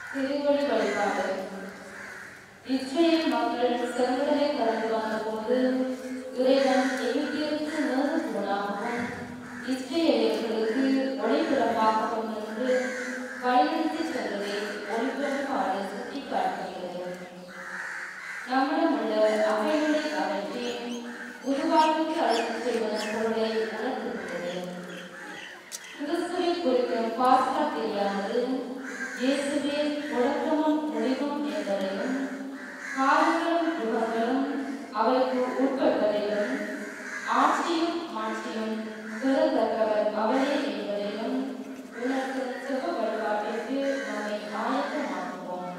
திருவடி வழிபாடு. இஸ்ரேல் மக்கள் செங்கடலை கடந்து வந்தபோது இறைவன் எகிப்திற்கு நேர்ந்து போனாகவும் இஸ்ரேலியர்களுக்கு ஒளிபுறமாகவும் நின்று வழிநடத்தி சென்றதை ஒளிபுறப்பாடு சுட்டிக்காட்டுகிறது. நம்மிடமுள்ள அவைகளை அகற்றி உருவாக்கி அழைத்து செல்வதன் பொருளை உணர்த்துகிறது. கிறிஸ்துவை குறிக்கும் பாஸ்கா தெரியானது இயேசுவே தொடக்கமும் முடிவும் என்பதையும் காலங்களும் யுகங்களும் அவருக்கு உட்பட்டதையும் ஆட்சியும் மாட்சியும் பெறத்தக்கவர் அவரே என்பதையும் உணர்த்தும் சிவ வழிபாட்டிற்கு நம்மை ஆயத்தமாக்குவோம்.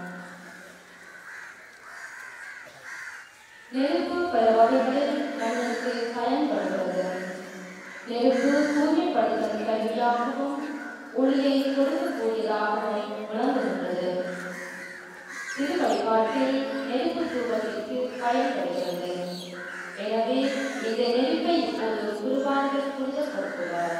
நெருப்பு பல வகைகளில் நம்மளுக்கு பயன்படுகிறது. நெருப்பு தூய்மைப்படுத்தும் கருவியாகவும் ஒளியை கொடுக்கக்கூடியதாகவும் விளங்குகின்றது. திரு வழிபாட்டில் நெருப்பு தூவதற்கு பயன்படுகிறது. எனவே இந்த நெருப்பை இப்போது குருவார்கள் புரிதப்படுத்துவார்.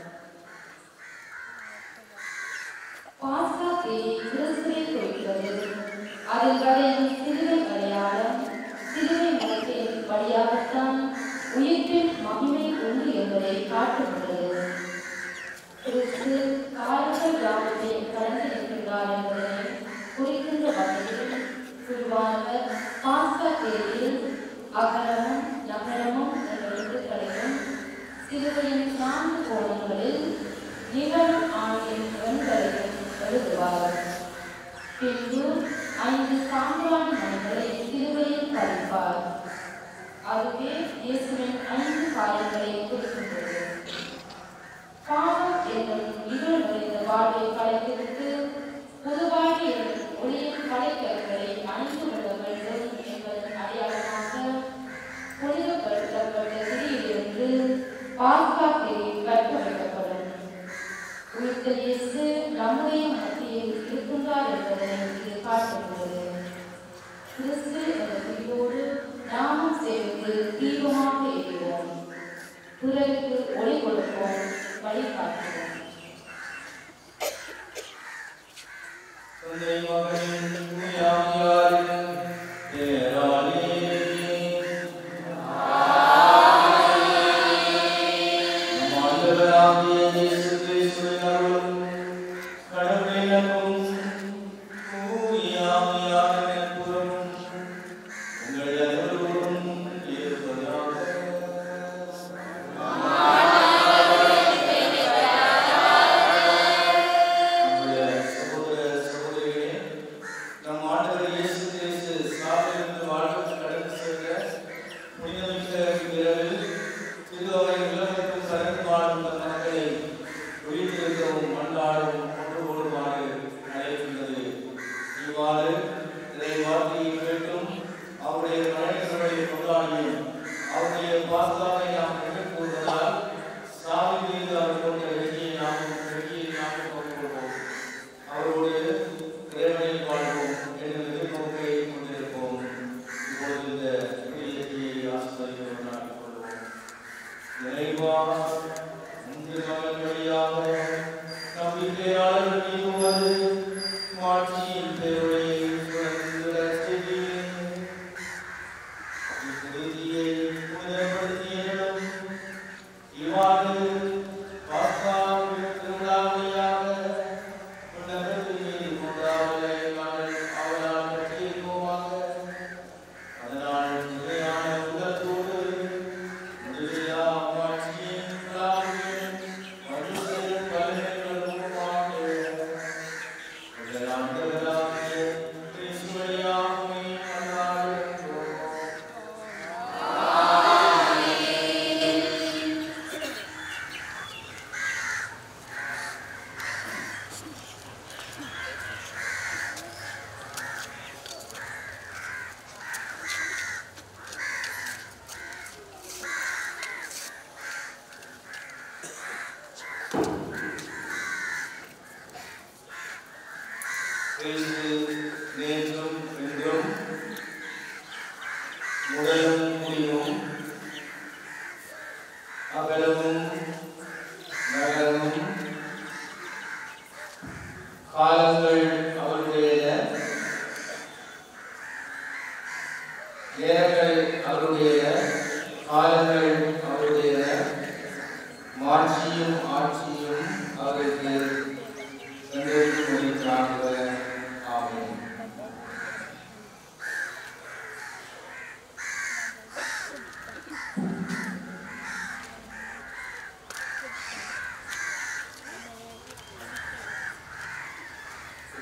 பாஸ்கா தேதி கிறிஸ்துவை குறிக்கிறது. அதில் வரையும் சிலுவை அடையாளம் சிலுவை மரத்தின் வழியாகத்தான் உயிர்ப்பின் மகிமை உண்டு என்பதை காட்டுகிறது. கிறிஸ்து காலங்கள் யாவற்றையும் கடந்து நிற்கின்றார் என்பதை குறிக்கின்ற வகையில் குருவானவர் பாஸ்கா தேதியில் அகலமும் நகரமும் என்ற எழுத்துக்களையும் சிலுவையின் 4 கோணங்களில் நிகழும் ஆண்டின் எண்களையும் எழுதுவார். பின்பு 5 சாம்பிராணி மணிகளை சிலுவையில் பதிப்பார். அதுவே இயேசுவின் 5 காரியங்களை குறிக்கின்றது. பாவம் என்னும் இருள் நிறைந்த வாழ்வை களைத்திருந்து புதுவாழ்வு என்னும் ஒளியின் கலைக்கருகளை அணிந்து கொள்ள வேண்டும் என்பதன் அடையாளமாக புனிதப்படுத்தப்பட்ட திரியிலிருந்து பாஸ்கா தேதி கற்க வைக்கப்படும். உயிர்த்த இயேசு நம்முடைய மத்தியில் இருக்கின்றார் என்பதை இது காட்டுகிறது. கிறிஸ்து என்ற திரியோடு நாமும் சேர்ந்து தீபமாக எரிவோம். பிறருக்கு ஒளி கொடுப்போம், வழிகாட்டுவோம். காலங்கள் அவருடைய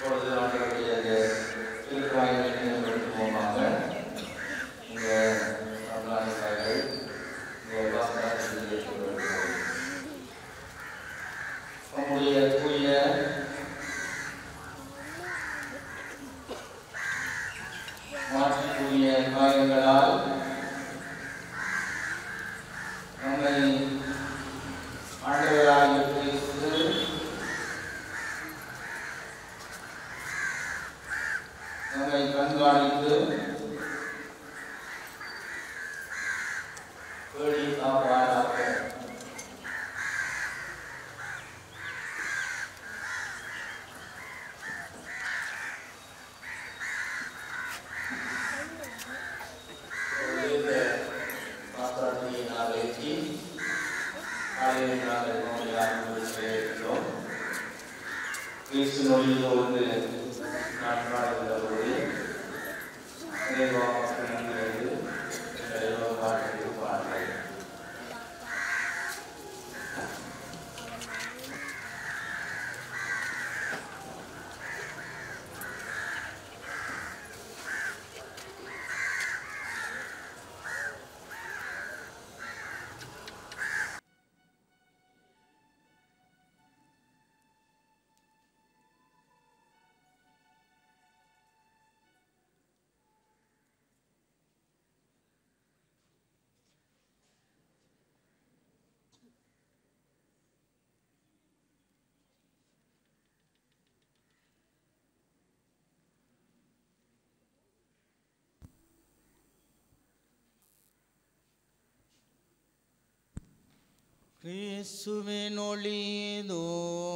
கிறிஸ்துவின் ஒளிதோ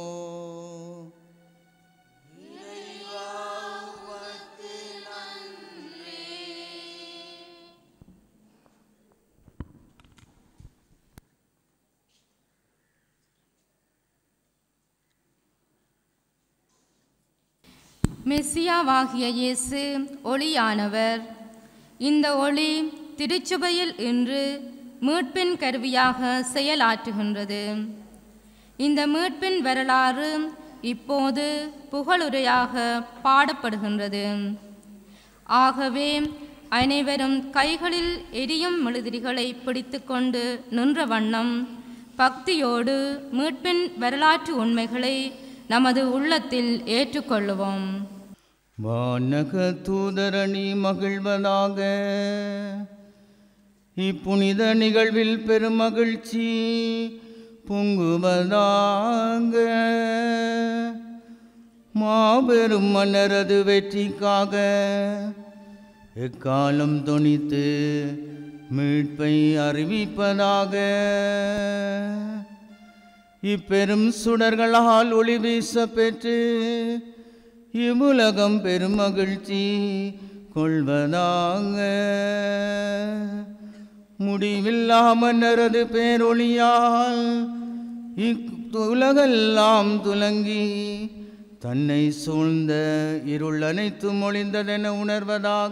மெசியாவாகிய இயேசு ஒளியானவர். இந்த ஒளி திருச்சபையில் இன்று மீட்பின் கருவியாக செயலாற்றுகின்றது. இந்த மீட்பின் வரலாறு இப்போது புகழுரையாக பாடப்படுகின்றது. ஆகவே அனைவரும் கைகளில் எரியும் மெழுதிரிகளை பிடித்து கொண்டு நின்ற வண்ணம் பக்தியோடு மீட்பின் வரலாற்று உண்மைகளை நமது உள்ளத்தில் ஏற்றுக்கொள்ளுவோம். வானக தூதரணி மகிழ்வதாக. இப்புனித நிகழ்வில் பெருமகிழ்ச்சி பொங்குவதாக. மாபெரும் மன்னரது வெற்றிக்காக எக்காலம் தொனித்து மீட்பை அறிவிப்பதாக. இப்பெரும் சுடர்களால் ஒளி வீச பெற்று இவ்வுலகம் பெருமகிழ்ச்சி கொள்வதாக. முடிவில்லா மன்னரது பேரொளியால் இவ்வுலகெல்லாம் துலங்கி தன்னை சூழ்ந்த இருள் அனைத்தும் ஒளிந்ததென உணர்வதாக.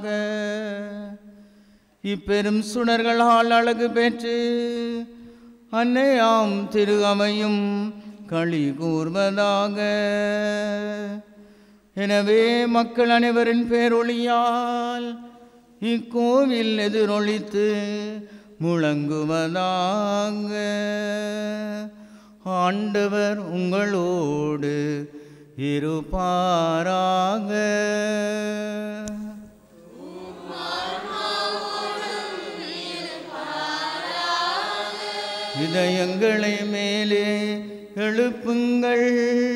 இப்பெரும் சுடர்களால் அழகு பெற்று அன்னையாம் திரு அவையும் களி கூர்வதாக. எனவே மக்கள் அனைவரின் பேரொளியால் இக்கோவில் எதிரொலித்து முழங்குவதாக. ஆண்டவர் உங்களோடு இருப்பாராக. இதயங்களை மேலே எழுப்புங்கள்.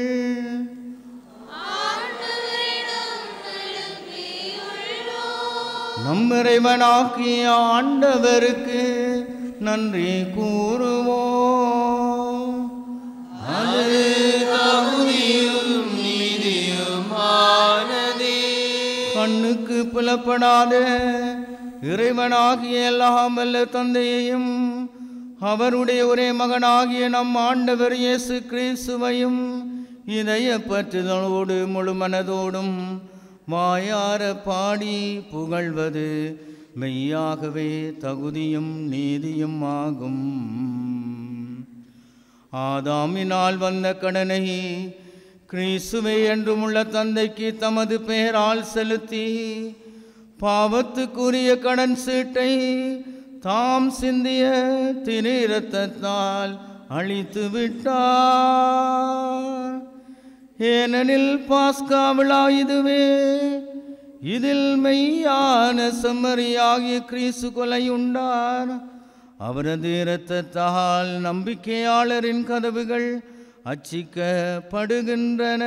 நம் இறைவனாகிய ஆண்டவருக்கு நன்றி கூறுவோம். அது தகுதியும் நீதியுமானதே. கண்ணுக்கு புலப்படாத இறைவனாகிய எல்லாம் வல்ல தந்தையையும் அவருடைய ஒரே மகனாகிய நம் ஆண்டவர் இயேசு கிறிஸ்துவையும் இதய பற்றுதலோடு முழு மனதோடும் வாயார பாடி புகழ்வது மெய்யாகவே தகுதியும் நீதியும் ஆகும். ஆதாமினால் வந்த கடனை கிறிஸ்துவே என்றும் உள்ள தந்தைக்கு தமது பெயரால் செலுத்தி பாவத்துக்குரிய கடன் சீட்டை தாம் சிந்திய திரு இரத்தத்தால் அழித்து விட்டார். ஏனெனில் பாஸ்கா விழா இதுவே. இதில் மெய்யான செம்மறியாகிய கிறிஸ்து கொலையுண்டார். அவரது இரத்தத்தால் நம்பிக்கையாளரின் கதவுகள் அச்சிக்கப்படுகின்றன.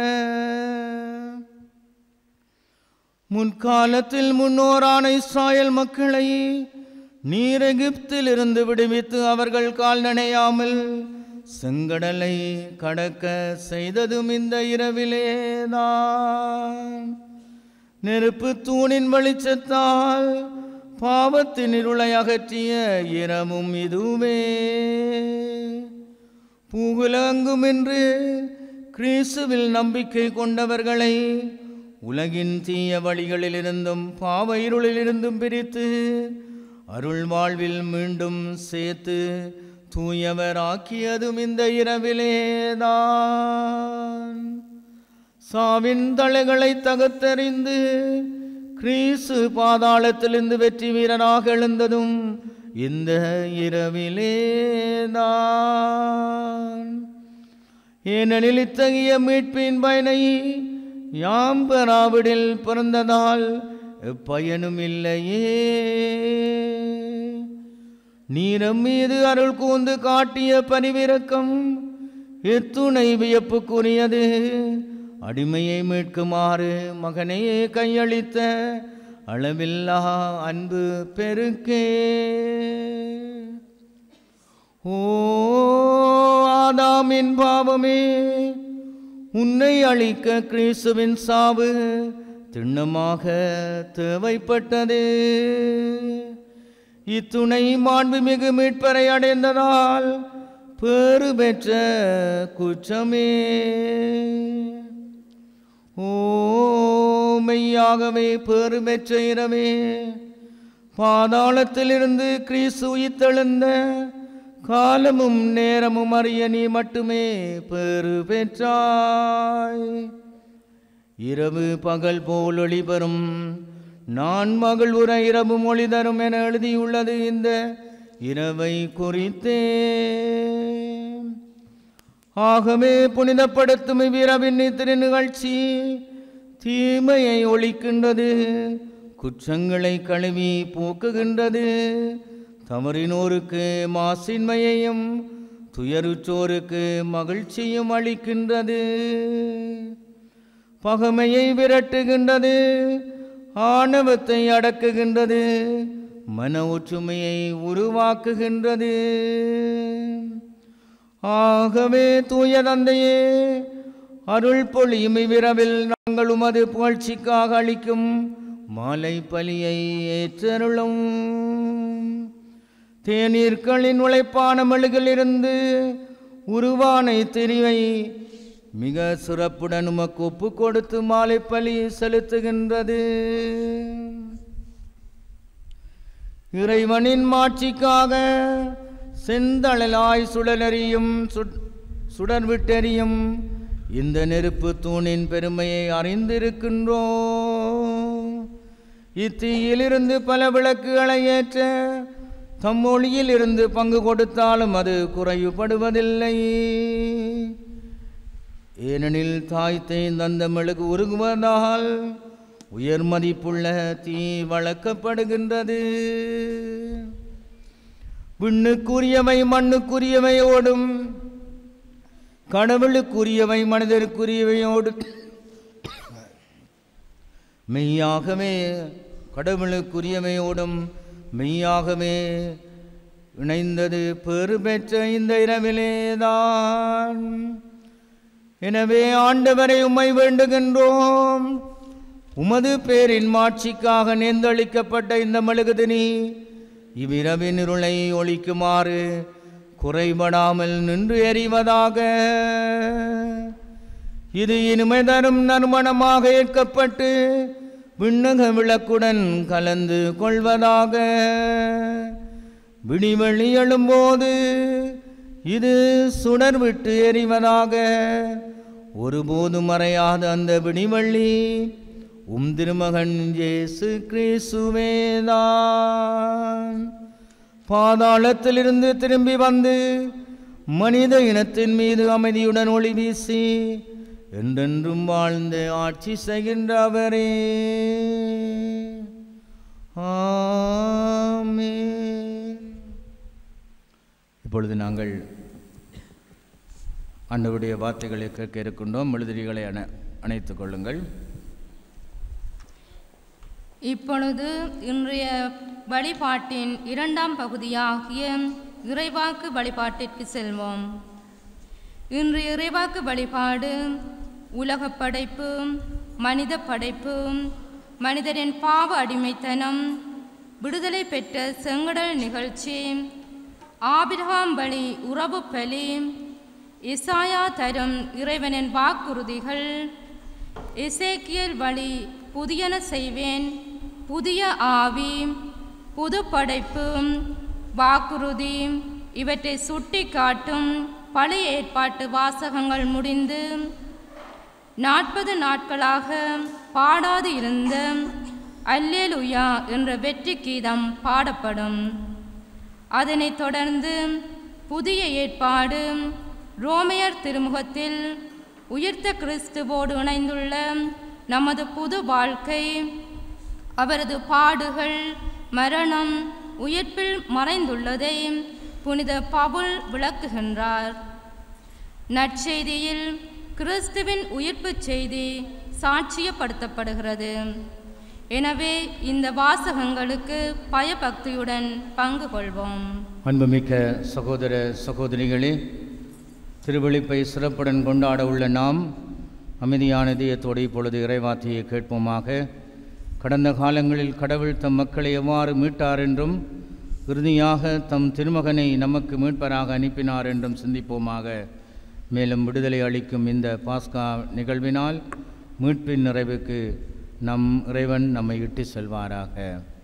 முன்காலத்தில் முன்னோரான இஸ்ராயல் மக்களை நீர் எகிப்தில் இருந்து விடுவித்து அவர்கள் கால் நனையாமல் செங்கடலை கடக்க செய்ததும் இந்த இரவிலேதான். நெருப்பு தூணின் வெளிச்சத்தால் பாவத்தின் இருளை அகற்றிய இரவும் இதுவே. பூவுலகெங்கும் என்று கிறிஸ்துவில் நம்பிக்கை கொண்டவர்களை உலகின் தீய வழிகளிலிருந்தும் பாவ இருளிலிருந்தும் பிரித்து அருள் வாழ்வில் மீண்டும் சேர்த்து தூயவராக்கியதும் இந்த இரவிலேதான். சாவின் தலைகளை தகர்த்தெறிந்து கிறிஸ்து பாதாளத்திலிருந்து வெற்றி வீரனாக எழுந்ததும் இந்த இரவிலேதான். ஏனெனில் இத்தகைய மீட்பின் பயனை யாம் பெறாவிடில் பிறந்ததால் பயனும் இல்லையே. நீரம் மீது அருள் கூர்ந்து காட்டிய பரிவிரக்கம் எத்துணை வியப்புக்குரியது. அடிமையை மீட்குமாறு மகனையே கையளித்த அளவில்லா அன்பு பெருக்கே. ஓ ஆதாமின் பாவமே, உன்னை அழிக்க கிறிஸ்துவின் சாவு திண்ணமாக தேவைப்பட்டது. இத்துணை மாண்புமிகு மீட்பரை அடைந்ததால் பேறு பெற்ற குற்றமே. ஓ மெய்யாகவே பேறு பெற்ற இரவே, பாதாளத்திலிருந்து கிறிஸ்து உயிர்த்தெழுந்த காலமும் நேரமும் அறிய நீ மட்டுமே பேறு பெற்றாய். இரவு பகல் போல் ஒளிபெறும் நான் மகள் உற இரவும் ஒளி தரும் என எழுதியுள்ளது இந்த இரவை குறித்தே. ஆகவே புனிதப்படுத்தும் இவ்விரவின் திரு நிகழ்ச்சி தீமையை ஒழிக்கின்றது, குற்றங்களை கழுவி போக்குகின்றது, தவறினோருக்கு மாசின்மையையும் துயருற்றோருக்கு மகிழ்ச்சியும் அளிக்கின்றது, பகைமையை விரட்டுகின்றது, ஆணவத்தை அடக்குகின்றது, மன ஒற்றுமையை உருவாக்குகின்றது. ஆகவே தூய தந்தையே, அருள் பொழியும் இவ்விரவில் நாங்கள் உமது புகழ்ச்சிக்காக அளிக்கும் மாலை பலியை ஏற்றருளும். தேநீர்களின் உழைப்பான மெழுகிலிருந்து உருவான திரிவை மிக சிறப்புடன் உமக்கு ஒப்பு கொடுத்து மாலை பலி செலுத்துகின்றது. இறைவனின் மாட்சிக்காக செந்தழலாய் சுடலெறியும் சுடர்விட்டெறியும் இந்த நெருப்பு தூணின் பெருமையை அறிந்திருக்கின்றோம். இத்தீயிலிருந்து பல விளக்குகளை ஏற்ற தம் ஒளியில் இருந்து பங்கு கொடுத்தாலும் அது குறைவுபடுவதில்லை. ஏனெனில் தாய்த்தை தந்த மெழுகு உருகுவதால் உயர் மதிப்புள்ள தீ வளர்க்கப்படுகின்றது. விண்ணுக்குரியவை மண்ணுக்குரியவையோடும் கடவுளுக்குரியவை மனிதருக்குரியவையோடு மெய்யாகவே கடவுளுக்குரியவையோடும் மெய்யாகவே இணைந்தது பெறு பெற்ற இந்த இரவிலேதான். எனவே ஆண்டவரை உம்மை வேண்டுகின்றோம், உமது பேரின் மாட்சிக்காக நேர்ந்தளிக்கப்பட்ட இந்த மெழுகுதிரி இவ்விரவின் இருளை ஒழிக்குமாறு குறைபடாமல் நின்று எறிவதாக. இது இனிமை தரும் நறுமணமாக ஏற்கப்பட்டு விண்ணக விளக்குடன் கலந்து கொள்வதாக. விடிவெளி எழும்போது இது சுடர் விட்டு எறிவதாக. ஒருபோதும் மறையாத அந்த விடிவள்ளி திருமகன் இயேசு கிறிஸ்துவேதான். பாதாளத்திலிருந்து திரும்பி வந்து மனித இனத்தின் மீது அமைதியுடன் ஒளி வீசி என்றென்றும் வாழ்ந்து ஆட்சி செய்கின்றவரே. ஆமென். இப்பொழுது நாங்கள் ஆண்டவருடைய வார்த்தைகளை கேட்க இருக்கின்றோம். மெழுதிரிகளை அணைத்துக் கொள்ளுங்கள். இப்பொழுது இன்றைய வழிபாட்டின் இரண்டாம் பகுதியாகிய இறைவாக்கு வழிபாட்டிற்கு செல்வோம். இன்றைய இறைவாக்கு வழிபாடு உலகப் படைப்பு, மனித படைப்பு, மனிதரின் பாவ அடிமைத்தனம், விடுதலை பெற்ற செங்கடல் நிகழ்ச்சி, ஆபிரகாம் வழி உறவு பலி, இசாயா தரும் இறைவனின் வாக்குறுதிகள், எசேக்கியேல் வழி புதியன செய்வேன், புதிய ஆவி, புது படைப்பு, வாக்குறுதி இவற்றை சுட்டி காட்டும் பழைய ஏற்பாட்டு வாசகங்கள் முடிந்து 40 நாட்களாக பாடாது இருந்த அல்லேலூயா என்ற வெற்றி கீதம் பாடப்படும். அதனைத் தொடர்ந்து புதிய ஏற்பாடு ரோமையர் திருமுகத்தில் உயிர்த்த கிறிஸ்துவோடு இணைந்துள்ள நமது புது வாழ்க்கை, அவரது பாடுகள், மரணம், உயிர்ப்பில் மறைந்துள்ளதை புனித பவுல் விளக்குகின்றார். நற்செய்தியில் கிறிஸ்துவின் உயிர்ப்புச் செய்தி சாட்சியப்படுத்தப்படுகிறது. எனவே இந்த வாசகங்களுக்கு பயபக்தியுடன் பங்கு கொள்வோம். அன்புமிக்க சகோதர சகோதரிகளே, திருவெளிப்பை சிறப்புடன் கொண்டாட உள்ள நாம் அமைதியான இதயத்தோடு இப்பொழுது இறைவார்த்தையை கேட்போமாக. கடந்த காலங்களில் கடவுள் தம் மக்களை எவ்வாறு மீட்டார் என்றும் இறுதியாக தம் திருமகனை நமக்கு மீட்பராக அனுப்பினார் என்றும் சிந்திப்போமாக. மேலும் விடுதலை அளிக்கும் இந்த பாஸ்கா நிகழ்வினால் மீட்பின் நிறைவுக்கு நம் இறைவன் நம்மை இட்டு செல்வாராக.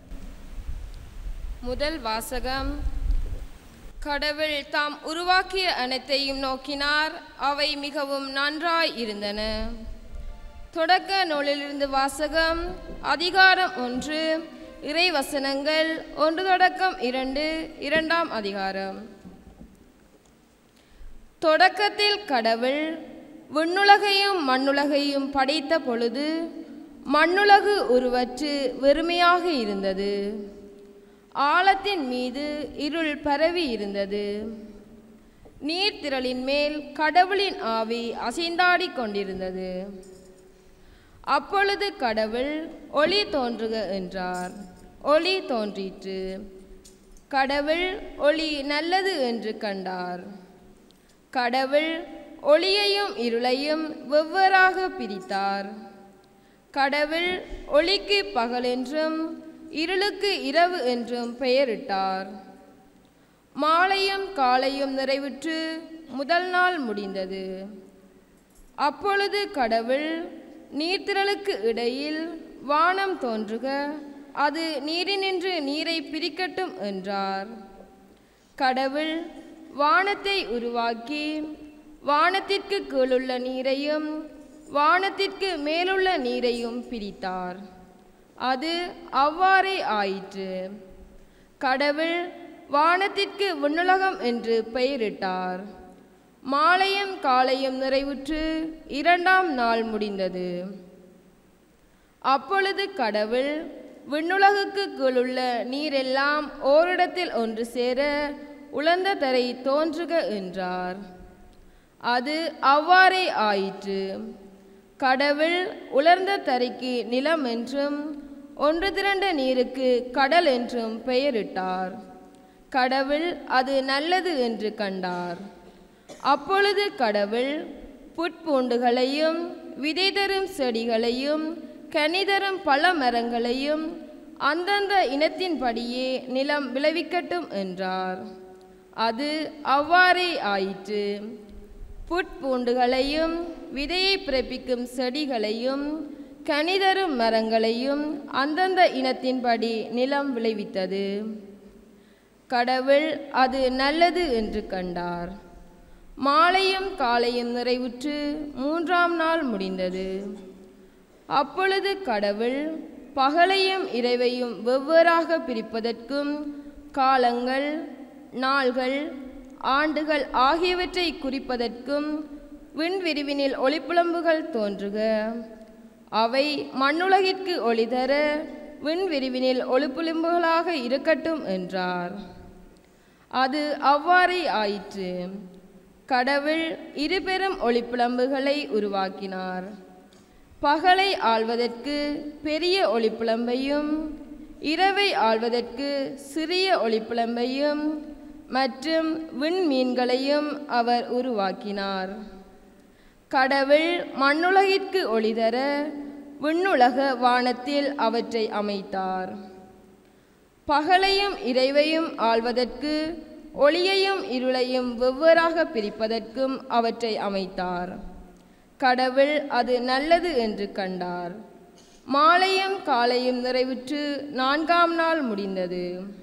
முதல் வாசகம். கடவுள் தாம் உருவாக்கிய அனைத்தையும் நோக்கினார், அவை மிகவும் நன்றாய் இருந்தன. தொடக்க நூலிலிருந்து வாசகம். அதிகாரம் 1, இறைவசனங்கள் 1 தொடக்கம் 2, 2ஆம் அதிகாரம். தொடக்கத்தில் கடவுள் விண்ணுலகையும் மண்ணுலகையும் படைத்த பொழுது மண்ணுலகு உருவற்று வெறுமையாக இருந்தது. ஆழத்தின் மீது இருள் பரவி இருந்தது. நீர்த்திரளின் மேல் கடவுளின் ஆவி அசைந்தாடி கொண்டிருந்தது. அப்பொழுது கடவுள் ஒளி தோன்றுக என்றார். ஒளி தோன்றிற்று. கடவுள் ஒளி நல்லது என்று கண்டார். கடவுள் ஒளியையும் இருளையும் வெவ்வேறாக பிரித்தார். கடவுள் ஒளிக்கு பகல் என்றும் இருளுக்கு இரவு என்றும் பெயரிட்டார். மாலையும் காலையும் நிறைவுற்று முதல் நாள் முடிந்தது. அப்பொழுது கடவுள் நீர்த்திரளுக்கு இடையில் வானம் தோன்றுக, அது நீரினின்று நீரை பிரிக்கட்டும் என்றார். கடவுள் வானத்தை உருவாக்கி வானத்திற்கு கீழுள்ள நீரையும் வானத்திற்கு மேலுள்ள நீரையும் பிரித்தார். அது அவ்வாறே ஆயிற்று. கடவுள் வானத்திற்கு விண்ணுலகம் என்று பெயரிட்டார். மாலையும் காலையும் நிறைவுற்று இரண்டாம் நாள் முடிந்தது. அப்பொழுது கடவுள் விண்ணுலகுக்கு கீழுள்ள நீரெல்லாம் ஓரிடத்தில் ஒன்று சேர உலர்ந்த தரை தோன்றுக என்றார். அது அவ்வாறே ஆயிற்று. கடவுள் உலர்ந்த தரைக்கு நிலம் என்றும் ஒன்று திரண்ட நீருக்கு கடல் என்றும் பெயரிட்டார். கடவுள் அது நல்லது என்று கண்டார். அப்பொழுது கடவுள் புட்பூண்டுகளையும் விதை தரும் செடிகளையும் கனிதரும் பல மரங்களையும் அந்தந்த இனத்தின்படியே நிலம் விளைவிக்கட்டும் என்றார். அது அவ்வாறே ஆயிற்று. புட்பூண்டுகளையும் விதையை பிறப்பிக்கும் செடிகளையும் கனிதரும் மரங்களையும் அந்தந்த இனத்தின்படி நிலம் விளைவித்தது. கடவுள் அது நல்லது என்று கண்டார். மாலையும் காலையும் நிறைவுற்று 3ஆம் நாள் முடிந்தது. அப்பொழுது கடவுள் பகலையும் இரவையும் வெவ்வேறாக பிரிப்பதற்கும் காலங்கள், நாள்கள், ஆண்டுகள் ஆகியவற்றை குறிப்பதற்கும் விண்விரிவினில் ஒளிப்புலம்புகள் தோன்றுக, அவை மண்ணுலகிற்கு ஒளி தர விண்விரிவினில் ஒளிப்புலம்புகளாக இருக்கட்டும் என்றார். அது அவ்வாறே ஆயிற்று. கடவுள் இருபெரும் ஒளிப்புலம்புகளை உருவாக்கினார். பகலை ஆள்வதற்கு பெரிய ஒளிப்புலம்பையும் இரவை ஆள்வதற்கு சிறிய ஒளிப்புலம்பையும் மற்றும் விண்மீன்களையும் அவர் உருவாக்கினார். கடவுள் மண்ணுலகிற்கு ஒளி தர விண்ணுலக வானத்தில் அவற்றை அமைத்தார். பகலையும் இரவையும் ஆள்வதற்கு ஒளியையும் இருளையும் வெவ்வேறாக பிரிப்பதற்கும் அவற்றை அமைத்தார். கடவுள் அது நல்லது என்று கண்டார். மாலையும் காலையும் நிறைவுற்று 4ஆம் நாள் முடிந்தது.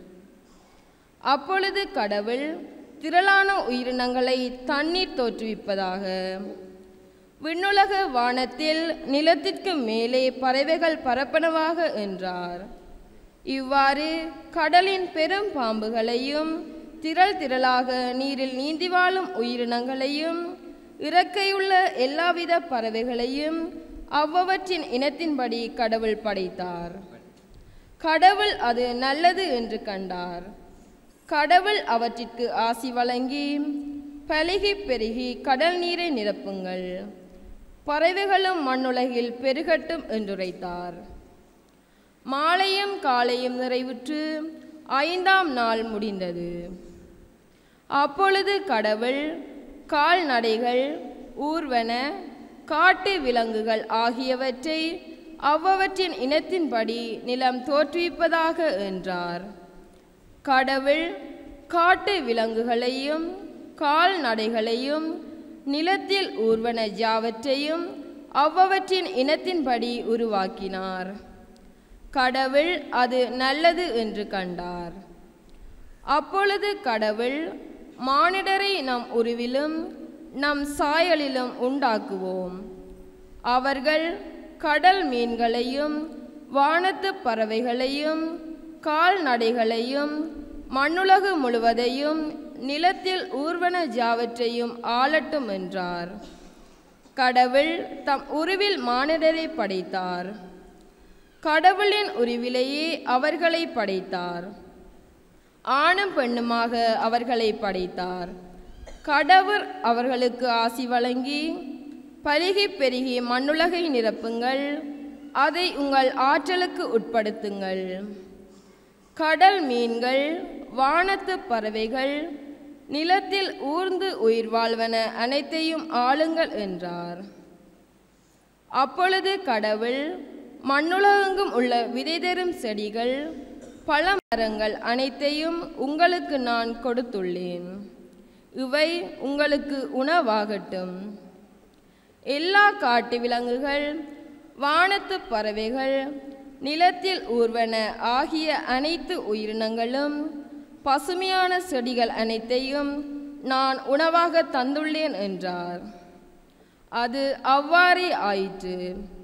அப்பொழுது கடவுள் திரளான உயிரினங்களை தண்ணீர் தோற்றுவிப்பதாக, விண்ணுலக வானத்தில் நிலத்திற்கு மேலே பறவைகள் பரப்பனவாக என்றார். இவ்வாறு கடலின் பெரும் பாம்புகளையும் திரள் திரளாக நீரில் நீந்தி வாழும் உயிரினங்களையும் இறக்கையுள்ள எல்லாவித பறவைகளையும் அவ்வவற்றின் இனத்தின்படி கடவுள் படைத்தார். கடவுள் அது நல்லது என்று கண்டார். கடவுள் அவற்றிற்கு ஆசி வழங்கி, பலுகி பெருகி கடல் நீரை நிரப்புங்கள், பறவைகளும் மண்ணுலகில் பெருகட்டும் என்றுரைத்தார். மாலையும் காலையும் நிறைவுற்று 5ஆம் நாள் முடிந்தது. அப்பொழுது கடவுள் கால்நடைகள், ஊர்வன, காட்டு விலங்குகள் ஆகியவற்றை அவ்வவற்றின் இனத்தின்படி நிலம் தோற்றுவிப்பதாக என்றார். கடவுள் காட்டு விலங்குகளையும் கால்நடைகளையும் நிலத்தில் ஊர்வன யாவற்றையும் அவ்வவற்றின் இனத்தின்படி உருவாக்கினார். கடவுள் அது நல்லது என்று கண்டார். அப்பொழுது கடவுள் மானிடரை நம் உருவிலும் நம் சாயலிலும் உண்டாக்குவோம். அவர்கள் கடல் மீன்களையும் வானத்து பறவைகளையும் கால்நடைகளையும் மண்ணுலகு முழுவதையும் நிலத்தில் ஊர்வன யாவற்றையும் ஆளட்டும் என்றார். கடவுள் தம் உருவில் மானிடரை படைத்தார். கடவுளின் உருவிலேயே அவர்களை படைத்தார். ஆணும் பெண்ணுமாக அவர்களை படைத்தார். கடவுள் அவர்களுக்கு ஆசி வழங்கி, பலுகி பெருகி மண்ணுலகை நிரப்புங்கள், அதை உங்கள் ஆற்றலுக்கு உட்படுத்துங்கள். கடல் மீன்கள், வானத்து பறவைகள், நிலத்தில் ஊர்ந்து உயிர் வாழ்வன அனைத்தையும் ஆளுங்கள் என்றார். அப்பொழுது கடவுள் மண்ணுலகெங்கும் உள்ள விதை தரும் செடிகள், பழமரங்கள் அனைத்தையும் உங்களுக்கு நான் கொடுத்துள்ளேன். இவை உங்களுக்கு உணவாகட்டும். எல்லா காட்டு விலங்குகள், வானத்து பறவைகள், நிலத்தில் ஊர்வன ஆகிய அனைத்து உயிரினங்களும், பசுமையான செடிகள் அனைத்தையும் நான் உணவாக தந்துள்ளேன் என்றார். அது அவ்வாறே ஆயிற்று.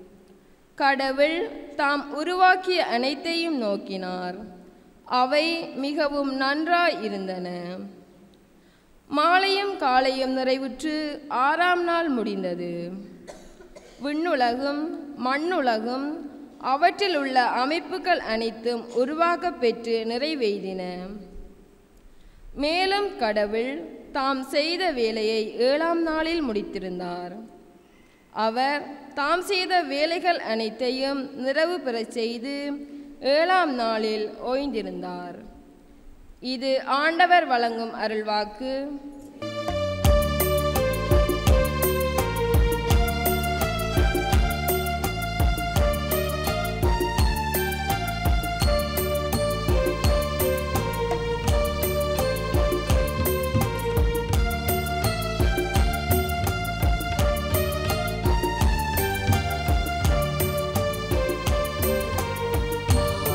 கடவுள் தாம் உருவாக்கிய அனைத்தையும் நோக்கினார். அவை மிகவும் நன்றாய் இருந்தன. மாலையும் காலையும் நிறைவுற்று 6ஆம் நாள் முடிந்தது. விண்ணுலகும் மண்ணுலகும் அவற்றில் உள்ள அமைப்புகள் அனைத்தும் உருவாக்க பெற்று நிறைவேறின. மேலும் கடவுள் தாம் செய்த வேலையை 7ஆம் நாளில் முடித்திருந்தார். அவர் தாம் செய்த வேலைகள் அனைத்தையும் நிறைவு பெறச் செய்து 7ஆம் நாளில் ஓய்ந்திருந்தார். இது ஆண்டவர் வழங்கும் அருள்வாக்கு.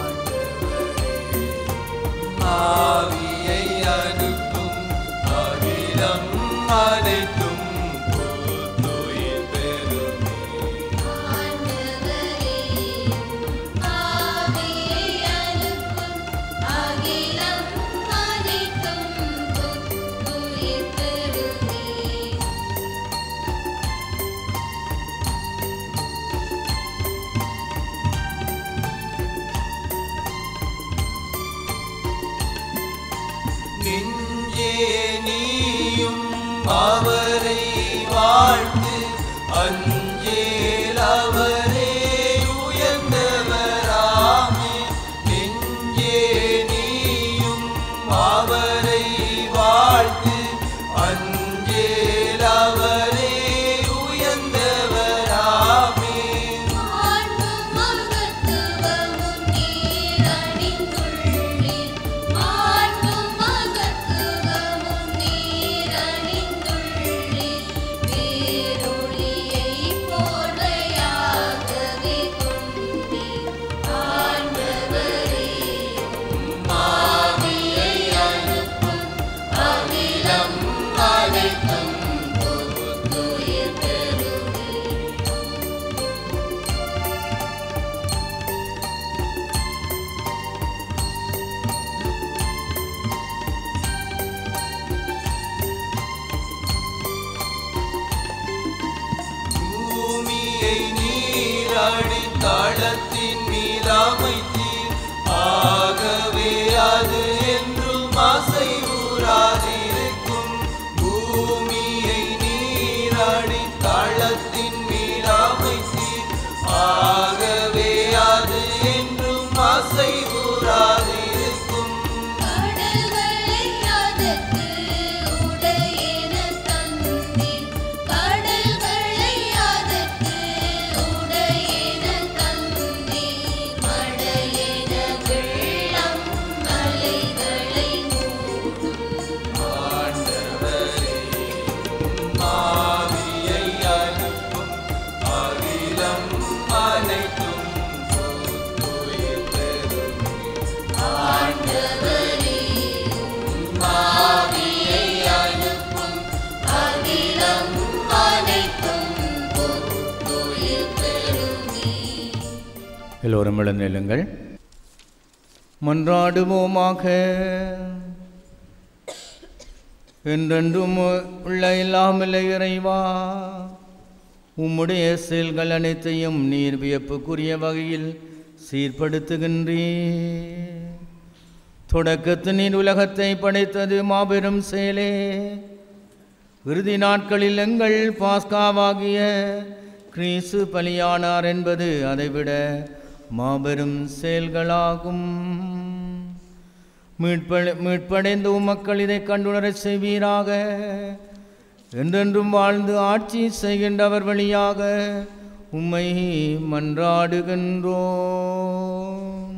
ஆவியை அனுப்பும், ஆவி நீராடி தாளத்தின் மீதாமைத்தீர். ஆகவே அது என்றும் ஆசை ஊராதிருக்கும். பூமியை நீராடி தாளத்தின் மீதாமைத்தீர். ஆகவே அது என்றும் ஆசை ஊராதிருக்கும். எல்லோரும் எழுந்தெழுங்கள். மன்றாடுவோமாக. என்றென்றும் உள்ள இல்லாமலே இறைவா, உம்முடைய செயல்கள் அனைத்தையும் நீர் வியப்புக்குரிய வகையில் சீர்படுத்துகின்றீர். தொடக்கத்து நீர் உலகத்தை படைத்தது மாபெரும் செயலே. இறுதி நாட்களில் எங்கள் பாஸ்காவாகிய கிறிஸ்து பலியானார் என்பது அதைவிட மாபெரும் செயல்களாகும். மீட்படைந்த உமக்கள் இதை கண்டுணரச் செய்வீராக. என்றென்றும் வாழ்ந்து ஆட்சி செய்கின்றவர் வழியாக உம்மை மன்றாடுகின்றோம்.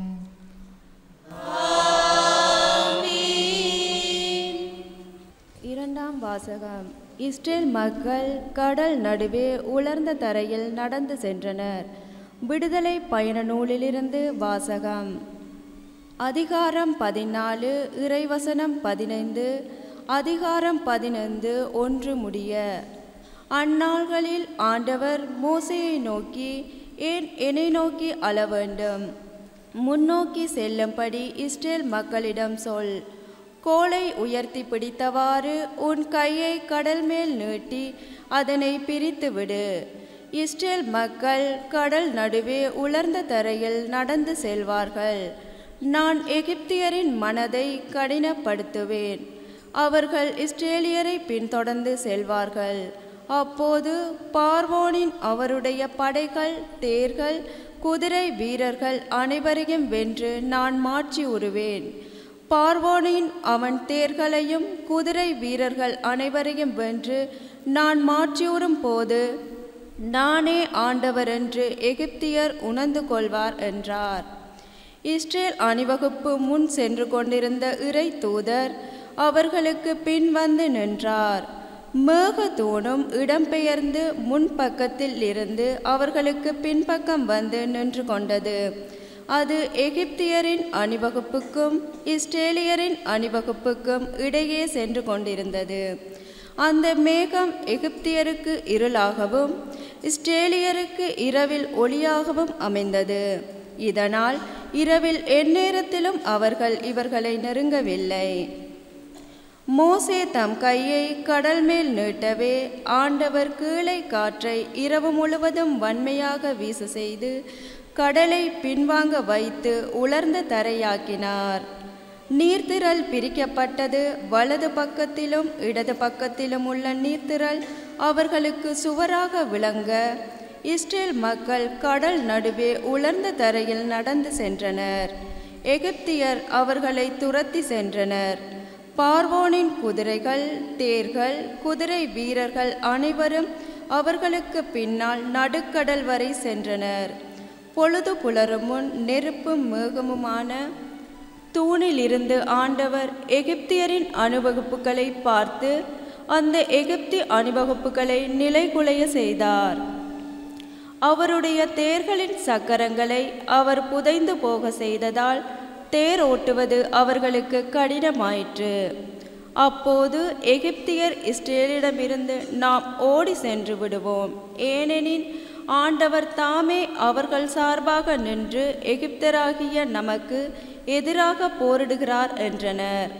இரண்டாம் வாசகம். இஸ்ரேல் மக்கள் கடல் நடுவே உலர்ந்த தரையில் நடந்து சென்றனர். விடுதலை பயண நூலிலிருந்து வாசகம். அதிகாரம் 14 இறைவசனம் 15. அதிகாரம் 15 1 முடிய. அந்நாள்களில் ஆண்டவர் மோசேயை நோக்கி, ஏன் என்னை நோக்கி அழ வேண்டும்? முன்னோக்கி செல்லும்படி இஸ்ரேல் மக்களிடம் சொல். கோலை உயர்த்தி பிடித்தவாறு உன் கையை கடல் மேல் நீட்டி அதனை பிரித்து விடு. இஸ்ரேல் மக்கள் கடல் நடுவே உலர்ந்த தரையில் நடந்து செல்வார்கள். நான் எகிப்தியரின் மனதை கடினப்படுத்துவேன். அவர்கள் இஸ்ரேலியரை பின்தொடர்ந்து செல்வார்கள். அப்போது பார்வோனின் அவருடைய படைகள், தேர்கள், குதிரை வீரர்கள் அனைவரையும் வென்று நான் மாற்றி உருவேன். பார்வோனின் அவன் தேர்களையும் குதிரை வீரர்கள் அனைவரையும் வென்று நான் மாற்றியுறும் போது நானே ஆண்டவர் என்று எகிப்தியர் உணர்ந்து கொள்வார் என்றார். இஸ்ரேல் அணிவகுப்பு முன் சென்று கொண்டிருந்த இறை தூதர் அவர்களுக்கு பின் வந்து நின்றார். மேகத்தூணும் இடம்பெயர்ந்து முன்பக்கத்தில் இருந்து அவர்களுக்கு பின்பக்கம் வந்து நின்று கொண்டது. அது எகிப்தியரின் அணிவகுப்புக்கும் இஸ்ரேலியரின் அணிவகுப்புக்கும் இடையே சென்று கொண்டிருந்தது. அந்த மேகம் எகிப்தியருக்கு இருளாகவும் இஸ்ரேலியருக்கு இரவில் ஒளியாகவும் அமைந்தது. இதனால் இரவில் எந்நேரத்திலும் அவர்கள் இவர்களை நெருங்கவில்லை. மோசே தம் கையை கடல் மேல் நீட்டவே ஆண்டவர் கீழே காற்றை இரவு முழுவதும் வன்மையாக வீச செய்து கடலை பின்வாங்க வைத்து உலர்ந்த தரையாக்கினார். நீர்த்திரள் பிரிக்கப்பட்டது. வலது பக்கத்திலும் இடது பக்கத்திலும் உள்ள நீர்த்திரள் அவர்களுக்கு சுவராக விளங்க இஸ்ரேல் மக்கள் கடல் நடுவே உலர்ந்த தரையில் நடந்து சென்றனர். எகிப்தியர் அவர்களை துரத்தி சென்றனர். பார்வோனின் குதிரைகள், தேர்கள், குதிரை வீரர்கள் அனைவரும் அவர்களுக்கு பின்னால் நடுக்கடல் வரை சென்றனர். பொழுது புலரும் முன் நெருப்பும் மேகமுமான தூணிலிருந்து ஆண்டவர் எகிப்தியரின் அணிவகுப்புகளை பார்த்து அந்த எகிப்தி அணிவகுப்புகளை நிலைகுலைய செய்தார். அவருடைய தேர்களின் சக்கரங்களை அவர் புதைந்து போக செய்ததால் தேர் ஓட்டுவது அவர்களுக்கு கடினமாயிற்று. அப்போது எகிப்தியர் இஸ்ரேலிடமிருந்து நாம் ஓடி சென்று விடுவோம், ஏனெனில் ஆண்டவர் தாமே அவர்கள் சார்பாக நின்று எகிப்தராகிய நமக்கு எதிராக போரிடுகிறார் என்றனர்.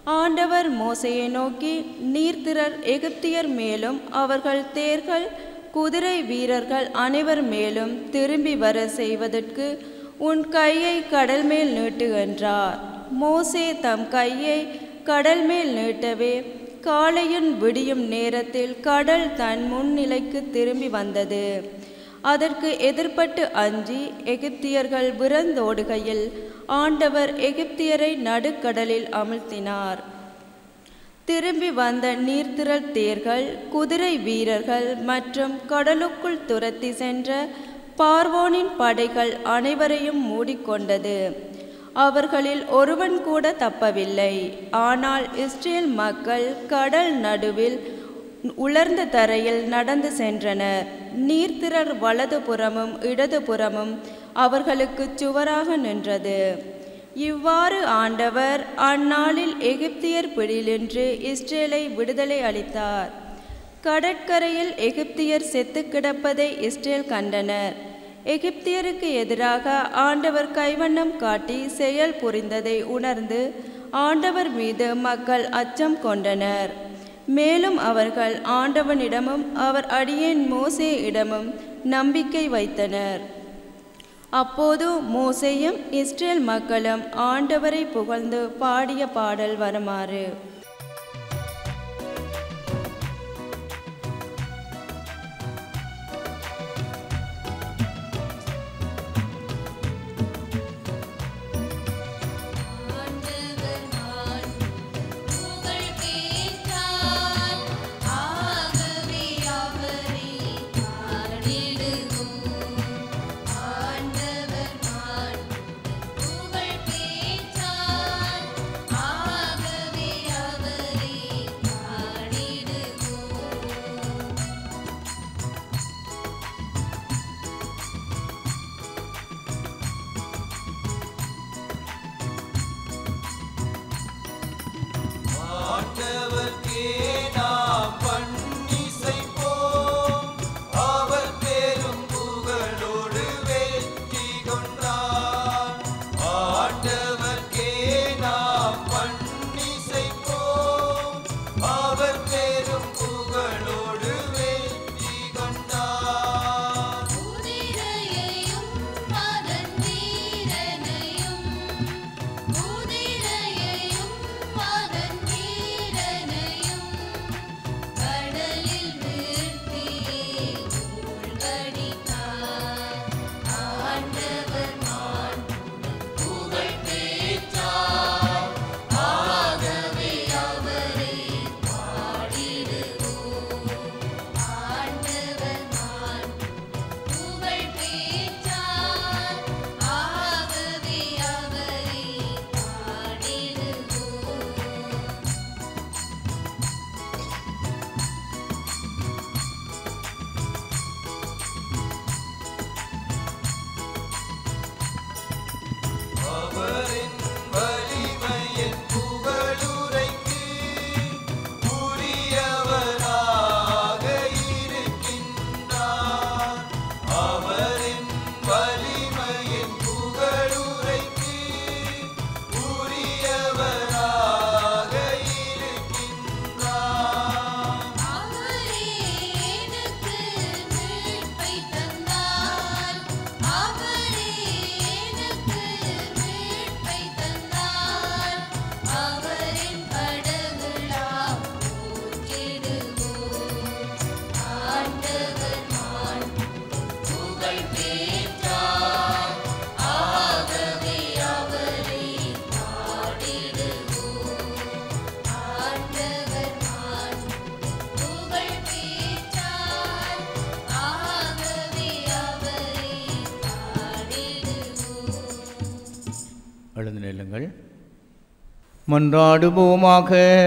ஆண்டவர் மோசேயை நோக்கி, நீர்த்திரள் எகிப்தியர் மேலும் அவர்கள் தேர்கள், குதிரை வீரர்கள் அனைவர் மேலும் திரும்பி வர செய்வதற்கு உன் கையை கடல் மேல் நீட்டு என்றார். மோசே தம் கையை கடல் மேல் நீட்டவே காலையின் விடியும் நேரத்தில் கடல் தன் முன்னிலைக்கு திரும்பி வந்தது. அதற்கு எதிர்ப்பட்டு அஞ்சி எகிப்தியர்கள் விரந்தோடுகையில் ஆண்டவர் எகிப்தியரை நடுக்கடலில் அமிழ்த்தினார். திரும்பி வந்த நீர்த்திரள் தேர்கள், குதிரை வீரர்கள் மற்றும் கடலுக்குள் துரத்தி சென்ற பார்வோனின் படைகள் அனைவரையும் மூடிக்கொண்டது. அவர்களில் ஒருவன் கூட தப்பவில்லை. ஆனால் இஸ்ரேல் மக்கள் கடல் நடுவில் உலர்ந்த தரையில் நடந்து சென்றனர். நீர்த்திரள் வலதுபுறமும் இடதுபுறமும் அவர்களுக்கு சுவராக நின்றது. இவ்வாறு ஆண்டவர் அந்நாளில் எகிப்தியர் பிடியிலின்று இஸ்ரேலை விடுதலை அளித்தார். கடற்கரையில் எகிப்தியர் செத்து கிடப்பதை இஸ்ரேல் கண்டனர். எகிப்தியருக்கு எதிராக ஆண்டவர் கைவண்ணம் காட்டி செயல் புரிந்ததை உணர்ந்து ஆண்டவர் மீது மக்கள் அச்சம் கொண்டனர். மேலும் அவர்கள் ஆண்டவனிடமும் அவர் அடியேன் மோசே இடமும் நம்பிக்கை வைத்தனர். அப்போது மோசேயும் இஸ்ரேல் மக்களும் ஆண்டவரை புகழ்ந்து பாடிய பாடல் வருமாறு: எழுந்து நில்லுங்கள். மன்றாடுவோமாக.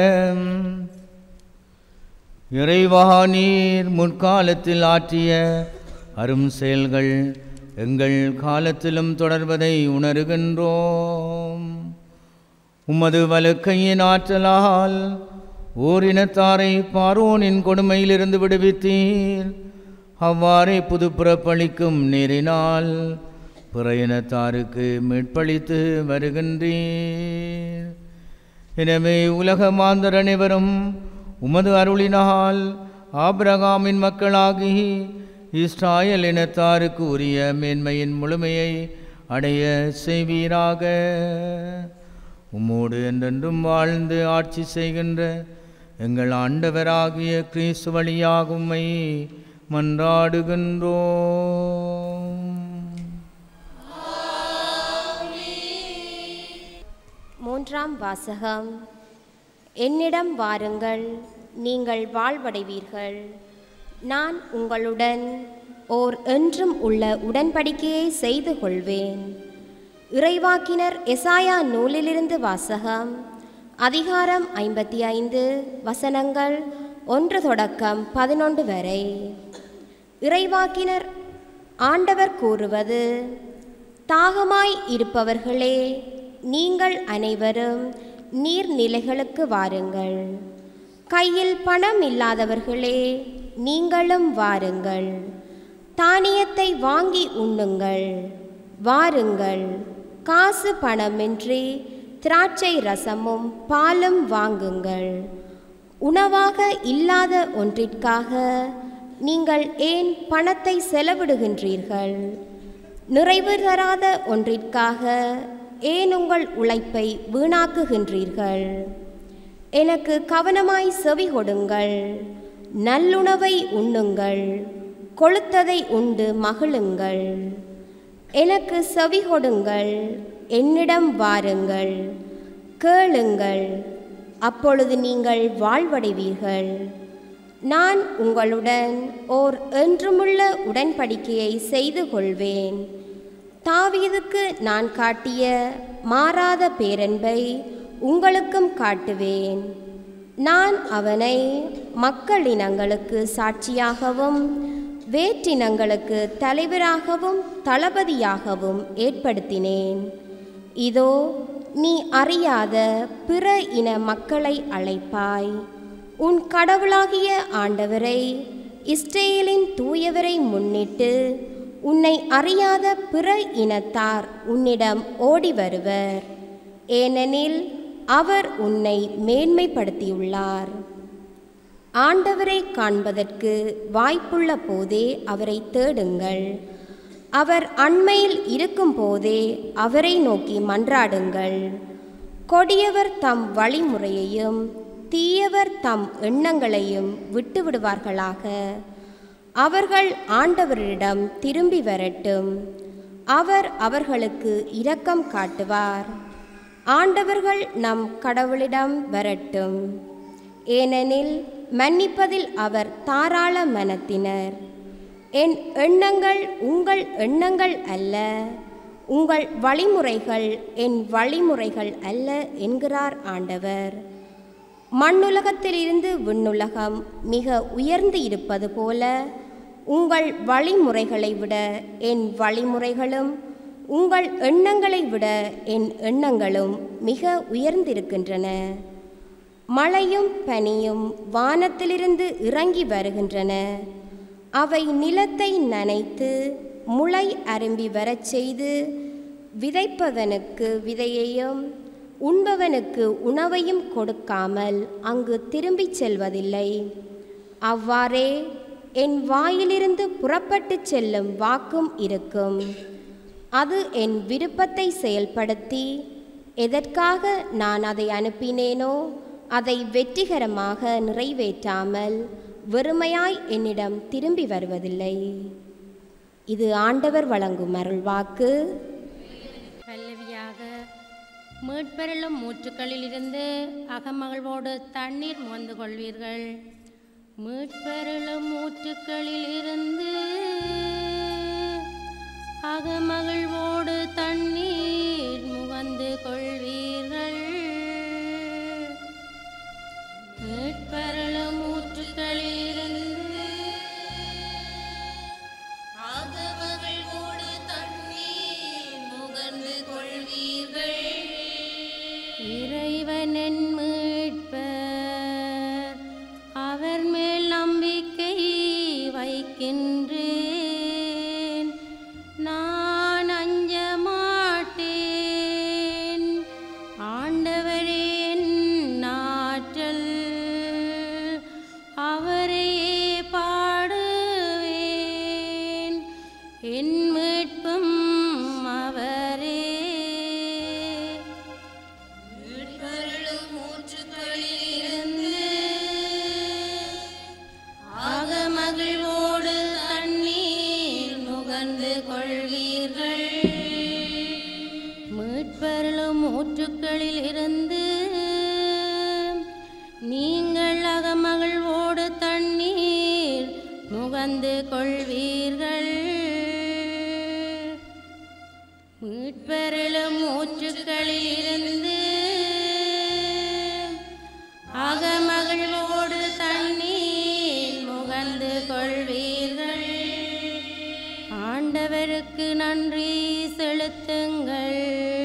இறைவா, நீர் முற்காலத்தில் ஆற்றிய அரும் செயல்கள் எங்கள் காலத்திலும் தொடர்வதை உணர்கின்றோம். உமது வலக்கையின் ஆற்றலால் ஓரினத்தாரை பார்வோனின் கொடுமையிலிருந்து விடுவித்தீர். அவ்வாறே புதுப்பிறப்பளிக்கும் நேரினால் பிற இனத்தாருக்கு மீட்பளித்து வருகின்றீர். எனவே உலக மாந்தர் அனைவரும் உமது அருளினால் ஆபிரகாமின் மக்களாகி இஸ்ராயல் இனத்தாருக்கு உரிய மேன்மையின் முழுமையை அடைய செய்வீராக. உம்மோடு என்றென்றும் வாழ்ந்து ஆட்சி செய்கின்ற எங்கள் ஆண்டவராகிய கிறிஸ்து வழியாக உம்மை மன்றாடுகின்றோம். மூன்றாம் வாசகம். என்னிடம் வாருங்கள், நீங்கள் வாழ்வடைவீர்கள். நான் உங்களுடன் ஓர் என்றும் உள்ள உடன்படிக்கையை செய்து கொள்வேன். இறைவாக்கினர் எசாயா நூலிலிருந்து வாசகம். அதிகாரம் 55 வசனங்கள் 1 தொடக்கம் 11 வரை. இறைவாக்கினர் ஆண்டவர் கூறுவது: தாகமாய் இருப்பவர்களே, நீங்கள் அனைவரும் நீர்நிலைகளுக்கு வாருங்கள். கையில் பணம் இல்லாதவர்களே, நீங்களும் வாருங்கள். தானியத்தை வாங்கி உண்ணுங்கள். வாருங்கள், காசு பணமின்றி திராட்சை ரசமும் பாலும் வாங்குங்கள். உணவாக இல்லாத ஒன்றிற்காக நீங்கள் ஏன் பணத்தை செலவிடுகின்றீர்கள்? நிறைவு தராத ஒன்றிற்காக ஏன் உங்கள் உழைப்பை வீணாக்குகின்றீர்கள்? எனக்கு கவனமாய் செவி கொடுங்கள். நல்லுணவை உண்ணுங்கள், கொழுத்ததை உண்டு மகிழுங்கள். எனக்கு செவி கொடுங்கள், என்னிடம் வாருங்கள், கேளுங்கள், அப்பொழுது நீங்கள் வாழ்வடைவீர்கள். நான் உங்களுடன் ஓர் என்றுமுள்ள உடன்படிக்கையை செய்து கொள்வேன். தாவீதுக்கு நான் காட்டிய மாறாத பேரன்பை உங்களுக்கும் காட்டுவேன். நான் அவனை மக்களினங்களுக்கு சாட்சியாகவும் வேற்றினங்களுக்கு தலைவராகவும் தளபதியாகவும் ஏற்படுத்தினேன். இதோ, நீ அறியாத பிற இன மக்களை அழைப்பாய். உன் கடவுளாகிய ஆண்டவரை, இஸ்ரேலின் தூயவரை முன்னிட்டு உன்னை அறியாத பிற இனத்தார் உன்னிடம் ஓடி வருவர். ஏனெனில் அவர் உன்னை மேன்மைப்படுத்தியுள்ளார். ஆண்டவரை காண்பதற்கு வாய்ப்புள்ள போதே அவரை தேடுங்கள். அவர் அண்மையில் இருக்கும் போதே அவரை நோக்கி மன்றாடுங்கள். கொடியவர் தம் வழிமுறையையும் தீயவர் தம் எண்ணங்களையும் விட்டுவிடுவார்களாக. அவர்கள் ஆண்டவரிடம் திரும்பி வரட்டும். அவர் அவர்களுக்கு இரக்கம் காட்டுவார். ஆண்டவர்கள் நம் கடவுளிடம் வரட்டும். ஏனெனில் மன்னிப்பதில் அவர் தாராள மனத்தினர். என் எண்ணங்கள் உங்கள் எண்ணங்கள் அல்ல, உங்கள் வழிமுறைகள் என் வழிமுறைகள் அல்ல என்கிறார் ஆண்டவர். மண்ணுலகத்திலிருந்து விண்ணுலகம் மிக உயர்ந்து இருப்பது போல உங்கள் வழிமுறைகளை விட என் வழிமுறைகளும் உங்கள் எண்ணங்களை விட என் எண்ணங்களும் மிக உயர்ந்திருக்கின்றன. மழையும் பனியும் வானத்திலிருந்து இறங்கி வருகின்றன. அவை நிலத்தை நனைத்து முளை அரும்பி வரச் செய்து விதைப்பவனுக்கு விதையையும் உண்பவனுக்கு உணவையும் கொடுக்காமல் அங்கு திரும்பிச் செல்வதில்லை. அவ்வாறே என் வாயிலிருந்து புறப்பட்டு செல்லும் வாக்கும் இருக்கும். அது என் விருப்பத்தை செயல்படுத்தி எதற்காக நான் அதை அனுப்பினேனோ அதை வெற்றிகரமாக நிறைவேற்றாமல் வெறுமையாய் என்னிடம் திரும்பி வருவதில்லை. இது ஆண்டவர் வழங்கும் அருள்வாக்கு. பல்லவியாக: மீட்பெருளும் மூச்சுக்களிலிருந்து அகமகிழ்வோடு தண்ணீர் மோந்து கொள்வீர்கள். மீட்பெருளும் மூச்சுக்களிலிருந்து அகமகிழ்வோடு தண்ணீர் முகந்து கொள்வீர்கள். மீட்பெருளும் மூச்சுக்களிலிருந்து அகமகிழ்வோடு தண்ணீர் முகந்து கொள்வீர்கள். இறைவனின் மீட்பர், அவர் மேல் நம்பிக்கை வைக்கின்றேன். நான் அஞ்ச மாட்டேன், மீட்பும் அவரே. மீட்பருளும் ஊற்றுக்களிலிருந்து ஆகமகிழ்வோடு தண்ணீர் முகந்து கொள்வீர்கள். மீட்பருளும் ஊற்றுக்களில் இருந்து நீங்கள் அகமகிழ்வோடு தண்ணீர் முகந்து கொள்வீர்கள். மீட்பருளும் ஊற்றுக்களில் இருந்து அகமகிழ்வோடு தண்ணீர் முகந்து கொள்வீர்கள். ஆண்டவருக்கு நன்றி செலுத்துங்கள்,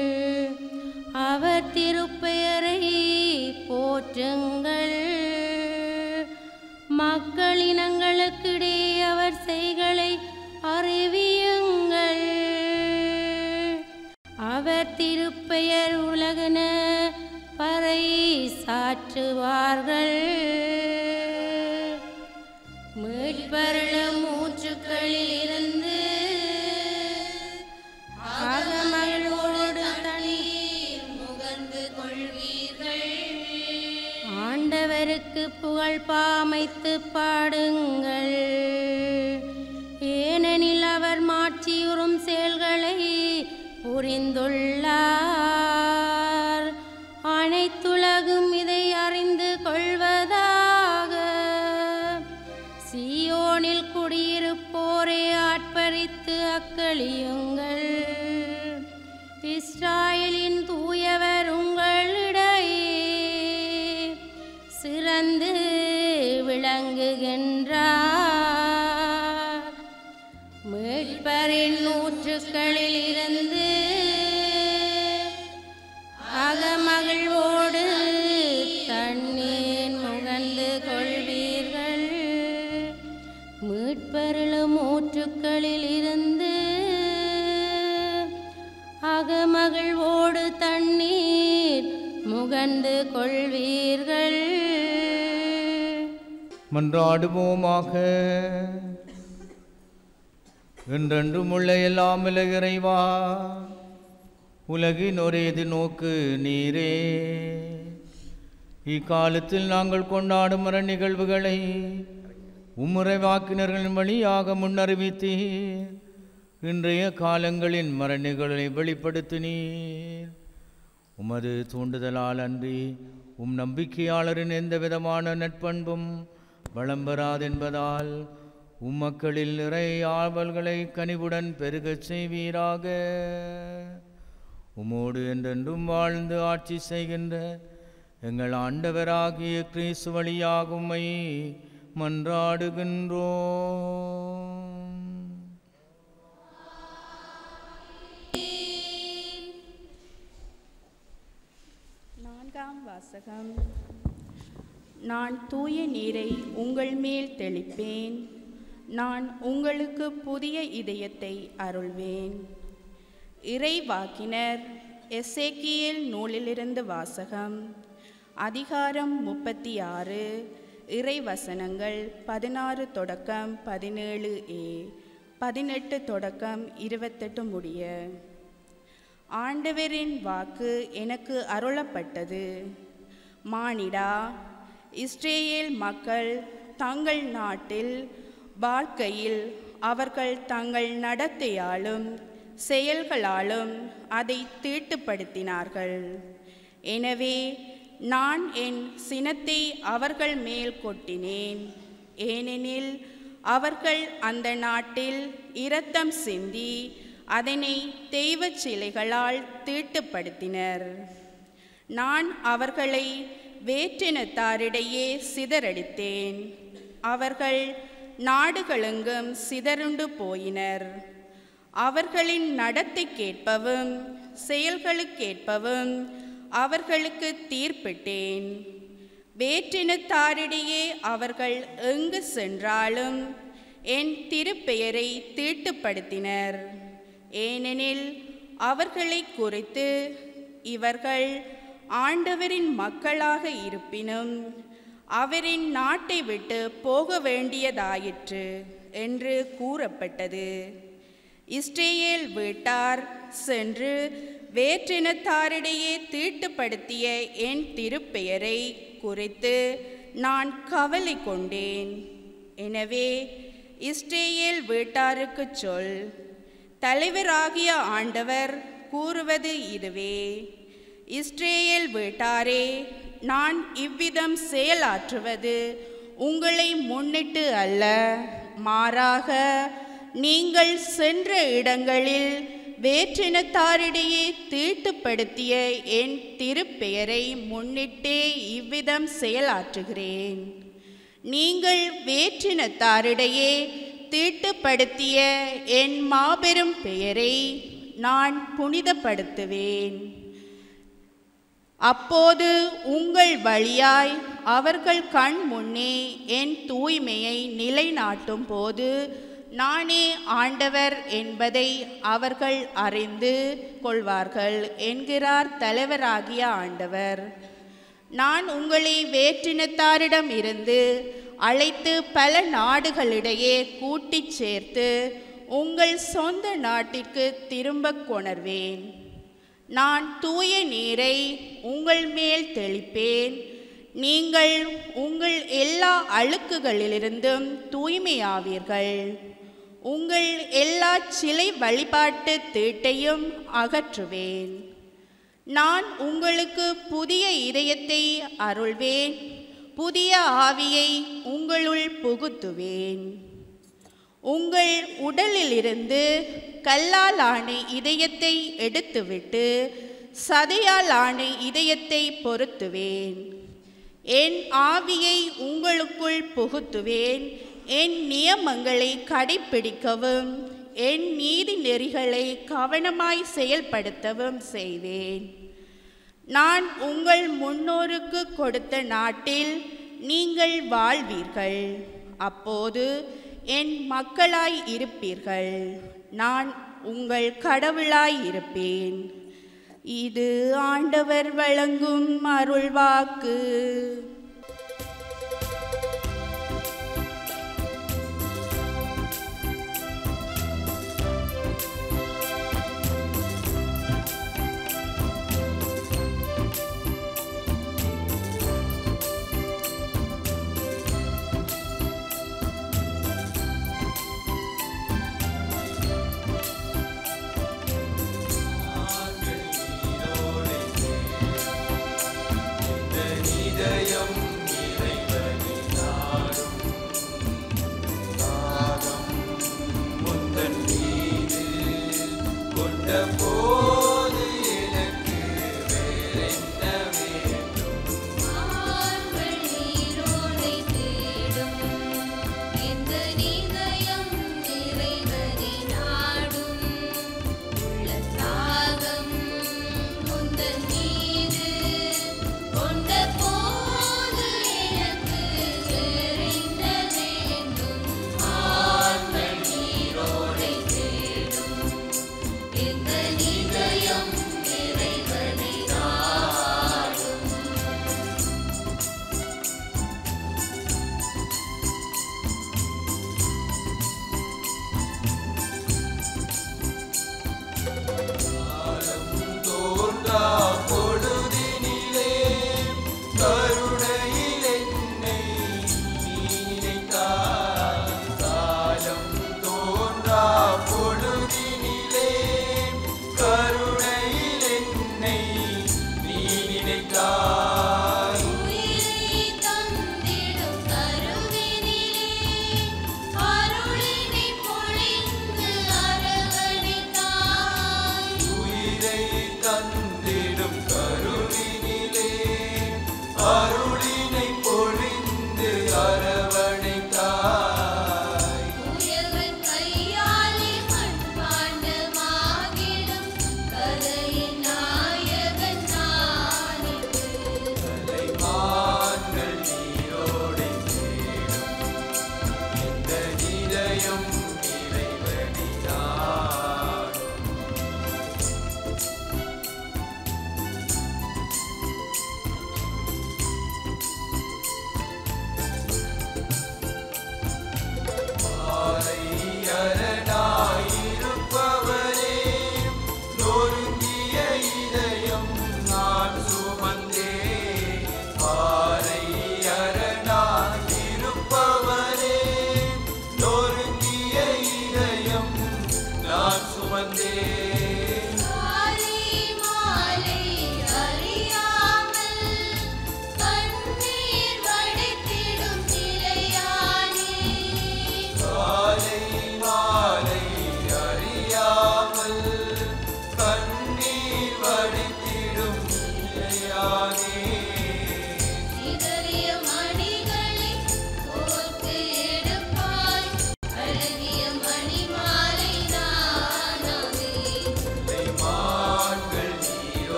அவர் திருப்பெயரை போற்றுங்கள். மக்களினங்களுக்கிடையே அவர் செய்களை அறிவியுங்கள். அவர் திருப்பெயர் உலகென பறை சாற்றுவார்கள். மீட்பருளும் ஊற்றுக்களில் இருந்து ஆகமகிழ்வோடு தண்ணீர் முகந்து கொள்வீர்கள். ஆண்டவருக்கு புகழ் பாமைத்து பாடுங்கள், ஏனெனில் அவர் மாட்சியுறும் செயல்களை புரிந்துள்ளார். அனைத்துலகும் இதை அறிந்து கொள்வதாக. சீயோனில் குடியிருப்போரை ஆட்பரித்து அக்களியுங்கள். இஸ்ராயலின் தூயவர் உங்களிடையே சிறந்து விளங்குகின்றார். மீட்பரின் ஊற்றுக்களில் இருந்து அகமகிழ்வோடு தண்ணீர் முகந்து கொள்வீர்கள். மீட்பருளும் ஊற்றுக்களில் இருந்து அகமகிழ்வோடு தண்ணீர் முகந்து கொள்வீர்கள். மன்றாடுவோமாக. என்றென்றும் உள்ள எல்லாம் இறைவா, உலகின் ஒரேது நோக்கு நீரே. இக்காலத்தில் நாங்கள் கொண்டாடும் மர நிகழ்வுகளை உம்முறைவாக்கினர்களின் வழியாக முன்னறிவித்தீர். இன்றைய காலங்களின் மர நிகழ்வை வெளிப்படுத்தினீர். உமது தூண்டுதலால் அன்றி நம்பிக்கையாளரின் எந்த விதமான நட்பண்பும் வளம் பெறாதென்பதால் மக்களில் நிறை ஆவல்களை கனிவுடன் பெருகச் செய்வீராக. உமோடு என்றென்றும் வாழ்ந்து ஆட்சி செய்கின்ற எங்கள் ஆண்டவராகிய கிறிஸ்து வழியாக உம்மை மன்றாடுகின்றோம். நான்காம் வாசகம். நான் தூய நீரை உங்கள் மேல் தெளிப்பேன், நான் உங்களுக்கு புதிய இதயத்தை அருள்வேன். இறைவாக்கினர் எசேக்கியேல் நூலிலிருந்து வாசகம். அதிகாரம் 36, இறைவசனங்கள் 16 தொடக்கம் 17a, 18 தொடக்கம் 28 முடிய. ஆண்டவரின் வாக்கு எனக்கு அருளப்பட்டது. மானிடா, இஸ்ரேல் மக்கள் தங்கள் நாட்டில் வாழ்க்கையில் அவர்கள் தங்கள் நடத்தையாலும் செயல்களாலும் அதை தீட்டுப்படுத்தினார்கள். எனவே நான் என் சினத்தை அவர்கள் மேல் கொட்டினேன். ஏனெனில் அவர்கள் அந்த நாட்டில் இரத்தம் சிந்தி அதனை தெய்வச் சிலைகளால் தீட்டுப்படுத்தினர். நான் அவர்களை வேற்றினத்தாரிடையே சிதறடித்தேன். அவர்கள் நாடுகளெங்கும் சிதறுண்டு போயினர். அவர்களின் நடத்தைக்கேற்பவும் செயல்களுக்கேற்பவும் அவர்களுக்கு தீர்ப்பிட்டேன். வேற்றினத்தாரிடையே அவர்கள் எங்கு சென்றாலும் என் திருப்பெயரை தீட்டுப்படுத்தினர். ஏனெனில் அவர்களை குறித்து இவர்கள் ஆண்டவரின் மக்களாக இருப்பினும் அவரின் நாட்டை விட்டு போக வேண்டியதாயிற்று என்று கூறப்பட்டது. இஸ்ரேல் வீட்டார் சென்று வேற்றினத்தாரிடையே தீட்டுப்படுத்திய என் திருப்பெயரை குறித்து நான் கவலை கொண்டேன். எனவே இஸ்ரேல் வீட்டாருக்கு சொல், தலைவராகிய ஆண்டவர் கூறுவது இதுவே: இஸ்ரேல் வீட்டாரே, நான் இவ்விதம் செயலாற்றுவது உங்களை முன்னிட்டு அல்ல, மாறாக நீங்கள் சென்ற இடங்களில் வேற்றினத்தாரிடையே தீட்டுப்படுத்திய என் திருப்பெயரை முன்னிட்டே இவ்விதம் செயலாற்றுகிறேன். நீங்கள் வேற்றினத்தாரிடையே தீட்டுப்படுத்திய என் மாபெரும் பெயரை நான் புனிதப்படுத்துவேன். அப்போது உங்கள் வழியாய் அவர்கள் கண் முன்னே என் தூய்மையை நிலைநாட்டும் போது நானே ஆண்டவர் என்பதை அவர்கள் அறிந்து கொள்வார்கள் என்கிறார் தலைவராகிய ஆண்டவர். நான் உங்களை வேற்றினத்தாரிடம் இருந்து அழைத்து பல நாடுகளிடையே கூட்டிச் சேர்த்து உங்கள் சொந்த நாட்டிற்கு திரும்ப கொணர்வேன். நான் தூய நீரை உங்கள் மேல் தெளிப்பேன். நீங்கள் உங்கள் எல்லா அழுக்குகளிலிருந்தும் தூய்மையாவீர்கள். உங்கள் எல்லா சிலை வழிபாட்டு தீட்டையும் அகற்றுவேன். நான் உங்களுக்கு புதிய இதயத்தை அருள்வேன், புதிய ஆவியை உங்களுள் புகுத்துவேன். உங்கள் உடலிலிருந்து கல்லால் ஆன இதயத்தை எடுத்துவிட்டு சதையால் ஆன இதயத்தை பொருத்துவேன். என் ஆவியை உங்களுக்குள் புகுத்துவேன். என் நியமங்களை கடைப்பிடிக்கவும் என் நீதி நெறிகளை கவனமாய் செயல்படுத்தவும் செய்வேன். நான் உங்கள் முன்னோருக்கு கொடுத்த நாட்டில் நீங்கள் வாழ்வீர்கள். அப்போது என் மக்களாய் இருப்பீர்கள். நான் உங்கள் கடவுளாய் இருப்பேன். இது ஆண்டவர் வழங்கும் அருள்வாக்கு.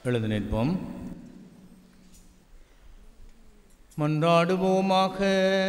எழுந்து நிற்போம். மன்றாடுவோமாக.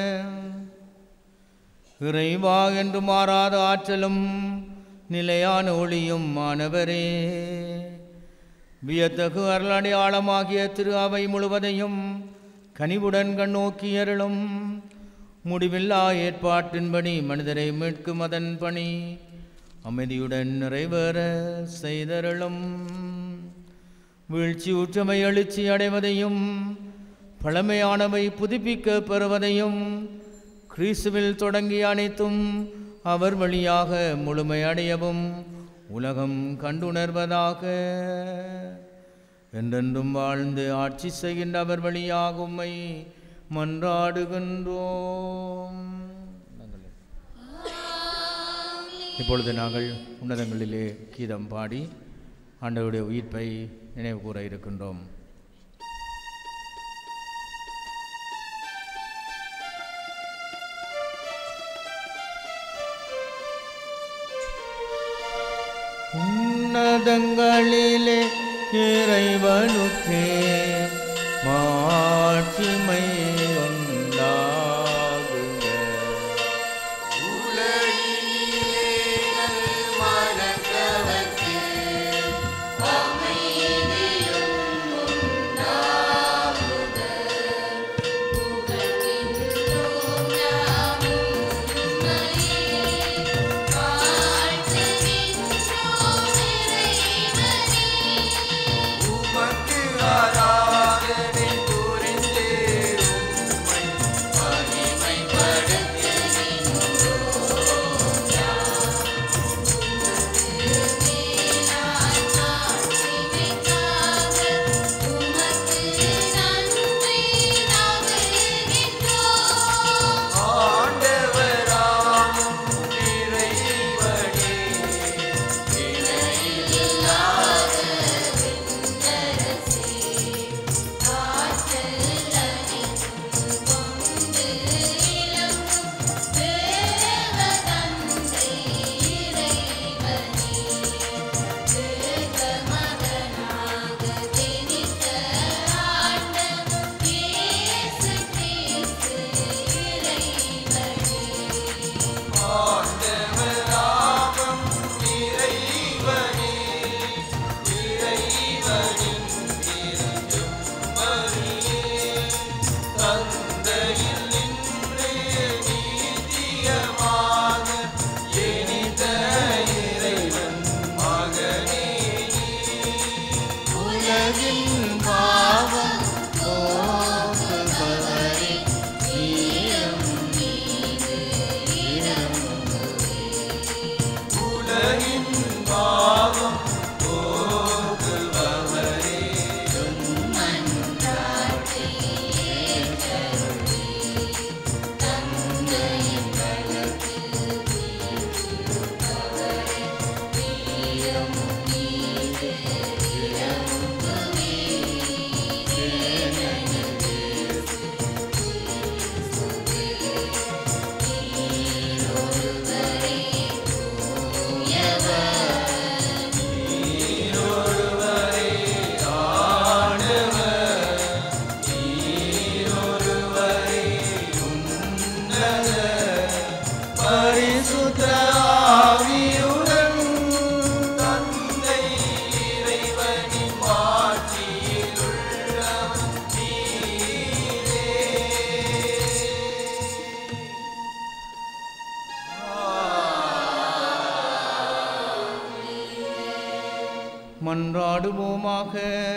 இறைவா என்று மாறாத ஆற்றலும் நிலையான ஒளியும் மாணவரே, வியத்தகு அருளடையாளமாகிய திரு அவை முழுவதையும் கனிவுடன் கண்ணோக்கி அருளும். முடிவில்லா ஏற்பாட்டின்படி மனிதரை மீட்கும் அதன் பணி அமைதியுடன் நிறைவேற செய்தருளும். வீழ்ச்சி உற்றமை எழுச்சி அடைவதையும் பழமையானவை புதுப்பிக்க பெறுவதையும் கிறிஸ்துவில் தொடங்கிய அனைத்தும் அவர் வழியாக முழுமையடையவும் உலகம் கண்டுணர்வதாக. என்றென்றும் வாழ்ந்து ஆட்சி செய்கின்ற அவர் வழியாக உம்மை மன்றாடுகின்றோம். இப்பொழுது நாங்கள் உன்னதங்களிலே கீதம் பாடி ஆண்டவருடைய உயிர்ப்பை நினைவு கூற இருக்கின்றோம். உன்னதங்களிலே இறைவனுக்கே மாட்சிமை உண்டாகுக. உலகினிலே நல்மனத்தவர்க்கு அமைதியும் உண்டாகுக. புகழ்கின்றோம் நாமும் உம்மையே, வாழ்த்துகின்றோம் இறைவனே. உமக்கு ஆராதனை புரிந்து உம்மை மகிமைப்படுத்துகின்றோம் யாம். உமக்கு மேலான மாட்சிமைக்காக உமக்கு நன்றி நல்குகின்றோம். ஆண்டவராம் இறைவனே, இணையில்லாத விண்ணரசே, ஆற்றல் அனைத்தும் கொண்டு இலங்கும் தேவதந்தை இறைவனே, தேவமகனாக ஜனித்த ஆண்டவர் இயேசு கிறிஸ்து இறைவனே. ஆண்டவராம் இறைவனே, இறைவனின் திருமறியே, தந்தையில் நின்று நீதியமாக எனித இறைவன் மகனே, உலகின் பாவம் போக்குபவரே, நீரும் மீது உலகின் பாவம் போக்குபவரே, மன்றாட்டை ஏற்றருளி, தந்தையின் வலத்தில் வீற்றிருப்பவரே, நீரும் மீது பரிசுத்த ஆவியுடன் தந்தை இறைவனின் மாட்சியில் உள்ளவன் நீரே. மன்றாடுவோமாக.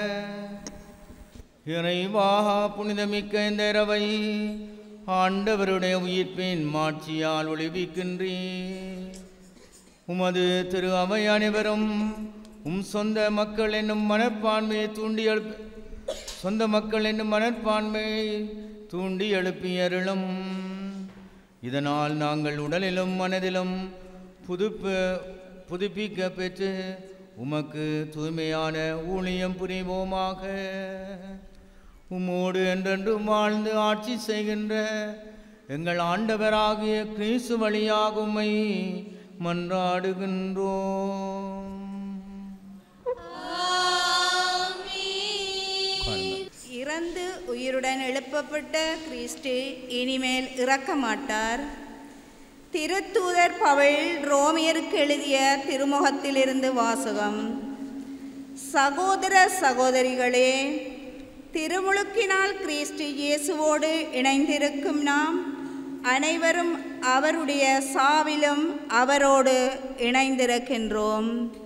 இறைவா, புனிதமிக்க இந்த இரவை ஆண்டவருடைய உயிர்ப்பின் மாட்சியால் ஒளிவிக்கின்றீர். உமது திரு அவை அனைவரும் சொந்த மக்கள் என்னும் மனப்பான்மையை தூண்டி எழுப்பியருளும். இதனால் நாங்கள் உடலிலும் மனதிலும் புதுப்பிக்க பெற்று உமக்கு தூய்மையான ஊழியம் புரிவோமாக. உம்மோடு என்றென்றும் வாழ்ந்து ஆட்சி செய்கின்ற எங்கள் ஆண்டவராகிய கிறிஸ்து வழியாக உம்மை மன்றாடுகின்றோம். ஆமென். உயிருடன் எழுப்பப்பட்ட கிறிஸ்து இனிமேல் இறக்க மாட்டார். திருத்தூதர் பவுல் ரோமியருக்கு எழுதிய திருமுகத்திலிருந்து வாசகம். சகோதர சகோதரிகளே, திருமுழுக்கினால் கிறிஸ்து இயேசுவோடு இணைந்திருக்கும் நாம் அனைவரும் அவருடைய சாவிலும் அவரோடு இணைந்திருக்கின்றோம்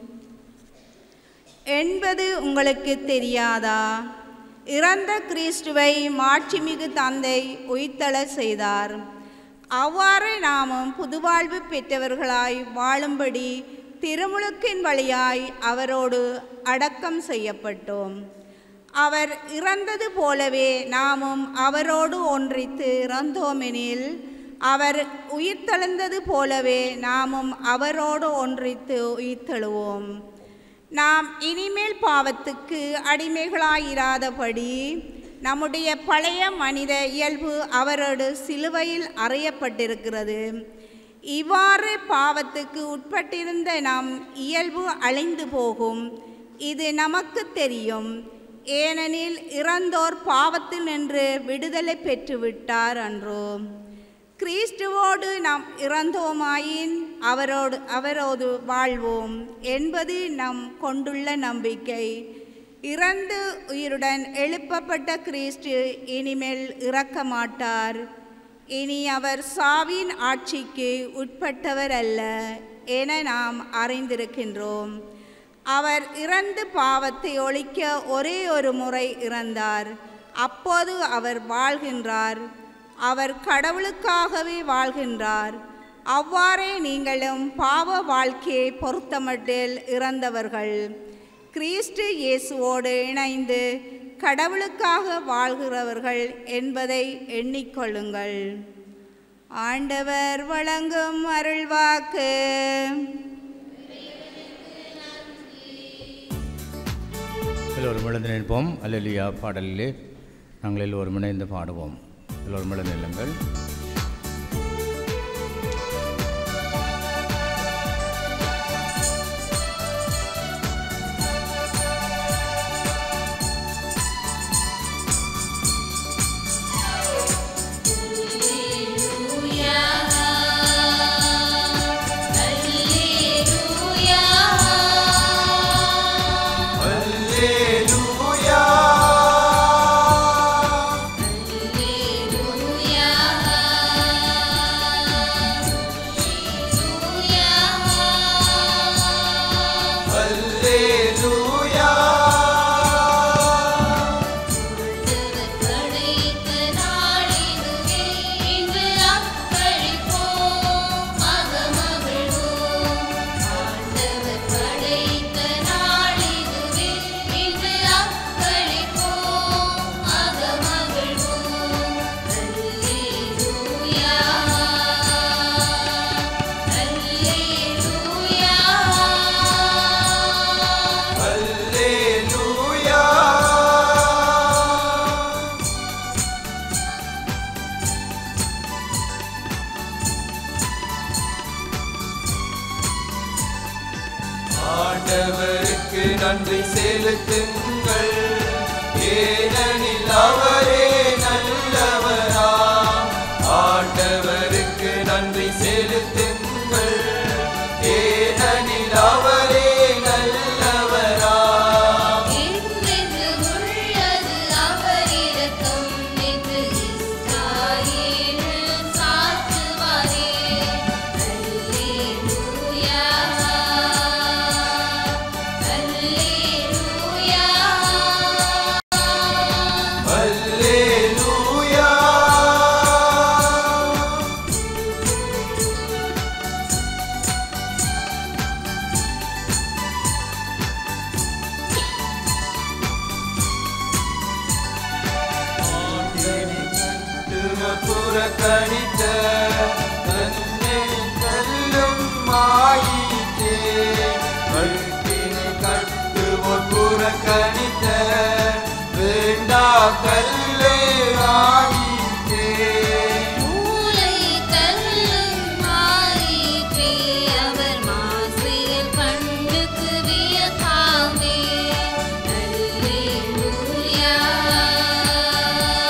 என்பது உங்களுக்கு தெரியாதா? இறந்த கிறிஸ்துவை மாட்சிமிகு தந்தை உயிர்த்தெழ செய்தார். அவ்வாறு நாமும் புதுவாழ்வு பெற்றவர்களாய் வாழும்படி திருமுழுக்கின் வழியாய் அவரோடு அடக்கம் செய்யப்பட்டோம். அவர் இறந்தது போலவே நாமும் அவரோடு ஒன்றித்து இறந்தோமெனில், அவர் உயிர்த்தெழுந்தது போலவே நாமும் அவரோடு ஒன்றித்து உயிர்த்தெழுவோம். நாம் இனிமேல் பாவத்துக்கு அடிமைகளாயிராதபடி நம்முடைய பழைய மனித இயல்பு அவரோடு சிலுவையில் அறையப்பட்டிருக்கிறது. இவ்வாறு பாவத்துக்கு உட்பட்டிருந்த நம் இயல்பு அழிந்து போகும். இது நமக்கு தெரியும். ஏனெனில் இறந்தோர் பாவத்தில் நின்று விடுதலை பெற்றுவிட்டார் அன்றோ. கிறிஸ்துவோடு நாம் இறந்தோமாயின் அவரோடு வாழ்வோம் என்பது நம் கொண்டுள்ள நம்பிக்கை. இறந்து உயிருடன் எழுப்பப்பட்ட கிறிஸ்து இனிமேல் இறக்க மாட்டார். இனி அவர் சாவின் ஆட்சிக்கு உட்பட்டவர் அல்ல என நாம் அறிந்திருக்கின்றோம். அவர் இறந்து பாவத்தை ஒழிக்க ஒரே ஒரு முறை இறந்தார். அப்போது அவர் வாழ்கின்றார். அவர் கடவுளுக்காகவே வாழ்கின்றார். அவ்வாறே நீங்களும் பாவ வாழ்க்கையை பொறுத்தமட்டில் இறந்தவர்கள் கிறிஸ்து இயேசுவோடு இணைந்து கடவுளுக்காக வாழ்கிறவர்கள் என்பதை எண்ணிக்கொள்ளுங்கள். ஆண்டவர் வழங்கும் அருள்வாக்கு. எல்லோரும் எழுந்து நிற்போம். அல்லேலூயா பாடலிலே நாங்கள் எல்லோரும் இணைந்து பாடுவோம். எல்லோரும் எழுந்து நில்லுங்கள். ஆண்டவருக்கு நன்றி செலுத்துங்கள், ஏனெனில் அவரே நல்லவரா. ஆண்டவருக்கு நன்றி செலுத்துங்கள், ஏனெனில் அவரே நல்லவரா. புறக்கணித்த தன்னை கல்லும் மாயிற்றே, கல்வினை கட்டுவோர் புறக்கணித்த வேண்டா கல்லே ஆயிற்றே. Alleluia.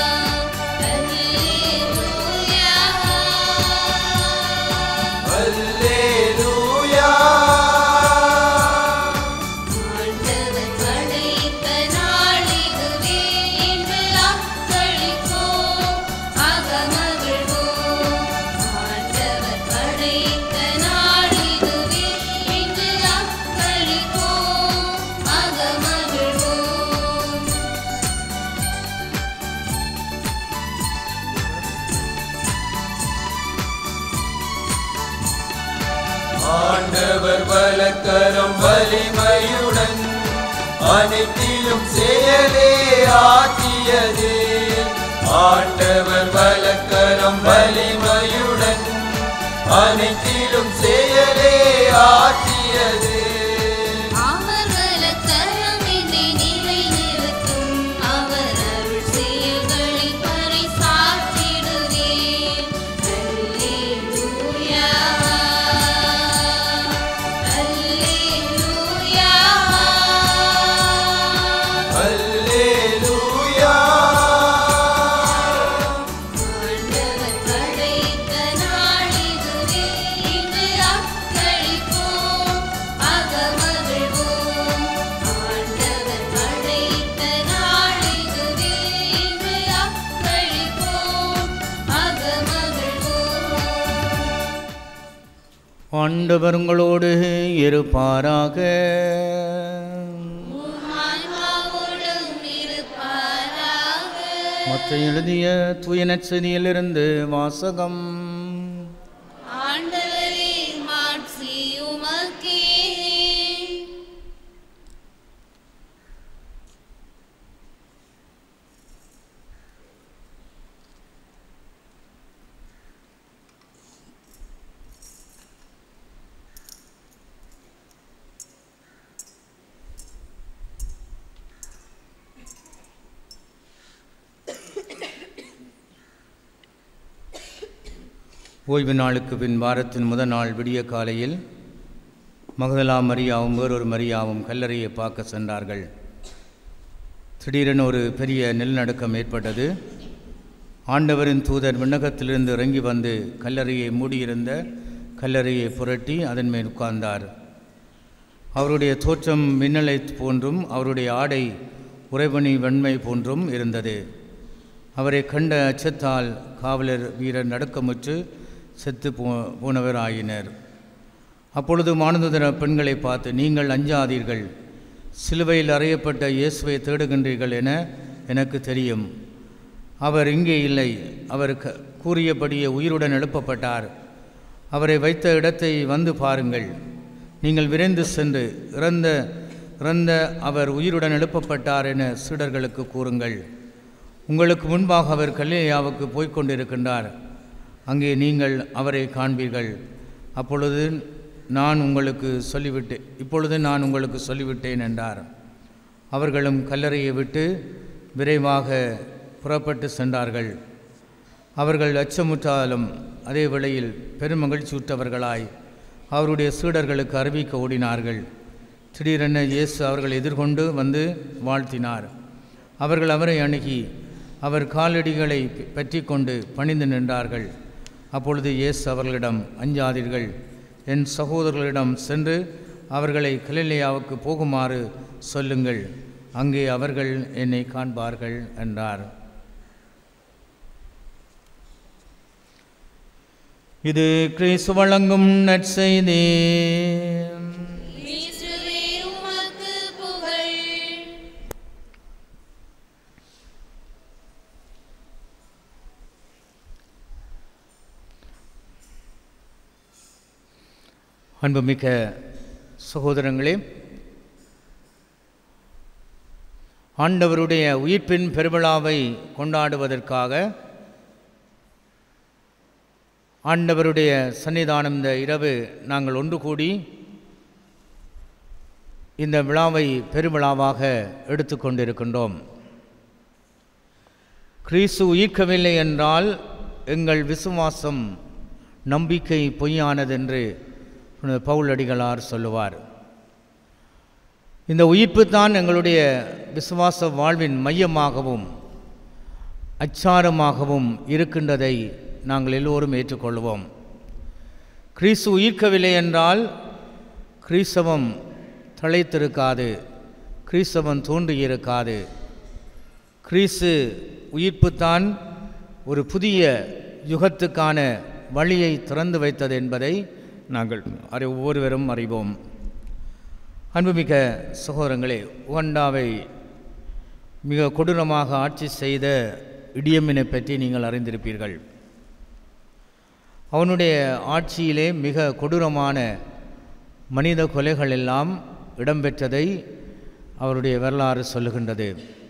வலக்கரம் வலிமையுடன் அனைத்திலும் செயலே ஆற்றியது. ஆண்டவர் வலக்கரம் வலிமையுடன் அனைத்திலும் செயலே ஆற்றியது. அவர் வலக்கரம் என்னை நிலை நிறுத்தும். அவர் அருள் செயல்களை பறைசாற்றிடுவேன். அல்லேலூயா, அல்லேலூயா, அல்லேலூயா. ஆண்டவர் படைத்த நாள் இதுவே. இன்று அக்களிப்போம், அகமகிழ்வோம். ஆண்டவர் படைத்த நாள் இதுவே. இன்று அக்களிப்போம், அகமகிழ்வோம். ஆண்டவர் உங்களோடு இருப்பாராக. ஆன்மாவோடும் இருப்பாராக. மற்ற எழுதிய தூய நற்செய்தியிலிருந்து வாசகம். ஆண்டவரே, மாட்சி உமக்கே. ஓய்வு நாளுக்கு பின் வாரத்தின் முதல் நாள் விடிய காலையில் மகதலா மரியாவும் வேறொரு மரியாவும் கல்லறையை பார்க்க சென்றார்கள். திடீரென ஒரு பெரிய நிலநடுக்கம் ஏற்பட்டது. ஆண்டவரின் தூதர் விண்ணகத்திலிருந்து இறங்கி வந்து கல்லறையை மூடியிருந்த கல்லறையை புரட்டி அதன் மேல் உட்கார்ந்தார். அவருடைய தோற்றம் மின்னலை போன்றும் அவருடைய ஆடை உறைபனி வெண்மை போன்றும் இருந்தது. அவரை கண்ட அச்சத்தால் காவலர் வீரர் நடுக்கமுற்று செத்து போனவர் ஆயினர். அப்பொழுது மானதுதர பெண்களை பார்த்து, நீங்கள் அஞ்சாதீர்கள், சிலுவையில் அறையப்பட்ட இயேசுவை தேடுகின்றீர்கள் என எனக்கு தெரியும். அவர் இங்கே இல்லை. அவர் கூறியபடியே உயிருடன் எழுப்பப்பட்டார். அவரை வைத்த இடத்தை வந்து பாருங்கள். நீங்கள் விரைந்து சென்று இறந்த அவர் உயிருடன் எழுப்பப்பட்டார் என சீடர்களுக்கு கூறுங்கள். உங்களுக்கு முன்பாக அவர் கலிலேயாவுக்கு போய்க் கொண்டிருக்கின்றார். அங்கே நீங்கள் அவரை காண்பீர்கள். இப்பொழுது நான் உங்களுக்கு சொல்லிவிட்டேன் என்றார். அவர்களும் கல்லறையை விட்டு விரைவாக புறப்பட்டு சென்றார்கள். அவர்கள் அச்சமுற்றாலும் அதே வேளையில் பெருமகிழ்ச்சியுற்றவர்களாய் அவருடைய சீடர்களுக்கு அறிவிக்க ஓடினார்கள். திடீரென இயேசு அவர்களை எதிர்கொண்டு வந்து வாழ்த்தினார். அவர்கள் அவரை அணுகி அவர் காலடிகளை பற்றி கொண்டு பணிந்து நின்றார்கள். அப்பொழுது இயேசு அவர்களிடம், அஞ்சாதீர்கள், என் சகோதரர்களிடம் சென்று அவர்களை கலிலேயாவுக்கு போகுமாறு சொல்லுங்கள். அங்கே அவர்கள் என்னை காண்பார்கள் என்றார். இது கிறிஸ்து வழங்கும் நற்செய்தி. இயேசுவே, உமக்கு புகழ். அன்புமிக்க சகோதரங்களே, ஆண்டவருடைய உயிர்ப்பின் பெருவிழாவை கொண்டாடுவதற்காக ஆண்டவருடைய சன்னிதானம் இந்த இரவு நாங்கள் ஒன்று கூடி இந்த விழாவை பெருவிழாவாக எடுத்துக்கொண்டிருக்கின்றோம். கிறிஸ்து உயிர்க்கவில்லை என்றால் எங்கள் விசுவாசம் நம்பிக்கை பொய்யானதென்று பவுலடிகளார் சொல்லுவார். இந்த உயிர்ப்பு தான் எங்களுடைய விசுவாச வாழ்வின் மையமாகவும் அச்சாரமாகவும் இருக்கின்றதை நாங்கள் எல்லோரும் ஏற்றுக்கொள்வோம். கிறிஸ்து உயிர்க்கவில்லை என்றால் கிறிஸ்தவம் தழைத்திருக்காது, கிறிஸ்தவம் தோன்றியிருக்காது. கிறிஸ்து உயிர்ப்புத்தான் ஒரு புதிய யுகத்துக்கான வழியை திறந்து வைத்தது என்பதை நாங்கள் ஒவ்வொருவரும் அறிவோம். அன்புமிக்க சகோதரங்களே, உகண்டாவை மிக கொடூரமாக ஆட்சி செய்த இடியம்மினை பற்றி நீங்கள் அறிந்திருப்பீர்கள். அவனுடைய ஆட்சியிலே மிக கொடூரமான மனித கொலைகள் எல்லாம் இடம்பெற்றதை அவருடைய வரலாறு சொல்லுகின்றது.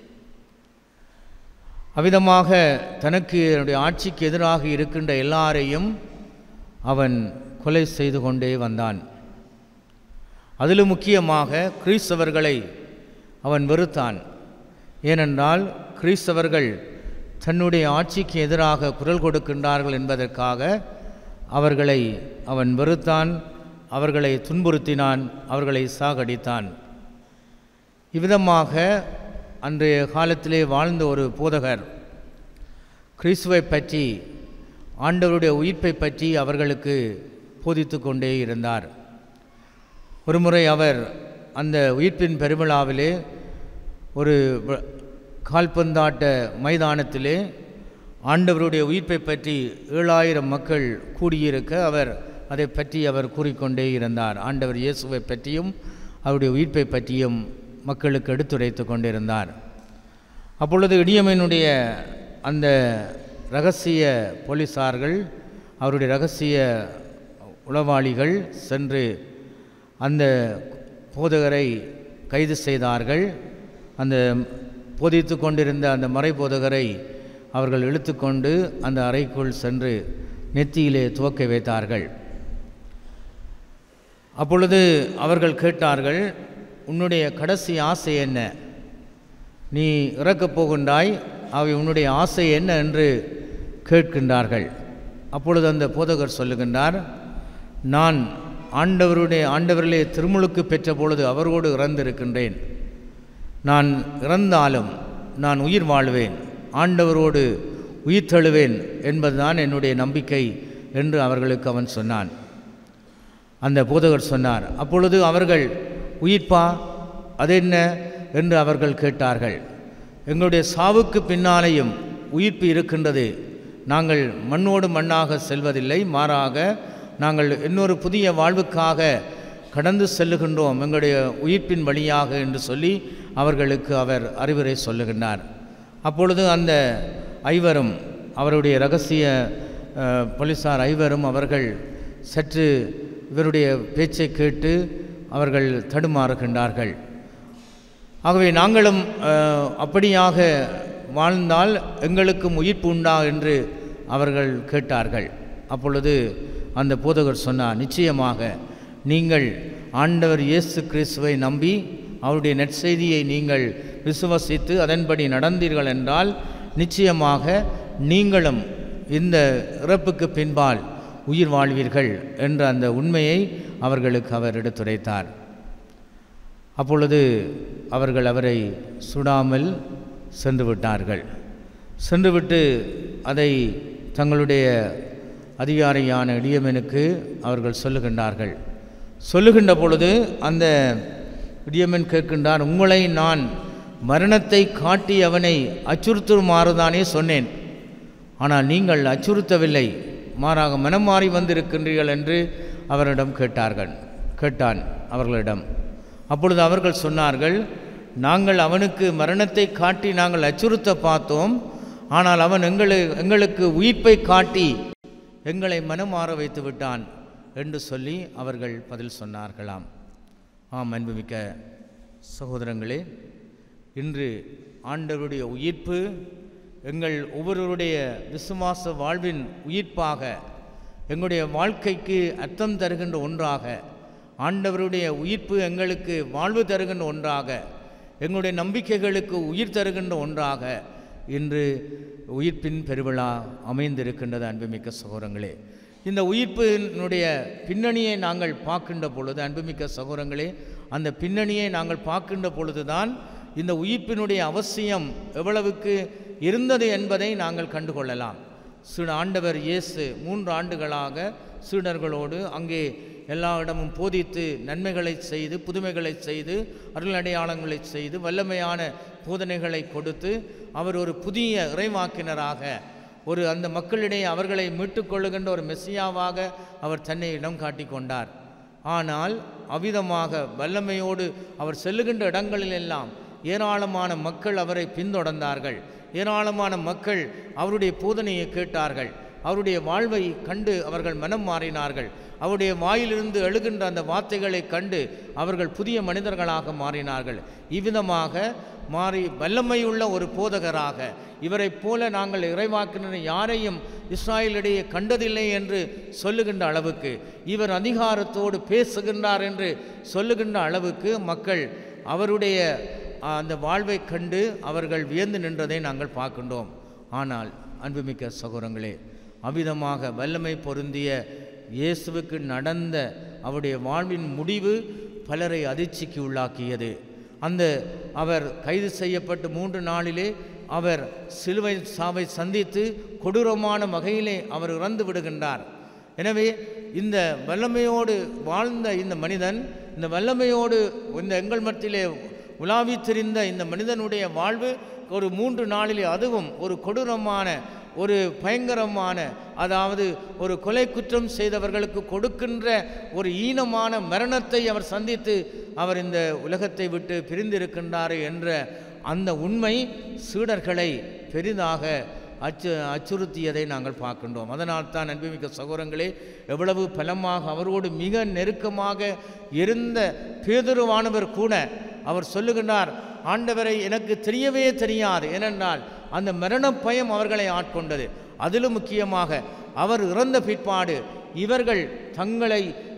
அவ்விதமாக தனக்கு என்னுடைய ஆட்சிக்கு எதிராக இருக்கின்ற எல்லாரையும் அவன் கொலை செய்து கொண்டே வந்தான். அதிலும் முக்கியமாக கிறிஸ்தவர்களை அவன் வெறுத்தான். ஏனென்றால் கிறிஸ்தவர்கள் தன்னுடைய ஆட்சிக்கு எதிராக குரல் கொடுக்கின்றார்கள் என்பதற்காக அவர்களை அவன் வெறுத்தான், அவர்களை துன்புறுத்தினான், அவர்களை சாகடித்தான். இவ்விதமாக அன்றைய காலத்திலே வாழ்ந்த ஒரு போதகர் கிறிஸ்துவை பற்றி, ஆண்டவருடைய உயிர்ப்பை பற்றி அவர்களுக்கு போதித்து கொண்டே இருந்தார். ஒருமுறை அவர் அந்த உயிர்ப்பின் பெருவிழாவிலே ஒரு கால்பந்தாட்ட மைதானத்திலே ஆண்டவருடைய உயிர்ப்பை பற்றி 7000 மக்கள் கூடியிருக்க அவர் அதை பற்றி அவர் கூறிக்கொண்டே இருந்தார். ஆண்டவர் இயேசுவை பற்றியும் அவருடைய உயிர்ப்பை பற்றியும் மக்களுக்கு எடுத்துரைத்து கொண்டிருந்தார். அப்பொழுது இடியமனுடைய அந்த இரகசிய போலீசார்கள், அவருடைய இரகசிய உளவாளிகள் சென்று அந்த போதகரை கைது செய்தார்கள். அந்த போதித்து கொண்டிருந்த அந்த மறை போதகரை அவர்கள் இழுத்துக்கொண்டு அந்த அறைக்குள் சென்று நெத்தியிலே துவக்க வைத்தார்கள். அப்பொழுது அவர்கள் கேட்டார்கள், உன்னுடைய கடைசி ஆசை என்ன? நீ இறக்கப் போகின்றாய், அவை உன்னுடைய ஆசை என்ன என்று கேட்கின்றார்கள். அப்பொழுது அந்த போதகர் சொல்லுகின்றார், நான் ஆண்டவரிலே திருமுழுக்கு பெற்ற பொழுது அவரோடு இறந்திருக்கின்றேன். நான் இறந்தாலும் நான் உயிர் வாழ்வேன், ஆண்டவரோடு உயிர் தழுவேன் என்பதுதான் என்னுடைய நம்பிக்கை என்று அவர்களுக்கு அவன் சொன்னான். அந்த போதகர் சொன்னார். அப்பொழுது அவர்கள், உயிர்ப்பா அதென்ன என்று அவர்கள் கேட்டார்கள். எங்களுடைய சாவுக்கு பின்னாலேயும் உயிர்ப்பு இருக்கின்றது. நாங்கள் மண்ணோடு மண்ணாக செல்வதில்லை, மாறாக நாங்கள் இன்னொரு புதிய வாழ்வுக்காக கடந்து செல்லுகின்றோம் எங்களுடைய உயிர்ப்பின் வழியாக என்று சொல்லி அவர்களுக்கு அவர் அறிவுரை சொல்லுகின்றார். அப்பொழுது அந்த ஐவரும், அவருடைய இரகசிய போலீசார் ஐவரும் அவர்கள் சற்று இவருடைய பேச்சை கேட்டு அவர்கள் தடுமாறுகின்றார்கள். ஆகவே நாங்களும் அப்படியாக வாழ்ந்தால் எங்களுக்கும் உயிர்ப்பு உண்டா என்று அவர்கள் கேட்டார்கள். அப்பொழுது அந்த போதகர் சொன்னார், நிச்சயமாக நீங்கள் ஆண்டவர் இயேசு கிறிஸ்துவை நம்பி அவருடைய நற்செய்தியை நீங்கள் விசுவசித்து அதன்படி நடந்தீர்கள் என்றால் நிச்சயமாக நீங்களும் இந்த இறப்புக்கு பின்பால் உயிர் வாழ்வீர்கள் என்ற அந்த உண்மையை அவர்களுக்கு அவர் எடுத்துரைத்தார். அப்பொழுது அவர்கள் அவரை சுடாமல் சென்று விட்டார்கள். சென்றுவிட்டு அதை தங்களுடைய அதிகாரியான இடியமனுக்கு அவர்கள் சொல்லுகின்றார்கள். சொல்லுகின்ற பொழுது அந்த இடியமன் கேட்கின்றார், உங்களை நான் மரணத்தை காட்டி அவனை அச்சுறுத்துமாறுதானே சொன்னேன், ஆனால் நீங்கள் அச்சுறுத்தவில்லை, மாறாக மனம் மாறி வந்திருக்கின்றீர்கள் என்று அவரிடம் கேட்டான் அவர்களிடம். அப்பொழுது அவர்கள் சொன்னார்கள், நாங்கள் அவனுக்கு மரணத்தை காட்டி நாங்கள் அச்சுறுத்த பார்த்தோம், ஆனால் அவன் எங்களுக்கு உயிர்ப்பை காட்டி எங்களை மனம் மாற வைத்து விட்டான் என்று சொல்லி அவர்கள் பதில் சொன்னார்களாம். ஆம், அன்புமிக்க சகோதரங்களே, இன்று ஆண்டவருடைய உயிர்ப்பு எங்கள் ஒவ்வொருவருடைய விசுவாச வாழ்வின் உயிர்ப்பாக, எங்களுடைய வாழ்க்கைக்கு அர்த்தம் தருகின்ற ஒன்றாக, ஆண்டவருடைய உயிர்ப்பு எங்களுக்கு வாழ்வு தருகின்ற ஒன்றாக, எங்களுடைய நம்பிக்கைகளுக்கு உயிர் தருகின்ற ஒன்றாக இன்று உயிர்ப்பின் பெருவிழா அமைந்திருக்கின்றது. அன்புமிக்க சகோதரங்களே, இந்த உயிர்ப்பினுடைய பின்னணியை நாங்கள் பார்க்கின்ற பொழுது, அன்புமிக்க சகோதரங்களே, அந்த பின்னணியை நாங்கள் பார்க்கின்ற பொழுதுதான் இந்த உயிர்ப்பினுடைய அவசியம் எவ்வளவுக்கு இருந்தது என்பதை நாங்கள் கண்டுகொள்ளலாம். ஆண்டவர் இயேசு 3 ஆண்டுகளாக சீடர்களோடு அங்கே எல்லா இடமும் போதித்து நன்மைகளை செய்து, புதுமைகளை செய்து, அருள் அடையாளங்களை செய்து, வல்லமையான போதனைகளை கொடுத்து அவர் ஒரு புதிய இறைவாக்கினராக, அந்த மக்களிடையே அவர்களை மீட்டுக்கொள்ளுகின்ற ஒரு மெசியாவாக அவர் தன்னை இடம் காட்டி கொண்டார். ஆனால் அவ்விதமாக வல்லமையோடு அவர் செல்லுகின்ற இடங்களிலெல்லாம் ஏராளமான மக்கள் அவரை பின்தொடர்ந்தார்கள். ஏராளமான மக்கள் அவருடைய போதனையை கேட்டார்கள். அவருடைய வாழ்வை கண்டு அவர்கள் மனம் மாறினார்கள். அவருடைய வாயிலிருந்து எழுகின்ற அந்த வார்த்தைகளை கண்டு அவர்கள் புதிய மனிதர்களாக மாறினார்கள். இவ்விதமாக மாறி வல்லமையுள்ள ஒரு போதகராக, இவரைப் போல நாங்கள் இறைவாக்கினர் யாரையும் இஸ்ராயலிடையே கண்டதில்லை என்று சொல்லுகின்ற அளவுக்கு, இவர் அதிகாரத்தோடு பேசுகின்றார் என்று சொல்லுகின்ற அளவுக்கு மக்கள் அவருடைய அந்த வாழ்வை கண்டு அவர்கள் வியந்து நின்றதை நாங்கள் பார்க்கின்றோம். ஆனால் அன்புமிக்க சகோதரங்களே, அவ்விதமாக வல்லமை பொருந்திய இயேசுவுக்கு நடந்த அவருடைய வாழ்வின் முடிவு பலரை அதிர்ச்சிக்கு உள்ளாக்கியது. அவர் கைது செய்யப்பட்டு 3 நாளிலே அவர் சிலுவை சாவை சந்தித்து கொடூரமான வகையிலே அவர் இறந்து விடுகின்றார். எனவே இந்த வல்லமையோடு வாழ்ந்த இந்த மனிதன், இந்த வல்லமையோடு இந்த எங்கள் மத்தியிலே உலாவி திரிந்த இந்த மனிதனுடைய வாழ்வு ஒரு 3 நாளிலே, அதுவும் ஒரு கொடூரமான ஒரு பயங்கரமான, அதாவது ஒரு கொலை குற்றம் செய்தவர்களுக்கு கொடுக்கின்ற ஒரு ஈனமான மரணத்தை அவர் சந்தித்து அவர் இந்த உலகத்தை விட்டு பிரிந்திருக்கின்றார் என்ற அந்த உண்மை சீடர்களை பெரிதாக அச்சுறுத்தியதை நாங்கள் பார்க்கின்றோம். அதனால் தான் அன்புமிக்க சகோதரங்களே, எவ்வளவு பலமாக அவரோடு மிக நெருக்கமாக இருந்த பேதுருவானவர் கூட அவர் சொல்லுகின்றார், ஆண்டவரை எனக்கு தெரியவே தெரியாது. ஏனென்றால் அந்த மரண பயம் அவர்களை ஆட்கொண்டது. அதிலும் முக்கியமாக அவர் இறந்த பிற்பாடு இவர்கள் தங்களை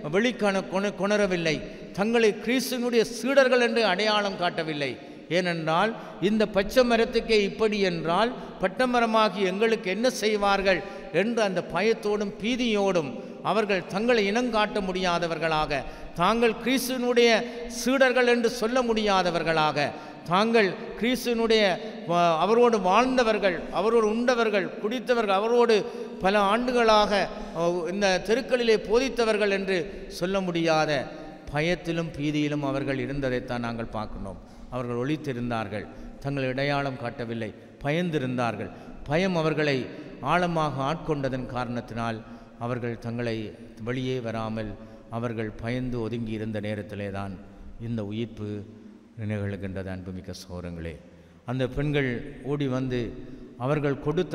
கொணரவில்லை, தங்களை கிறிஸ்துவினுடைய சீடர்கள் என்று அடையாளம் காட்டவில்லை. ஏனென்றால் இந்த பச்சை மரத்துக்கே இப்படி என்றால் பட்டமரமாகி எங்களுக்கு என்ன செய்வார்கள் என்று அந்த பயத்தோடும் பீதியோடும் அவர்கள் தங்களை இனங்காட்ட முடியாதவர்களாக, தாங்கள் கிறிஸ்துவினுடைய சீடர்கள் என்று சொல்ல முடியாதவர்களாக, தாங்கள் கிறிஸ்துவினுடைய அவரோடு வாழ்ந்தவர்கள், அவரோடு உண்டவர்கள், குடித்தவர்கள், அவரோடு பல ஆண்டுகளாக இந்த தெருக்களிலே போதித்தவர்கள் என்று சொல்ல முடியாத பயத்திலும் பீதியிலும் அவர்கள் இருந்ததைத்தான் நாங்கள் பார்க்கணும். அவர்கள் ஒளித்திருந்தார்கள், தங்கள் அடையாளம் காட்டவில்லை, பயந்திருந்தார்கள். பயம் அவர்களை ஆழமாக ஆட்கொண்டதன் காரணத்தினால் அவர்கள் தங்களை வெளியே வராமல் அவர்கள் பயந்து ஒதுங்கி இருந்த நேரத்திலே தான் இந்த உயிர்ப்பு நிகழ்கின்றது. அன்புமிக்க சகோதரங்களே, அந்த பெண்கள் ஓடி வந்து அவர்கள் கொடுத்த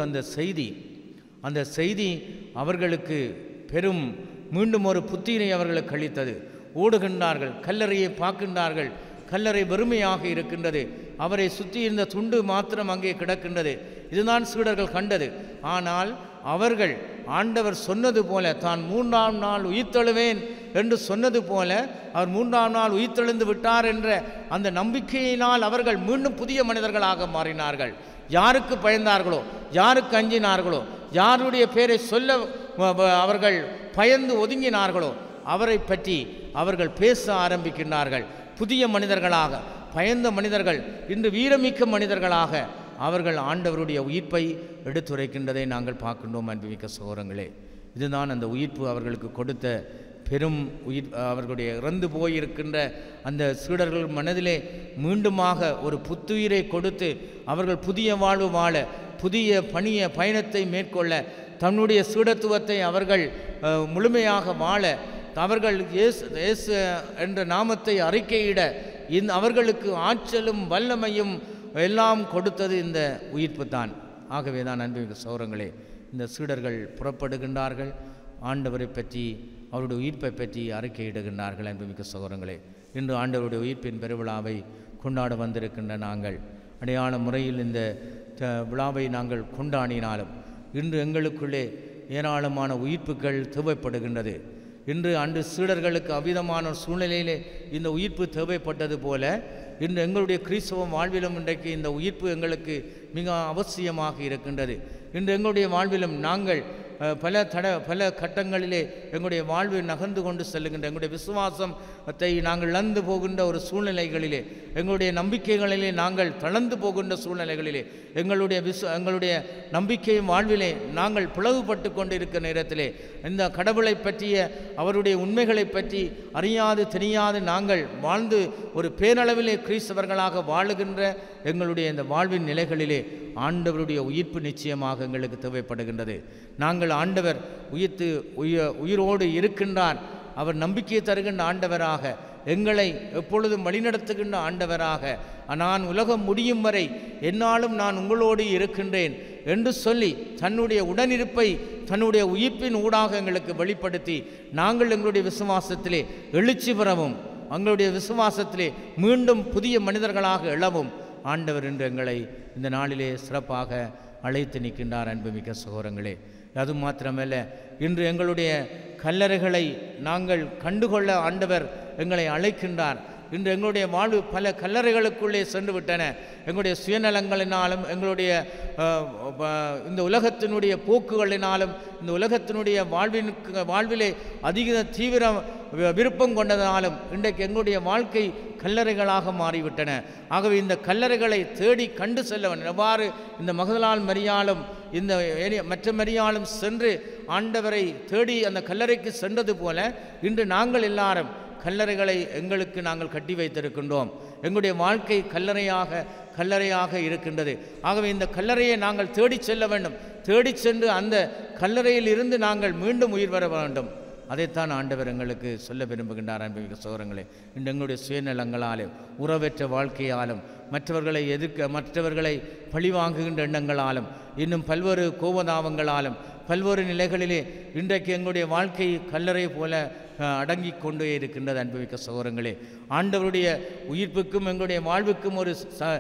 அந்த செய்தி அவர்களுக்கு பெரும் மீண்டும் ஒரு புத்துயிரை அவர்களுக்கு அளித்தது. ஓடுகின்றார்கள், கல்லறையை பார்க்கின்றார்கள், கல்லறை வெறுமையாக இருக்கின்றது, அவரை சுற்றி இருந்த துண்டு மாத்திரம் அங்கே கிடக்கின்றது. இதுதான் சீடர்கள் கண்டது. ஆனால் அவர்கள் ஆண்டவர் சொன்னது போல, தான் 3ஆம் நாள் உயிர்த்தெழுவேன் என்று சொன்னது போல அவர் 3ஆம் நாள் உயிர்த்தெழுந்து விட்டார் என்ற அந்த நம்பிக்கையினால் அவர்கள் மீண்டும் புதிய மனிதர்களாக மாறினார்கள். யாருக்கு பயந்தார்களோ, யாருக்கு அஞ்சினார்களோ, யாருடைய பேரை சொல்ல அவர்கள் பயந்து ஒதுங்கினார்களோ அவரை பற்றி அவர்கள் பேச ஆரம்பிக்கின்றார்கள். புதிய மனிதர்களாக, பயந்த மனிதர்கள் இன்று வீரமிக்க மனிதர்களாக அவர்கள் ஆண்டவருடைய உயிர்ப்பை எடுத்துரைக்கின்றதை நாங்கள் பார்க்கின்றோம். அன்புமிக்க சகோதரங்களே, இதுதான் அந்த உயிர்ப்பு அவர்களுக்கு கொடுத்த பெரும் உயிர். அவர்களுடைய இறந்து போயிருக்கின்ற அந்த சீடர்கள் மனதிலே மீண்டுமாக ஒரு புத்துயிரை கொடுத்து அவர்கள் புதிய வாழ்வு வாழ, புதிய பயணத்தை மேற்கொள்ள, தன்னுடைய சீடத்துவத்தை அவர்கள் முழுமையாக வாழ, அவர்கள் இயேசு என்ற நாமத்தை அறிக்கையிட அவர்களுக்கு ஆற்றலும் வல்லமையும் எல்லாம் கொடுத்தது இந்த உயிர்ப்பு தான். ஆகவே தான் அன்புமிக்க சகோதரங்களே, இந்த சீடர்கள் புறப்படுகின்றார்கள், ஆண்டவரை பற்றி அவருடைய உயிர்ப்பை பற்றி அறிக்கையிடுகின்றார்கள். அன்புமிக்க சகோதரங்களே, இன்று ஆண்டவருடைய உயிர்ப்பின் பெருவிழாவை கொண்டாட வந்திருக்கின்ற நாங்கள் அடையாள முறையில் இந்த விழாவை நாங்கள் கொண்டாடினாலும் இன்று எங்களுக்குள்ளே ஏராளமான உயிர்ப்புகள் தேவைப்படுகின்றது. இன்று அன்று சீடர்களுக்கு அவ்விதமான சூழ்நிலையிலே இந்த உயிர்ப்பு தேவைப்பட்டது போல இன்று எங்களுடைய கிறிஸ்தவ வாழ்விலும் இன்றைக்கு இந்த உயிர்ப்பு எங்களுக்கு மிக அவசியமாக இருக்கின்றது. இன்று எங்களுடைய வாழ்விலும் நாங்கள் பல கட்டங்களிலே எங்களுடைய வாழ்வு நகர்ந்து கொண்டு செல்லுகின்ற, எங்களுடைய விசுவாசத்தை நாங்கள் இழந்து போகின்ற ஒரு சூழ்நிலைகளிலே, எங்களுடைய நம்பிக்கைகளிலே நாங்கள் தளர்ந்து போகின்ற சூழ்நிலைகளிலே, எங்களுடைய நம்பிக்கை வாழ்விலே நாங்கள் பிளவுபட்டு கொண்டு இருக்கிற நேரத்திலே இந்த கடவுளை பற்றிய அவருடைய உண்மைகளை பற்றி அறியாது தெரியாது நாங்கள் வாழ்ந்து ஒரு பேரளவிலே கிறிஸ்தவர்களாக வாழுகின்ற எங்களுடைய இந்த வாழ்வின் நிலைகளிலே ஆண்டவருடைய உயிர்ப்பு நிச்சயமாக எங்களுக்கு தேவைப்படுகின்றது. நாங்கள் ஆண்டவர் உயிரோடு இருக்கின்றார், அவர் நம்பிக்கையை தருகின்ற ஆண்டவராக எங்களை எப்பொழுதும் வழிநடத்துகின்ற ஆண்டவராக, நான் உலகம் முடியும் வரை என்னாலும் நான் உங்களோடு இருக்கின்றேன் என்று சொல்லி தன்னுடைய உடனிருப்பை தன்னுடைய உயிர்ப்பின் ஊடாக எங்களுக்கு வெளிப்படுத்தி நாங்கள் எங்களுடைய விசுவாசத்திலே எழுச்சி பெறவும் எங்களுடைய விசுவாசத்திலே மீண்டும் புதிய மனிதர்களாக எழவும் ஆண்டவர் என்று எங்களை இந்த நாளிலே சிறப்பாக அழைத்து நிற்கின்றார். அன்புமிக்க சகோதரங்களே, அது மாத்திரமல்ல, இன்று எங்களுடைய கல்லறைகளை நாங்கள் கண்டுகொள்ள ஆண்டவர் எங்களை அழைக்கின்றார். இன்று எங்களுடைய வாழ்வு பல கல்லறைகளுக்குள்ளே சென்று விட்டன. எங்களுடைய சுயநலங்களினாலும் எங்களுடைய இந்த உலகத்தினுடைய போக்குகளினாலும் இந்த உலகத்தினுடைய வாழ்விலே அதிக தீவிர விருப்பம் கொண்டதாலும் இன்றைக்கு எங்களுடைய வாழ்க்கை கல்லறைகளாக மாறிவிட்டன. ஆகவே இந்த கல்லறைகளை தேடி கண்டு செல்லவன் எவ்வாறு இந்த மகதலால் மரியாளும் இந்த மற்ற மரியாளும் சென்று ஆண்டவரை தேடி அந்த கல்லறைக்கு சென்றது போல இன்று நாங்கள் எல்லாரும் கல்லறைகளை எங்களுக்கு நாங்கள் கட்டி வைத்திருக்கின்றோம். எங்களுடைய வாழ்க்கை கல்லறையாக இருக்கின்றது. ஆகவே இந்த கல்லறையை நாங்கள் தேடி செல்ல வேண்டும். தேடி சென்று அந்த கல்லறையில் இருந்து நாங்கள் மீண்டும் உயிர் வர வேண்டும். அதைத்தான் ஆண்டவர் எங்களுக்கு சொல்ல விரும்புகின்றார். அன்புமிக்க சகோதரங்களே, இன்று எங்களுடைய சுயநலங்களாலும் உறவற்ற வாழ்க்கையாலும் மற்றவர்களை பழிவாங்குகின்ற எண்ணங்களாலும் இன்னும் பல்வேறு கோபதாபங்களாலும் பல்வேறு நிலைகளிலே இன்றைக்கு எங்களுடைய வாழ்க்கை கல்லறை போல அடங்கி கொண்டே இருக்கின்றது. அன்புமிக்க சகோதரங்களே, ஆண்டவருடைய உயிர்ப்புக்கும் எங்களுடைய வாழ்வுக்கும் ஒரு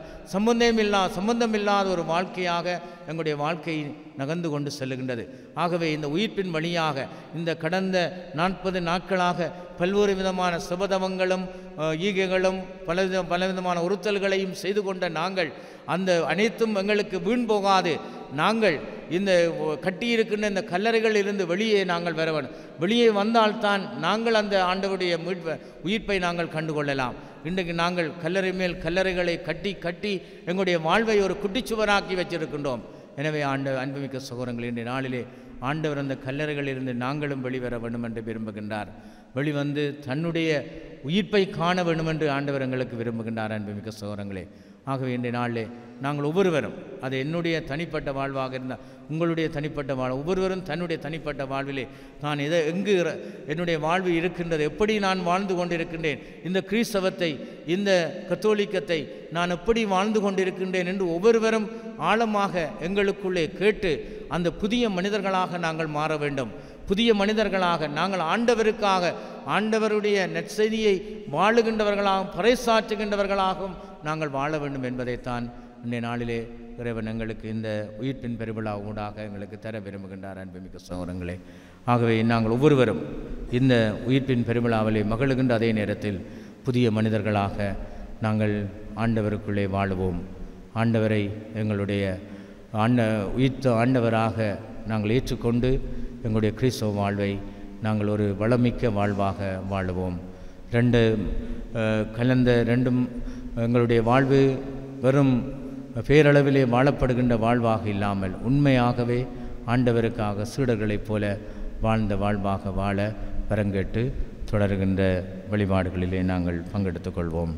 சம்பந்தமில்லாத ஒரு வாழ்க்கையாக எங்களுடைய வாழ்க்கை நகர்ந்து கொண்டு செல்லுகின்றது. ஆகவே இந்த உயிர்ப்பின் வழியாக இந்த கடந்த 40 நாட்களாக பல்வேறு விதமான சுபதவங்களும் ஈகைகளும் பலவிதமான உறுத்தல்களையும் செய்து கொண்ட நாங்கள் அந்த அனைத்தும் எங்களுக்கு வீண் போகாது. நாங்கள் இந்த கட்டியிருக்கின்ற இந்த கல்லறைகளில் இருந்து வெளியே நாங்கள் வர வேண்டும். வெளியே வந்தால்தான் நாங்கள் அந்த ஆண்டவருடைய உயிர்ப்பை நாங்கள் கண்டுகொள்ளலாம். இன்றைக்கு நாங்கள் கல்லறை மேல் கல்லறைகளை கட்டி எங்களுடைய வாழ்வை ஒரு குட்டிச்சுவராக்கி வச்சிருக்கின்றோம். எனவே அன்புமிக்க சகோதரங்கள், இன்றைய நாளிலே ஆண்டவர் அந்த கல்லறைகளிலிருந்து நாங்களும் வெளிவர வேண்டும் என்று விரும்புகின்றார். வெளிவந்து தன்னுடைய உயிர்ப்பை காண வேண்டும் என்று ஆண்டவர் எங்களுக்கு விரும்புகின்றார். அன்புமிக்க சகோதரங்களே, ஆகவே இன்றைய நாளிலே நாங்கள் ஒவ்வொருவரும், அது என்னுடைய தனிப்பட்ட வாழ்வாக இருந்தால் உங்களுடைய தனிப்பட்ட வாழ்வு, ஒவ்வொருவரும் தன்னுடைய தனிப்பட்ட வாழ்விலே நான் எங்கு என்னுடைய வாழ்வு இருக்கின்றது, எப்படி நான் வாழ்ந்து கொண்டிருக்கின்றேன், இந்த கிறிஸ்தவத்தை இந்த கத்தோலிக்கத்தை நான் எப்படி வாழ்ந்து கொண்டிருக்கின்றேன் என்று ஒவ்வொருவரும் ஆழமாக எங்களுக்குள்ளே கேட்டு அந்த புதிய மனிதர்களாக நாங்கள் மாற வேண்டும். புதிய மனிதர்களாக நாங்கள் ஆண்டவருக்காக ஆண்டவருடைய நற்செய்தியை வாழுகின்றவர்களாகவும் பறைசாற்றுகின்றவர்களாகவும் நாங்கள் வாழ வேண்டும் என்பதைத்தான் இன்றைய நாளிலே இறைவன் எங்களுக்கு இந்த உயிர்ப்பின் பெருவிழா ஊடாக எங்களுக்கு தர விரும்புகின்றார். அன்புமிக்க சகோதரங்களே, ஆகவே நாங்கள் ஒவ்வொருவரும் இந்த உயிர்ப்பின் பெருவிழாவிலே மகிழ்கின்ற அதே நேரத்தில் புதிய மனிதர்களாக நாங்கள் ஆண்டவருக்குள்ளே வாழுவோம். ஆண்டவரை எங்களுடைய உயிர்த்த ஆண்டவராக நாங்கள் ஏற்றுக்கொண்டு எங்களுடைய கிறிஸ்தவ வாழ்வை நாங்கள் ஒரு வளமிக்க வாழ்வாக வாழுவோம். ரெண்டும் எங்களுடைய வாழ்வு வெறும் பேரளவிலே வாழப்படுகின்ற வாழ்வாக இல்லாமல் உண்மையாகவே ஆண்டவருக்காக சீடர்களைப் போல வாழ்ந்த வாழ்வாக வாழ வரங்கேட்டு தொடர்கின்ற வழிபாடுகளிலே நாங்கள் பங்கெடுத்துக் கொள்வோம்.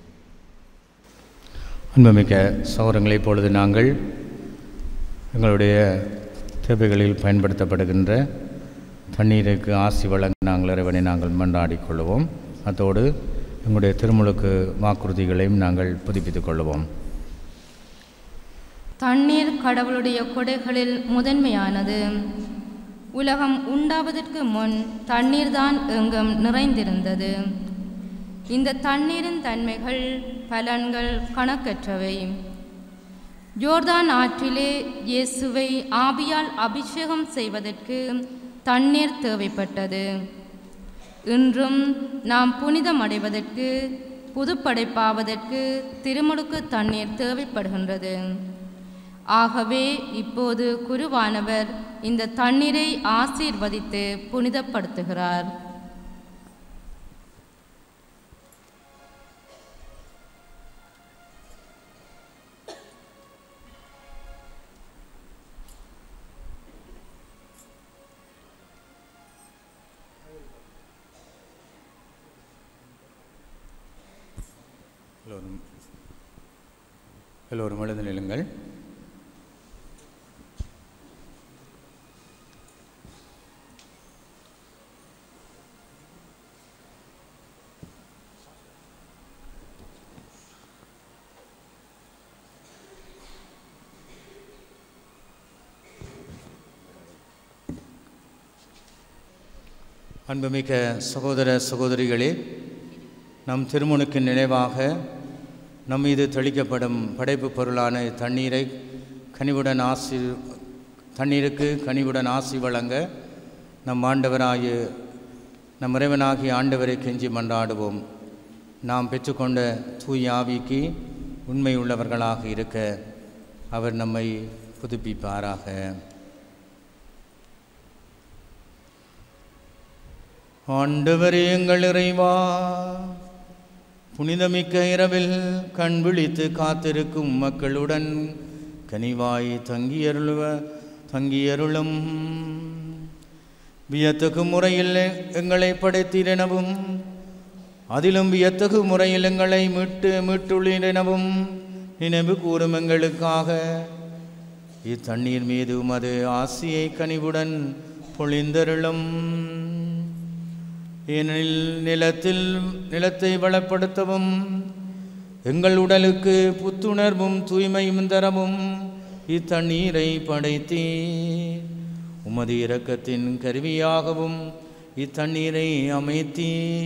அன்புமிக்க சகோதரங்களை, இப்பொழுது நாங்கள் எங்களுடைய தேவைகளில் பயன்படுத்தப்படுகின்ற தண்ணீருக்கு ஆசி வழங்க நாங்கள் இறைவனை நாங்கள் மன்றாடிக் கொள்வோம். அதோடு எங்களுடைய திருமுழுக்கு வாக்குறுதிகளையும் நாங்கள் புதுப்பித்துக் கொள்வோம். தண்ணீர் கடவுளுடைய கொடைகளில் முதன்மையானது. உலகம் உண்டாவதற்கு முன் தண்ணீர்தான் எங்கும் நிறைந்திருந்தது. இந்த தண்ணீரின் தன்மைகள் பலன்கள் கணக்கற்றவை. யோர்தான் ஆற்றிலே இயேசுவை ஆவியால் அபிஷேகம் செய்வதற்கு தண்ணீர் தேவைப்பட்டது. இன்றும் நாம் புனிதமடைவதற்கு புதுப்படைப்பாவதற்கு திருமுழுக்கு தண்ணீர் தேவைப்படுகின்றது. ஆகவே இப்போது குருவானவர் இந்த தண்ணீரை ஆசீர்வதித்து புனிதப்படுத்துகிறார். எல்லோரும் எழுந்து நில்லுங்கள். அன்புமிக்க சகோதர சகோதரிகளே, நம் திருமுழுக்கின் நினைவாக நம் மீது தெளிக்கப்படும் படைப்பு பொருளான தண்ணீரை தண்ணீருக்கு கனிவுடன் ஆசி வழங்க நம் இறைவனாகிய ஆண்டவரை கெஞ்சி மன்றாடுவோம். நாம் பெற்றுக்கொண்ட தூய ஆவிக்கு உண்மை உள்ளவர்களாக இருக்க அவர் நம்மை புதுப்பிப்பாராக. ஆண்டவரே எங்கள் இறைவா, புனிதமிக்க இரவில் கண் விழித்து காத்திருக்கும் மக்களுடன் கனிவாய் தங்கியருளும். வியத்தகு முறையில் எங்களை படைத்தீரெனவும் அதிலும் வியத்தகு முறையில் எங்களை மீட்டுள்ளீரெனவும் நினைவு கூறும் எங்களுக்காக இத்தண்ணீர் மீது உமது ஆசியை கனிவுடன் பொழிந்தருளும். ஏனெனில் நிலத்தை வளப்படுத்தவும் எங்கள் உடலுக்கு புத்துணர்வும் தூய்மையும் தரவும் இத்தண்ணீரை படைத்தீ உமது இரக்கத்தின் கருவியாகவும் இத்தண்ணீரை அமைத்தீ.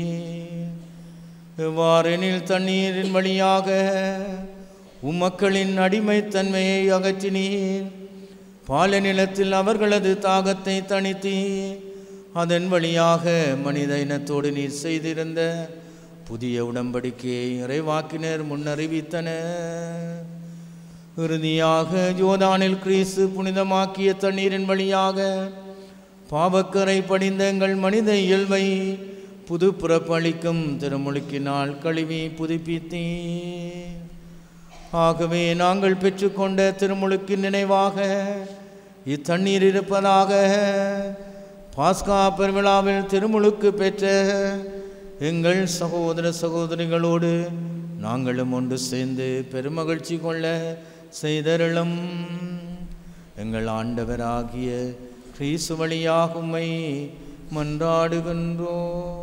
எவ்வாறெனில் தண்ணீரின் வழியாக உம்மக்களின் அடிமைத்தன்மையை அகற்றினீர், பால நிலத்தில் அவர்களது தாகத்தை தணித்தீர். அதன் வழியாக மனித இனத்தோடு நீர் செய்திருந்த புதிய உடன்படிக்கையை இறைவாக்கினர் முன்னறிவித்தனர். இறுதியாக யோர்தானில் கிறிஸ்து புனிதமாக்கிய தண்ணீரின் வழியாக பாவக்கரை படிந்த எங்கள் மனித இயல்பை புது பிறப்பளிக்கும் திருமுழுக்கினால் கழுவி புதுப்பித்தீர். ஆகவே நாங்கள் பெற்றுக்கொண்ட திருமுழுக்கின் நினைவாக இத்தண்ணீர் இருப்பதாக பாஸ்கா பெருவிழாவில் திருமுழுக்கு பெற்ற எங்கள் சகோதர சகோதரிகளோடு நாங்களும் ஒன்று சேர்ந்து பெருமகிழ்ச்சி கொள்ள செய்தருளும். எங்கள் ஆண்டவராகிய கிறிஸ்து வழியாக உம்மை மன்றாடுகின்றோம்.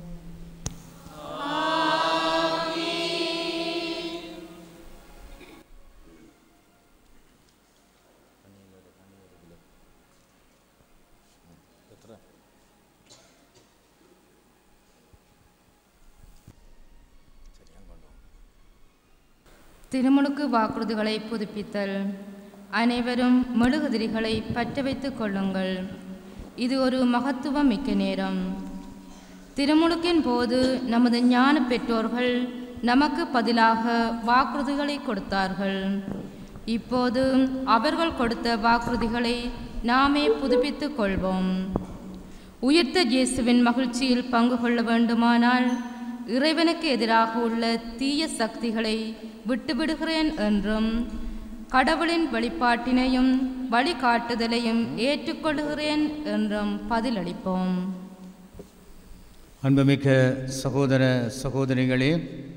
திருமுழுக்கு வாக்குறுதிகளை புதுப்பித்தல். அனைவரும் மெழுகுதிரிகளை பற்ற வைத்துக் கொள்ளுங்கள். இது ஒரு மகத்துவம் மிக்க நேரம். திருமுழுக்கின் போது நமது ஞான பெற்றோர்கள் நமக்கு பதிலாக வாக்குறுதிகளை கொடுத்தார்கள். இப்போது அவர்கள் கொடுத்த வாக்குறுதிகளை நாமே புதுப்பித்துக் கொள்வோம். உயிர்த்த இயேசுவின் மகிழ்ச்சியில் பங்கு கொள்ள வேண்டுமானால் இறைவனுக்கு எதிராக உள்ள தீய சக்திகளை விட்டுவிடுகிறேன் என்றும் கடவுளின் வழிபாட்டினையும் வழிகாட்டுதலையும் ஏற்றுக்கொள்கிறேன் என்றும் பதிலளிப்போம். அன்புமிக்க சகோதர சகோதரிகளே,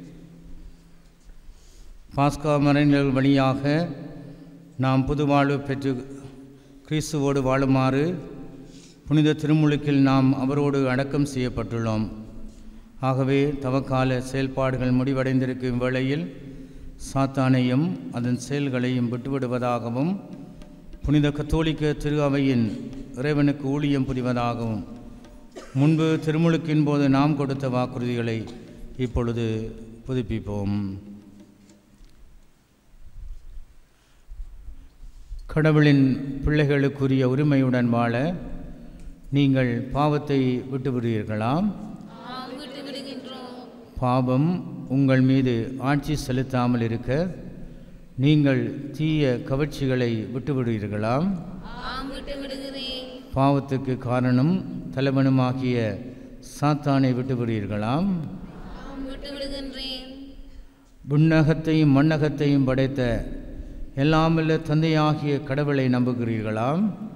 பாஸ்கா மறைநிழல் வழியாக நாம் புது வாழ்வு பெற்று கிறிஸ்துவோடு வாழுமாறு புனித திருமுழுக்கில் நாம் அவரோடு அடக்கம் செய்யப்பட்டுள்ளோம். ஆகவே தவக்கால செயல்பாடுகள் முடிவடைந்திருக்கும் வேளையில் சாத்தானையும் அதன் செயல்களையும் விட்டுவிடுவதாகவும் புனித கத்தோலிக்க திரு அவையின் இறைவனுக்கு ஊழியம் புரிவதாகவும் முன்பு திருமுழுக்கின் போது நாம் கொடுத்த வாக்குறுதிகளை இப்பொழுது புதுப்பிப்போம். கடவுளின் பிள்ளைகளுக்குரிய உரிமையுடன் வாழ நீங்கள் பாவத்தை விட்டுவிடுவீர்களா? பாவம் உங்கள் மீது ஆட்சி செலுத்தாமல் இருக்க நீங்கள் தீய கவர்ச்சிகளை விட்டுவிடுவீர்களா? பாவத்துக்கு காரணம் தலைவனுமாகிய சாத்தானை விட்டுவிடுவீர்களா? விண்ணகத்தையும் மண்ணகத்தையும் படைத்த எல்லாமல்ல தந்தையாகிய கடவுளை நம்புகிறீர்களா?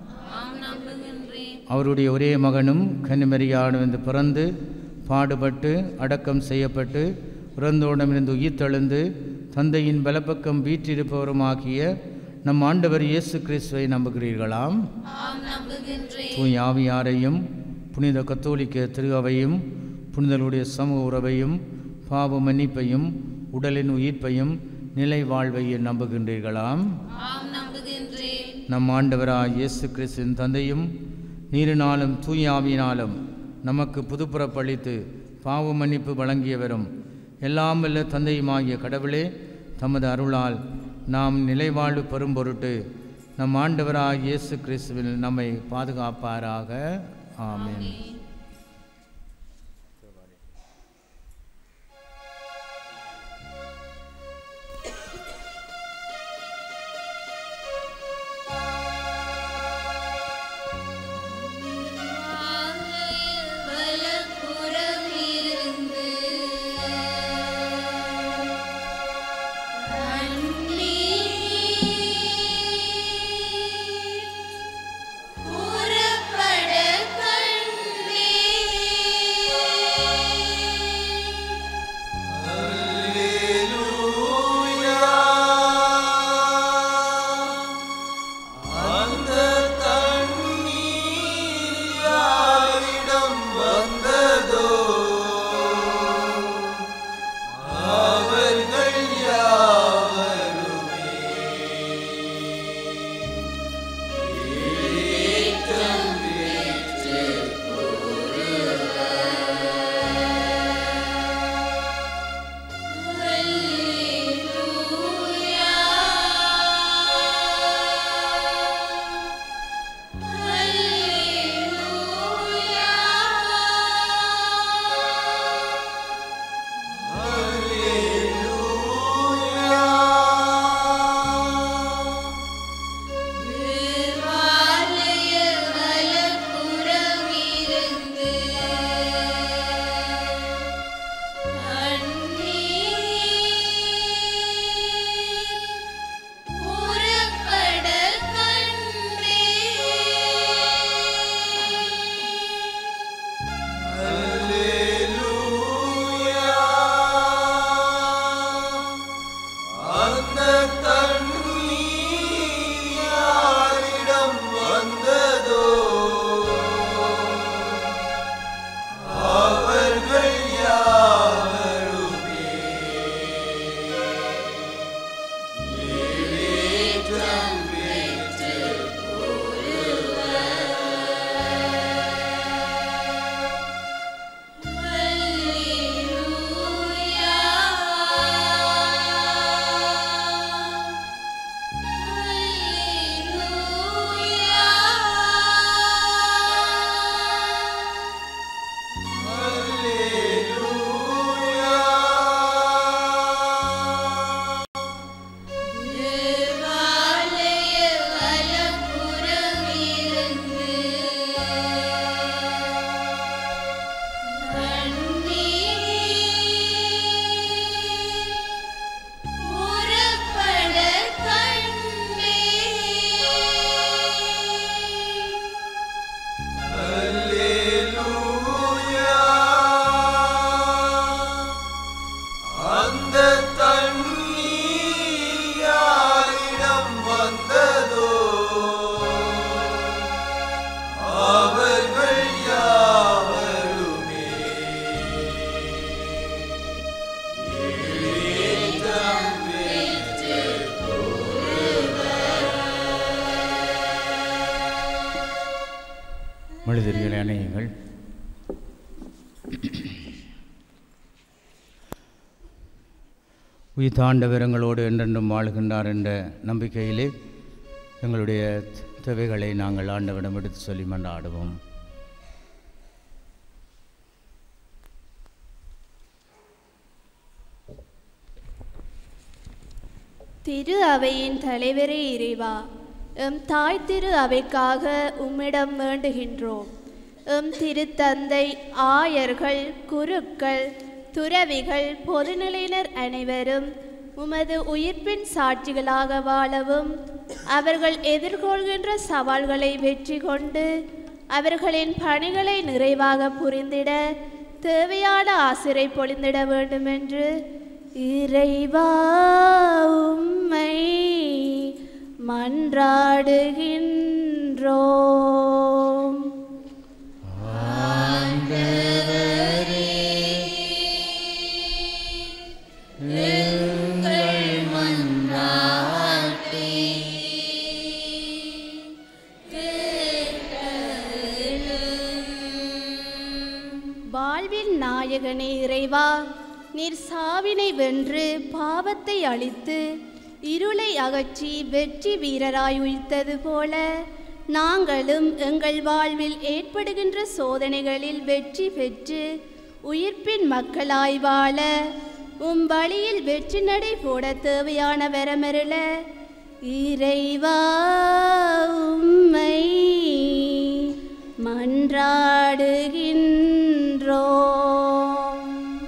அவருடைய ஒரே மகனும் கன்னிமரியாவிலிருந்து பிறந்து பாடுபட்டு அடக்கம் செய்யப்பட்டு இறந்தோடமிருந்து உயிர்த்தெழுந்து தந்தையின் பலப்பக்கம் வீற்றிருப்பவருமாகிய நம் ஆண்டவர் இயேசு கிறிஸ்துவை நம்புகிறீர்களாம்? தூய ஆவியாரையும் புனித கத்தோலிக்க திரு அவையும் புனிதர்களுடைய சமூக உறவையும் பாவ மன்னிப்பையும் உடலின் உயிர்ப்பையும் நிலை வாழ்வையும் நம்புகின்றீர்களாம்? நம் ஆண்டவராய் இயேசு கிறிஸ்துவின் தந்தையும் நீரினாலும் தூய ஆவியினாலும் நமக்கு புதுப்புறப்பளித்து பாவ மன்னிப்பு வழங்கியவரும் எல்லாம் வல்ல தந்தையுமாகிய கடவுளே, தமது அருளால் நாம் நிலைவாழ்வு பெறும் பொருட்டு நம் ஆண்டவராகிய இயேசு கிறிஸ்துவில் நம்மை பாதுகாப்பாராக. ஆமென். மனிதர்களை அணையுங்கள். உயிர்த்தாண்டவர் எங்களோடு என்றென்றும் வாழ்கின்றார் என்ற நம்பிக்கையிலே எங்களுடைய தேவைகளை நாங்கள் ஆண்டவரிடம் எடுத்து சொல்லி மன்றாடுவோம். திரு அவையின் தலைவரே இறைவா, எம் தாய் திரு அவைக்காக உம்மிடம் வேண்டுகின்றோம். எம் திருத்தந்தை, ஆயர்கள், குருக்கள், துறவிகள், பொதுநிலையினர் அனைவரும் உமது உயிர்ப்பின் சாட்சிகளாக வாழவும், அவர்கள் எதிர்கொள்கின்ற சவால்களை வெற்றி கொண்டு அவர்களின் பணிகளை நிறைவாக புரிந்திட தேவையான ஆசிரை பொழிந்திட வேண்டுமென்று இறைவா உம்மை மன்றாடுகின்றோம். இறைவா, நீர் சாவினை வென்று பாவத்தை அழித்து இருளை அகற்றி வெற்றி வீரராய் உயிர்த்தது போல நாங்களும் எங்கள் வாழ்வில் ஏற்படுகின்ற சோதனைகளில் வெற்றி பெற்று உயிர்ப்பின் மக்களாய் வாழ உம் வழியில் வெற்றி நடை போட தேவையான வரமருள இறைவா உம்மை மன்றாடுகின்றோம்.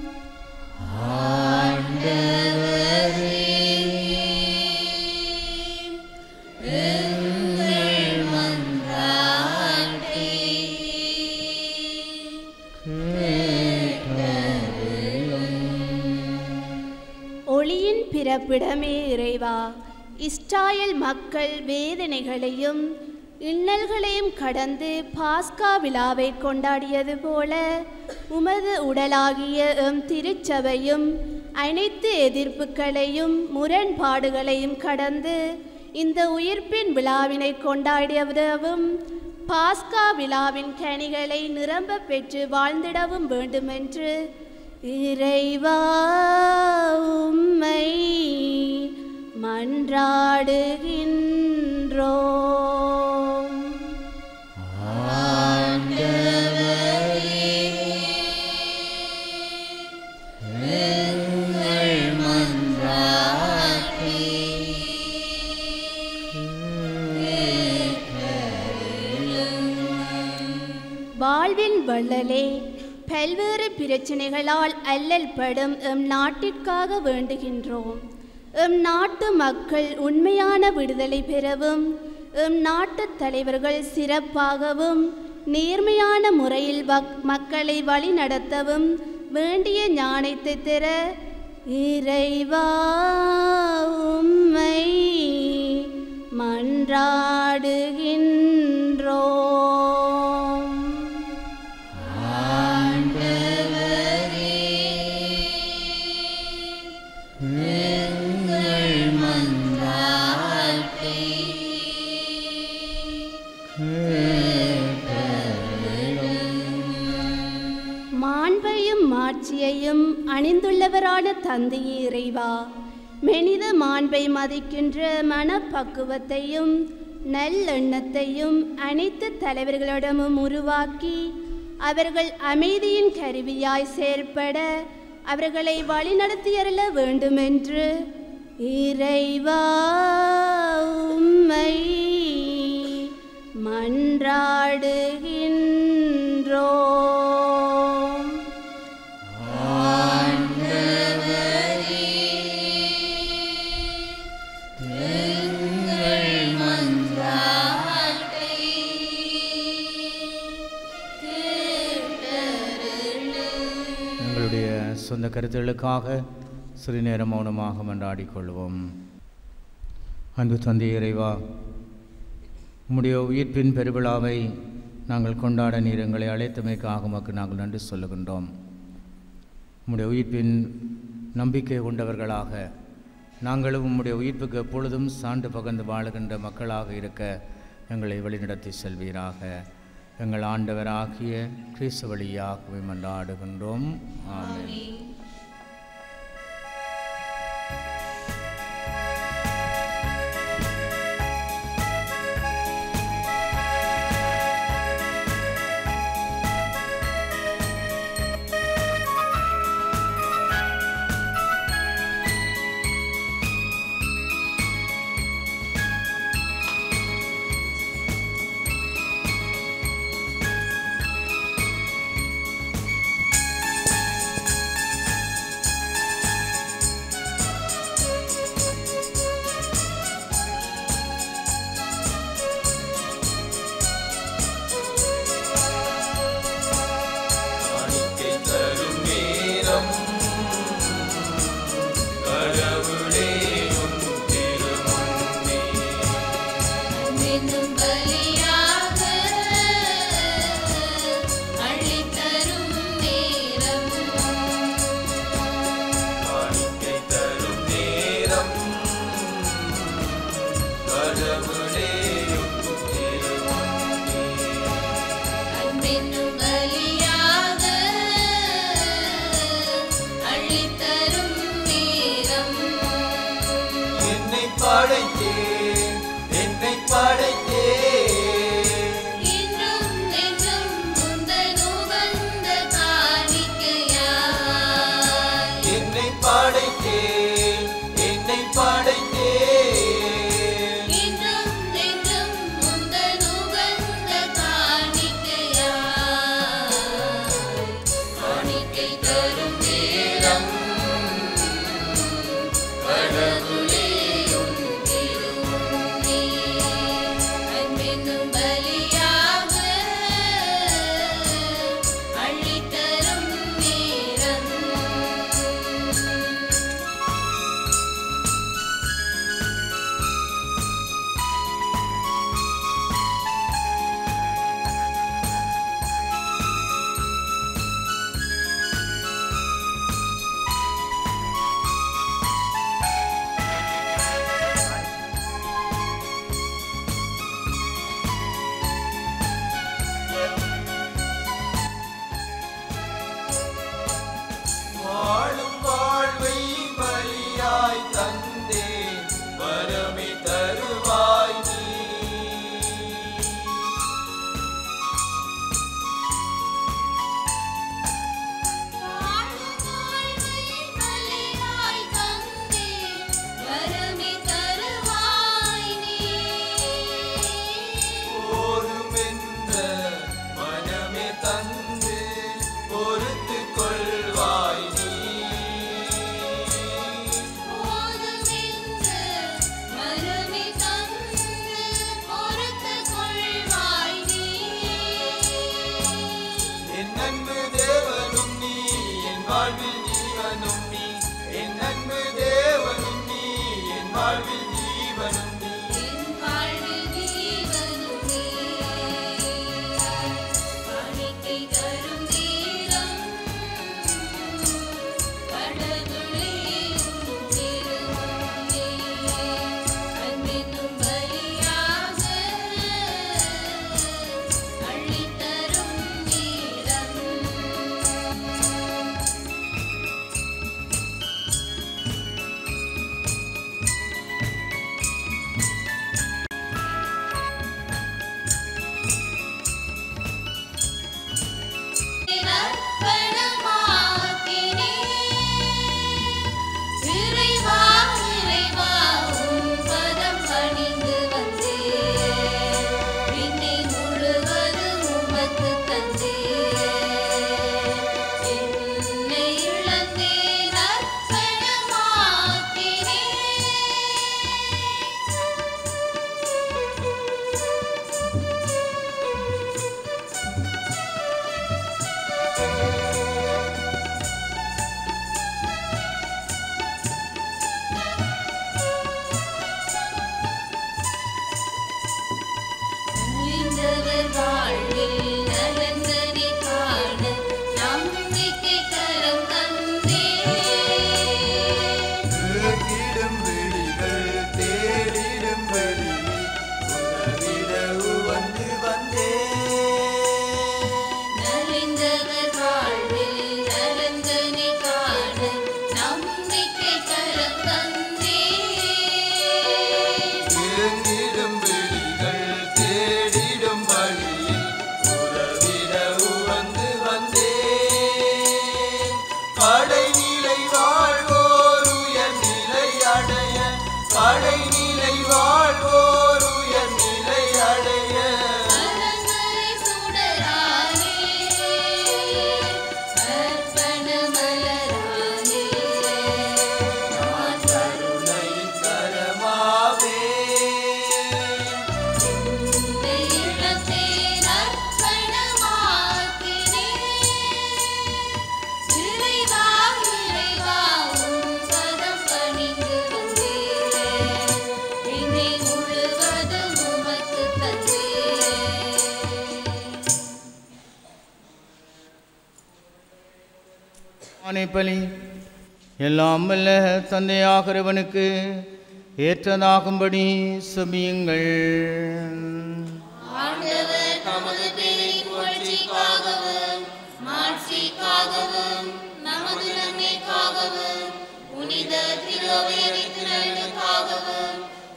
ஒளியின் பிறப்பிடமே இறைவா, இஸ்ராயேல் மக்கள் வேதனைகளையும் இன்னல்களையும் கடந்து பாஸ்கா விழாவை கொண்டாடியது போல உமது உடலாகிய எம் திருச்சபையும் அனைத்து எதிர்ப்புகளையும் முரண்பாடுகளையும் கடந்து இந்த உயிர்ப்பின் விழாவினை கொண்டாடியவும் பாஸ்கா விழாவின் கனிகளை நிரம்ப பெற்று வாழ்ந்திடவும் வேண்டுமென்று இறைவா உம்மை மன்றாடுகின்றோம். வாழ்வின் வள்ளலே, பல்வேறு பிரச்சனைகளால் அல்லல் படும் எம் நாட்டிற்காக வேண்டுகின்றோம். எம் நாட்டு மக்கள் உண்மையான விடுதலை பெறவும் எம் நாட்டு தலைவர்கள் சிறப்பாகவும் நேர்மையான முறையில் மக்களை வழிநடத்தவும் வேண்டிய ஞானத்தை தர இறைவா உம்மை மன்றாடுகின்றோம். மாண்பையும் மாட்சியையும் அணிந்துள்ளவரான தந்தையே இறைவா, மனித மாண்பை மதிக்கின்ற மனப்பக்குவத்தையும் நல்லெண்ணத்தையும் அனைத்து தலைவர்களிடமும் உருவாக்கி அவர்கள் அமைதியின் கருவியாய் செயற்பட அவர்களை வழிநடத்தியருள வேண்டுமென்று இறைவா உம்மை மன்றாடுகின்றோம். எங்களுடைய சொந்த கருத்துகளுக்காக சிறு நேரம் மௌனமாக மன்றாடிக்கொள்வோம். அன்பு தந்தை இறைவா, உம்முடைய உயிர்ப்பின் பெருவிழாவை நாங்கள் கொண்டாட நீர் எங்களை அழைத்தமைக்காக உமக்கு நாங்கள் நன்றி சொல்லுகின்றோம். உம்முடைய உயிர்ப்பின் நம்பிக்கை கொண்டவர்களாக நாங்களும் உம்முடைய உயிர்ப்புக்கு எப்பொழுதும் சான்று பகர்ந்து வாழுகின்ற மக்களாக இருக்க எங்களை வழிநடத்தி செல்வீராக. எங்கள் ஆண்டவராகிய கிறிஸ்து வழியாகவே மன்றாடுகின்றோம். ஆமென். படைத்தேன் என்னை படைத்தேன் இன்றும் நெஞ்சும் உந்தன் உகந்த காணிக்கையாய் என்னை படைத்தேன் என்னை படைத்தேன் இன்றும் நெஞ்சும் உந்தன் உகந்த காணிக்கையாய் காணிக்கை தரும் நேரம் கடவுளே உன் திருமுன்னே அன்பென்னும் பலியாக அள்ளித்தரும் நேரம் வாழும் வாழ்வை பலியாய் தந்தேன் வரமே தருவாய் நீ வாழும் வாழ்வை பலியாய் தந்தேன் வரமே தருவாய் நீ போதுமென்ற மனமே தந்து பொறுத்துக் கொள்வாய் நீ போதுமென்ற மனமே தந்து பொறுத்துக் கொள்வாய் நீ என் அன்பு தேவனும் நீ என் வாழ்வில் ஜீவனும் நீ என் அன்பு தேவனும் நீ என் வாழ்வில் ஜீவனும் நீ என் வாழ்வில் ஜீவனும் நீ காணிக்கை தரும் தீரம் கடவுளே உன் திருமுன்னே அன்பென்னும் பலியாக அள்ளித்தரும் நேரம் அர்ப்பணமாக்கினே இறைவா இறைவா உன் பதம் பணிந்து வந்தேன் என்னை முழுவதும் உமக்கு தந்தேன் என்னை இழந்தேன் அர்ப்பணமாக்கினே நலிந்தவர் வாழ்வில் நலன்கனி காண நம்பிக்கை கரம் தந்தேன் தேடிடும் விழிகள் தேடிடும் வழியில் உறவிட உவந்து வந்தேன் நலிந்தவர் வாழ்வில் நலன்கனி காண நம்பிக்கை கரம் தந்தேன் தேங்கிடும் விழிகள் தேடிடும் வழியில் உறவிட உவந்து வந்தேன் கடைநிலை வாழ்வோர் உயர்நிலை அடைய கடைநிலை வாழ்வோர் உயர்நிலை அடைய கலங்கரை சுடரானே அர்ப்பண மலரானே நான் கருணையின் கரமாவே உன்னை இழந்தேன் அர்ப்பணமாக்கினேன் இறைவா இறைவா உன் பதம் பணிந்து வந்தேன் என்னை முழுவதும் உமக்கு தந்தேன் ஆணைப்பலி எல்லாம் வல்ல தந்தையாகிறவனுக்கு ஏற்றதாகும்படி செபியுங்கள். ஆண்டவர் தமது பேரின் புகழ்ச்சிக்காகவும் மாட்சிக்காகவும் நமது நன்மைக்காகவும் புனித திருவையரின் திரளுக்காகவும்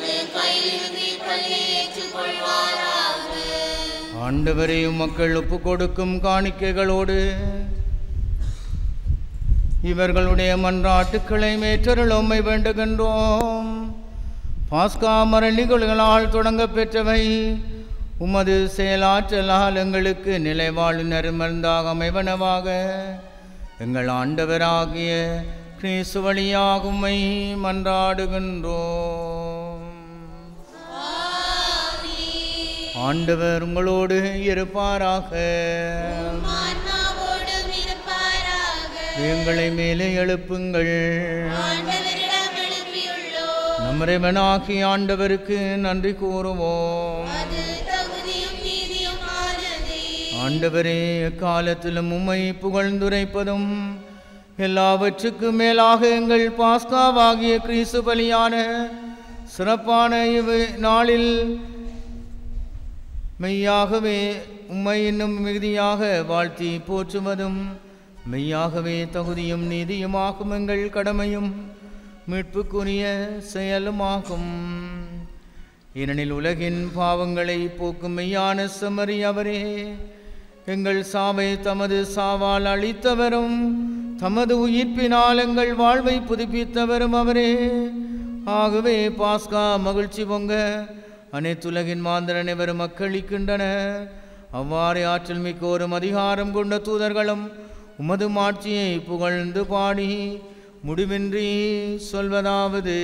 தமது கையிலிருந்து பலியை ஏற்றுக்கொள்வாராக. ஆண்டவரே, மக்கள் ஒப்பு கொடுக்கும் காணிக்கைகளோடு இவர்களுடைய மன்றாட்டுக்களை மேற்றருளோமை வேண்டுகின்றோம். பாஸ்கா மரணிகளால் தொடங்க பெற்றவை உமது செயலாற்றலால் எங்களுக்கு நிலைவாழ்வு நறுமருந்தாக அமைவனவாக. எங்கள் ஆண்டவராகிய கிறிஸ்து வழியாக உம்மை மன்றாடுகின்றோம். ஆண்டவர் உங்களோடு இருப்பாராக. எங்களை மேலே எழுப்புங்கள். நம்மரைவனாகி ஆண்டவருக்கு நன்றி கூறுவோம். ஆண்டவரே, எக்காலத்திலும் உம்மை புகழ்ந்துரைப்பதும் எல்லாவற்றுக்கும் மேலாக எங்கள் பாஸ்காவாகிய கிறிஸ்து பலியான சிறப்பான நாளில் மெய்யாகவே உம்மை இன்னும் மிகுதியாக வாழ்த்தி போற்றுவதும் மெய்யாகவே தகுதியும் நீதியுமாகும் எங்கள் கடமையும் மீட்புக்குரிய செயலுமாகும். ஏனெனில் உலகின் பாவங்களை போக்கும் மெய்யான செம்மறி அவரே, எங்கள் சாவை தமது சாவால் அளித்தவரும் தமது உயிர்ப்பினால் எங்கள் வாழ்வை புதுப்பித்தவரும் அவரே. ஆகவே பாஸ்கா மகிழ்ச்சி பொங்க அனைத்துலகின் மாந்தர் அனைவரும் மக்களிக்கின்றனர். அவ்வாறே ஆற்றல் மிக்கோரும் அதிகாரம் கொண்ட தூதர்களும் உமது மாட்சியை புகழ்ந்து பாடி முடிவின்றி சொல்வதாவது: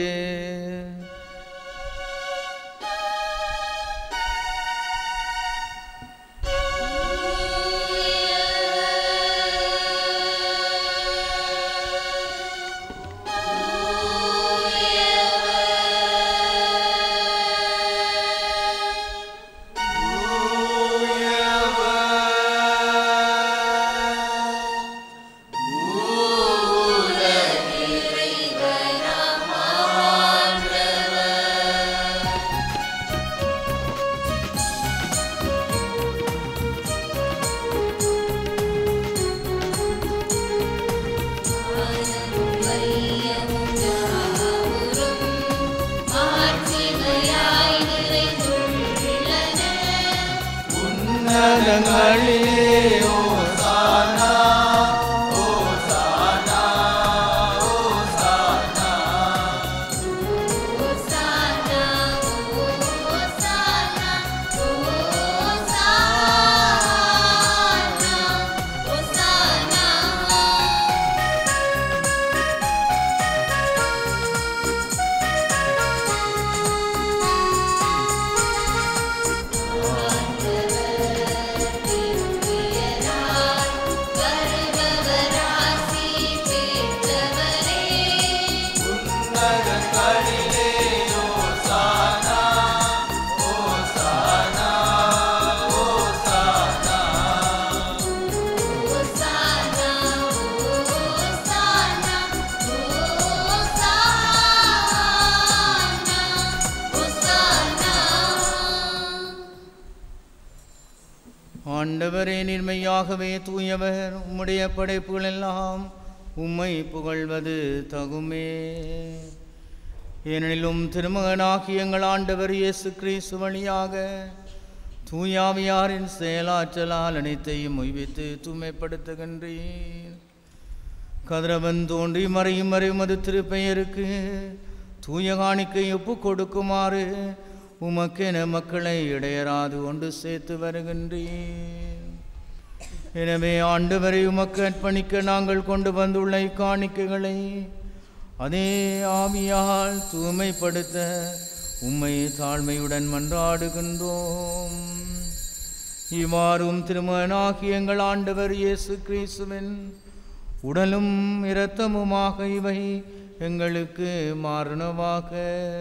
ஆண்டவரே, நீர்மையாகவே தூயவர். உம்முடைய படைப்புகள் எல்லாம் உம்மை புகழ்வது தகுமே. ஏனெனிலும் திருமகனாகிய எங்கள் ஆண்டவர் இயேசு கிறிஸ்து வழியாக தூயாவியாரின் செயலாற்றலால் அனைத்தையும் உய்வித்து தூய்மைப்படுத்துகின்றீர். கதிரவன் தோன்றி மறையும் வரை உமது திருப்பெயருக்கு தூய காணிக்கை ஒப்பு கொடுக்குமாறு உமக்கென மக்களை இடையராது ஒன்று சேர்த்து வருகின்றீர். எனவே ஆண்டவரை உமக்கு அர்ப்பணிக்க நாங்கள் கொண்டு வந்துள்ள இக்காணிக்கைகளை அதே ஆவியால் தூய்மைப்படுத்த உம்மை தாழ்மையுடன் மன்றாடுகின்றோம். இவ்வாறும் திருமகனாகிய எங்கள் ஆண்டவர் இயேசு கிறிஸ்துவின் உடலும் இரத்தமுமாக இவை எங்களுக்கு மாறுனவாக.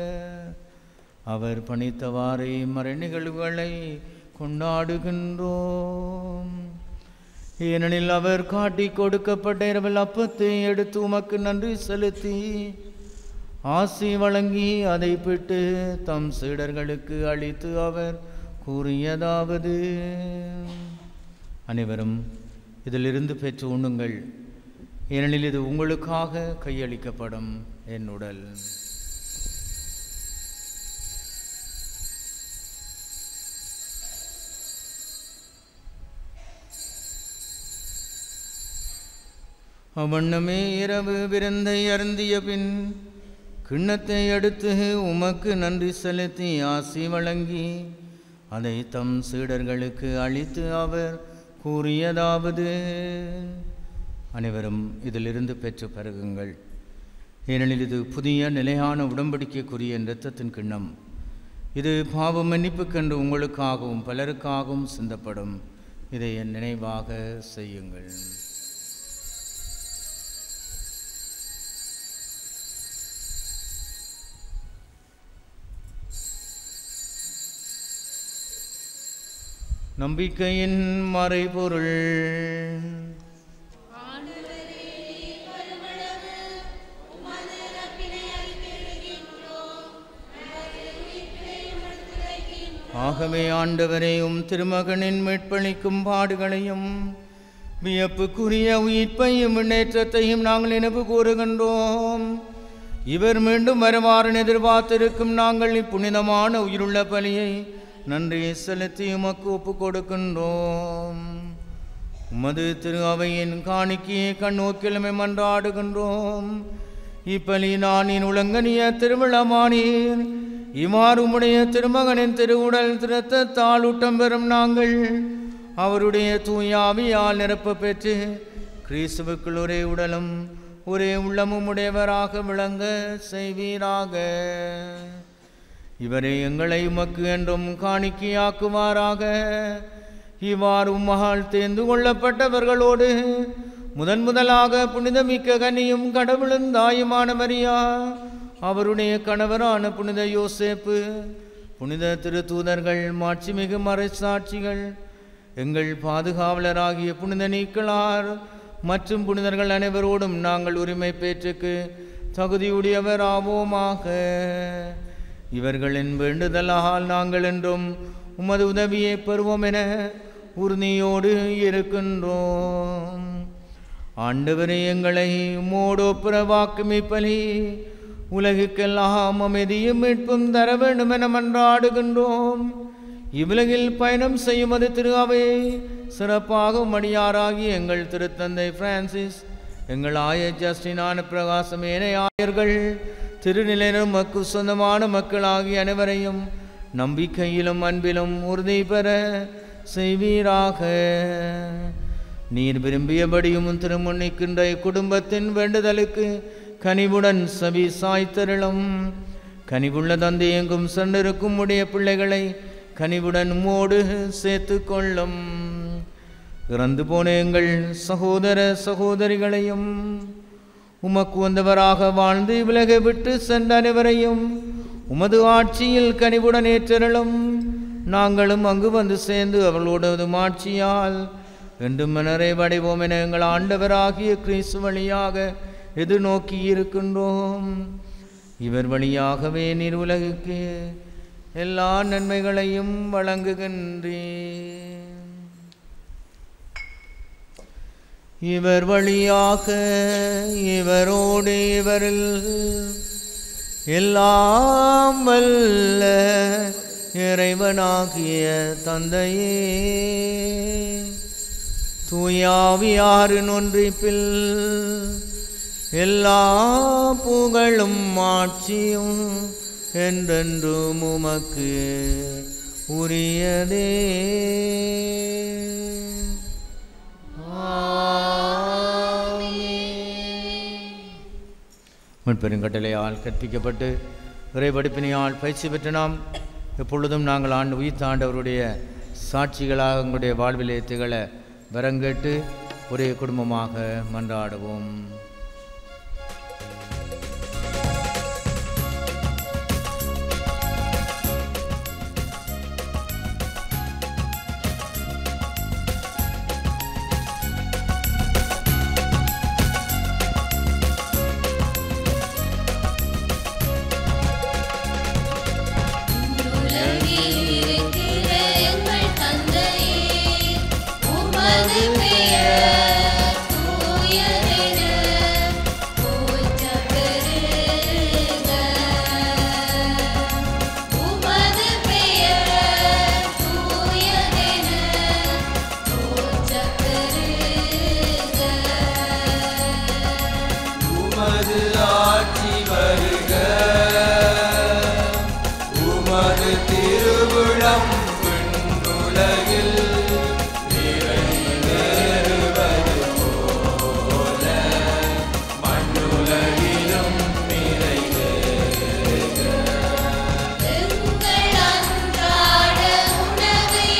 அவர் பணித்தவாறே மறை நிகழ்வுகளை கொண்டாடுகின்றோம். ஏனெனில் அவர் காட்டி கொடுக்கப்பட்ட இரவில் அப்பத்தை எடுத்து உமக்கு நன்றி செலுத்தி ஆசி வழங்கி அதை பிட்டு தம் சீடர்களுக்கு அளித்து அவர் கூறியதாவது: அனைவரும் இதிலிருந்து பெற்று உண்ணுங்கள், ஏனெனில் இது உங்களுக்காக கையளிக்கப்படும் என் உடல். அவண்ணமே இரவு விருந்தை அருந்திய பின் கிண்ணத்தை எடுத்து உமக்கு நன்றி செலுத்தி ஆசி வழங்கி அதை தம் சீடர்களுக்கு அளித்து அவர் கூறியதாவது: அனைவரும் இதிலிருந்து பெற்று பருகுங்கள். ஏனெனில் இது புதிய நிலையான உடன்படிக்கைக்குரிய இரத்தத்தின் கிண்ணம். இது பாவ மன்னிப்புக்கென்று உங்களுக்காகவும் பலருக்காகவும் சிந்தப்படும். இதை என் நினைவாக செய்யுங்கள். நம்பிக்கையின் மறைபொருள். ஆகவே ஆண்டவரே, திருமகனின் மீட்பளிக்கும் பாடுகளையும் வியப்புக்குரிய உயிர்ப்பையும் முன்னேற்றத்தையும் நாங்கள் நினைவு கூறுகின்றோம். இவர் மீண்டும் வருவார் எதிர்பார்த்திருக்கும் நாங்கள் இப்புனிதமான உயிருள்ள பலியை நன்றி செலுத்தி உமக்கு ஒப்புக் கொடுக்கின்றோம். உமது திரு அவையின் காணிக்கையை கண்ணோக்கிலுமே மன்றாடுகின்றோம். இப்பலி நானின் உலங்கனிய திருவிழமானீர். இவ்வாறு உம்முடைய திருமகனின் திருவுடல் இரத்தத்தால் ஊட்டம் பெறும் நாங்கள் அவருடைய தூயாவியால் நிரப்ப பெற்று கிறிஸ்துவுக்குள் ஒரே உடலும் ஒரே உள்ளமும் உடையவராக விளங்க செய்வீராக. இவரை எங்களை உமக்கு என்றும் காணிக்கையாக்குவாராக. இவ்வாறு உம்மகால் தேர்ந்து கொள்ளப்பட்டவர்களோடு முதலாக புனிதமிக்க கன்னியும் கடவுளின் தாயுமான மரியா, அவருடைய கணவரான புனித யோசேப்பு, புனித திருத்தூதர்கள், மாட்சிமிகு மறைசாட்சிகள், எங்கள் பாதுகாவலராகிய புனித நீக்களார் மற்றும் புனிதர்கள் அனைவரோடும் நாங்கள் உரிமை பேற்றுக்கு தகுதியுடையவர் ஆவோமாக. இவர்களின் வேண்டுதலால் நாங்கள் என்றும் உமது உதவியை பெறுவோம் என உறுதியோடு இருக்கின்றோம். ஆண்டவரே, எங்களை உம்மோடு ஒப்புரவாக்கும் இப்பலி உலகுக்கெல்லாம் அமைதியும் மீட்பும் தர வேண்டும் என மன்றாடுகின்றோம். இவ்வுலகில் பயணம் செய்யுமது திரு அவை சிறப்பாக மடியாராகி எங்கள் திருத்தந்தை பிரான்சிஸ், எங்கள் ஆயர் ஜஸ்டினான பிரகாசம், ஏனைய ஆயர்கள், திருநிலையினர், மக்கு சொந்தமான மக்களாகிய அனைவரையும் நம்பிக்கையிலும் அன்பிலும் உறுதி பெற செய்வீராக. நீர் விரும்பியபடியும் திருமுன்னிக்கின்ற குடும்பத்தின் வேண்டுதலுக்கு கனிவுடன் செவி சாய்த்தருளும். கனிவுள்ள தந்தை எங்கும் சென்றிருக்கும் உடைய பிள்ளைகளை கனிவுடன் மோடு சேர்த்து கொள்ளும். இறந்து போன எங்கள் சகோதர சகோதரிகளையும் உமக்கு வந்தவராக வாழ்ந்து விலக விட்டு சென்ற அனைவரையும் உமது ஆட்சியில் கனிவுடன் ஏற்றருளும். நாங்களும் அங்கு வந்து சேர்ந்து அவர்களோடு ஆட்சியால் என்றும் நிறைவடைவோம் என எங்கள் ஆண்டவராகிய கிறிஸ்து வழியாக எதிர்நோக்கி இருக்கின்றோம். இவர் வழியாகவே நீர் உலகுக்கு எல்லா நன்மைகளையும் வழங்குகின்றீர். இவர் வழியாக இவரோடு இவரில் எல்லாம் வல்ல இறைவனாகிய தந்தையே, தூயாவியாரின் ஒன்றிப்பில் எல்லா புகழும் ஆட்சியும் என்றென்றும் உமக்கு உரியதே. முன்பெருங்கட்டளையால் கற்பிக்கப்பட்டு இறைபடிப்பினையால் பயிற்சி பெற்ற நாம் எப்பொழுதும் நாங்கள் உயிர்த்த ஆண்டவருடைய சாட்சிகளாக உங்களுடைய வாழ்விலே திகழ வரங்கேட்டு ஒரே குடும்பமாக மன்றாடுவோம். உமது பெயர் தூயதென உமது திருவுளம் விண்ணுலகில் நிறைவேறுவது போல மண்ணுலகிலும் நிறைவேறுக. எங்கள் அன்றாட உணவை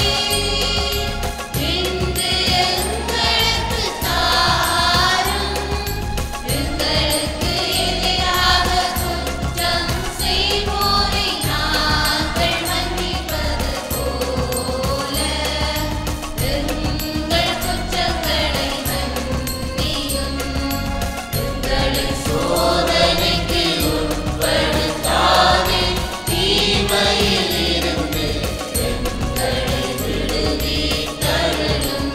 இன்று எங்களுக்குத் தாரும். எங்களுக்கு எதிராக குற்றம் செய்வோரை நாங்கள் மன்னிப்பது போல எங்கள் குற்றங்களை மன்னியும். எங்களை சோதனைக்கு உட்படுத்தாதே, தீமையில் இருந்து எங்களை விடுவித்தருளும்.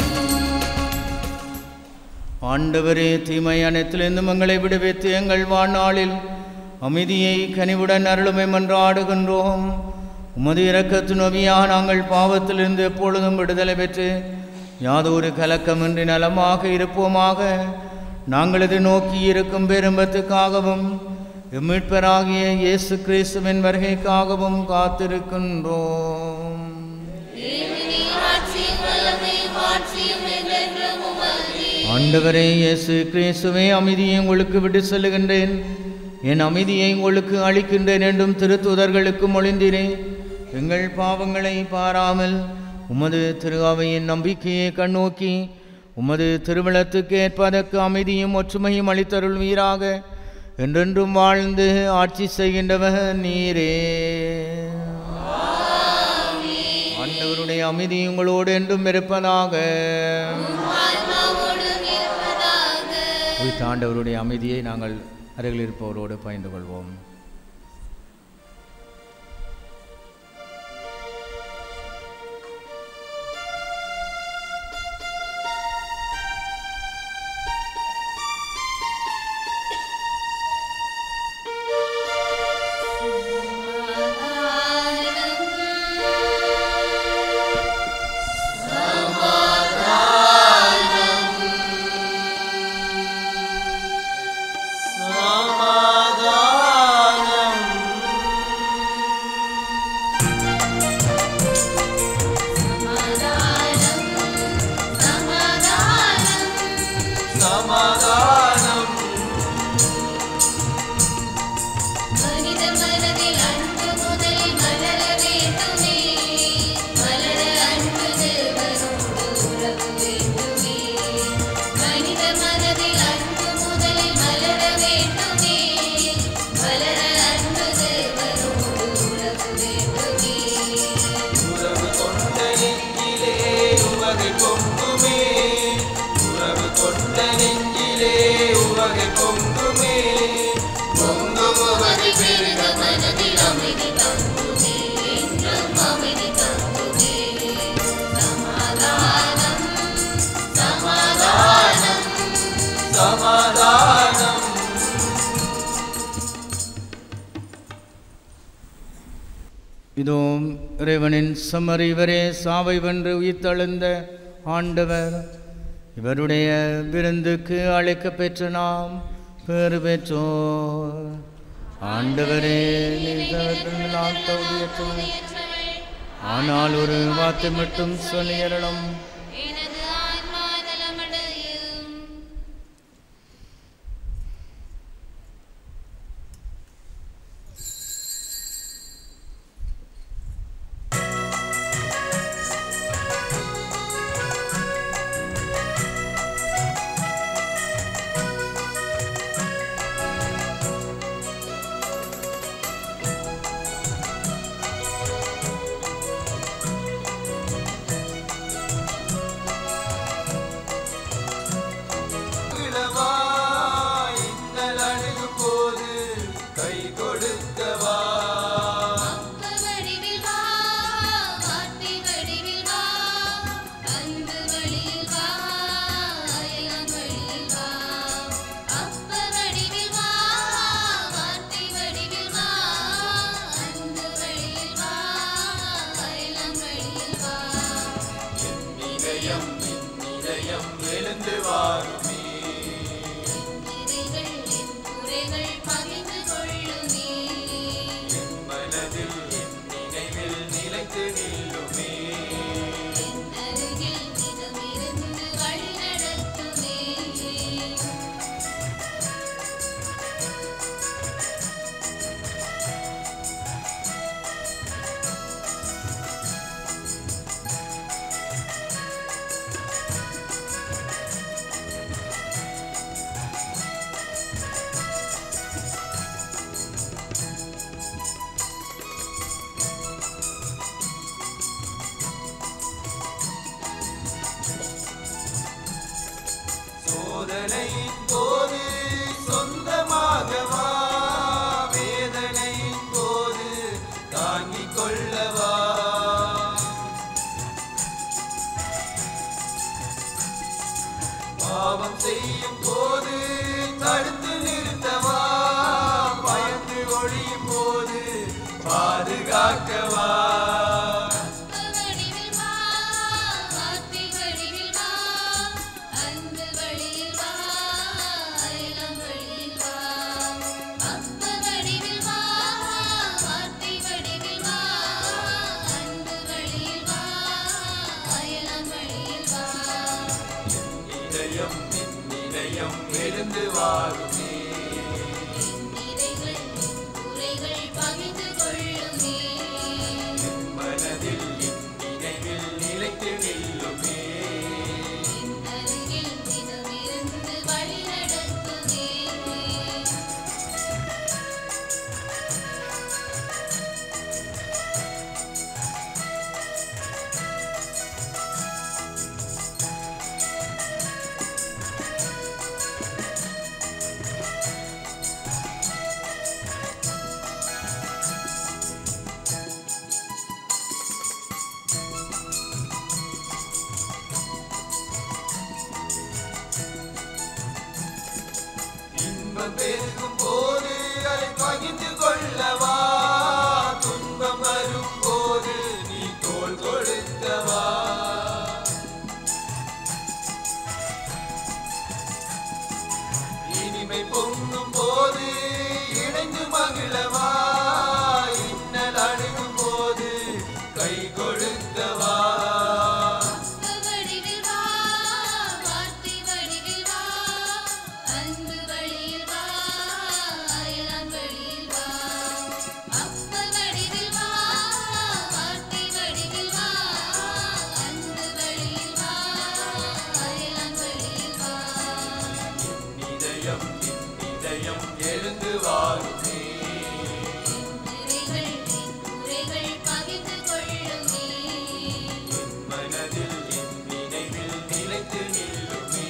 ஆண்டவரே, தீமை அனைத்திலிருந்தும் எங்களை விடுவித்து எங்கள் வாழ்நாளில் அமைதியை கனிவுடன் அருளுமை மன்றாடுகின்றோம். உமது இரக்கத்தின் உதவியாக நாங்கள் பாவத்திலிருந்து எப்பொழுதும் விடுதலை பெற்று யாதொரு கலக்கமின்றி நலமாக இருப்போமாக. நாங்கள் இது நோக்கி இருக்கும் பெரும்பத்துக்காகவும் மீட்பராகிய இயேசு கிறிஸ்துவின் வருகைக்காகவும் காத்திருக்கின்றோம். ஆண்டவரே இயேசு கிறிஸ்துவே, அமைதியை உங்களுக்கு விட்டு செல்லுகின்றேன், என் அமைதியை உங்களுக்கு அளிக்கின்றேன் என்றும் திருத்தூதர்களுக்கு மொழிந்தீரே. எங்கள் பாவங்களை பாராமல் உமது திரு அவையின் நம்பிக்கையை கண்ணோக்கி உமது திருவிழத்துக்கு ஏற்பதற்கு அமைதியும் ஒற்றுமையும் அளித்தருள்வீராக. என்றென்றும் வாழ்ந்து ஆட்சி செய்கின்றவர் நீரே. ஆண்டவருடைய அமைதி உங்களோடு என்றும் இருப்பதாக. ஆண்டவருடைய அமைதியை நாங்கள் அருகில் இருப்பவரோடு பகிர்ந்து கொள்வோம். இதோ இறைவனின் சமரி, இவரே சாவை வென்று உயிர்த்தெழுந்த ஆண்டவர். இவருடைய விருந்துக்கு அழைக்க பெற்ற நாம் பேறு பெற்றோர். ஆண்டவரே, நான் தகுதியற்றவன், ஆனால் ஒரு வார்த்தை மட்டும் சொல்லியறலும். தாங்கிக் கொள்ளவா பாவம் செய்யும் போது தடுத்து நிறுத்தவா பயந்து ஒழியும் போது பாதுகாக்கவா எழுந்து வாருமே மனதில் நினைவில் நிலைத்து நில்லுமே இன்பம் பெருகும் போது அதை பகிர்ந்து கொள்ளவா துன்பம் வரும் போது நீ தோள் கொடுத்தவா இனிமை பொங்கும் போது இணைந்து மகிழவா இன்னல் அணுகும் போது கை கொடுத்தவா இதயம் எழுந்து வாருமே மனதில் என் நினைவில் நிலைத்து நில்லுமே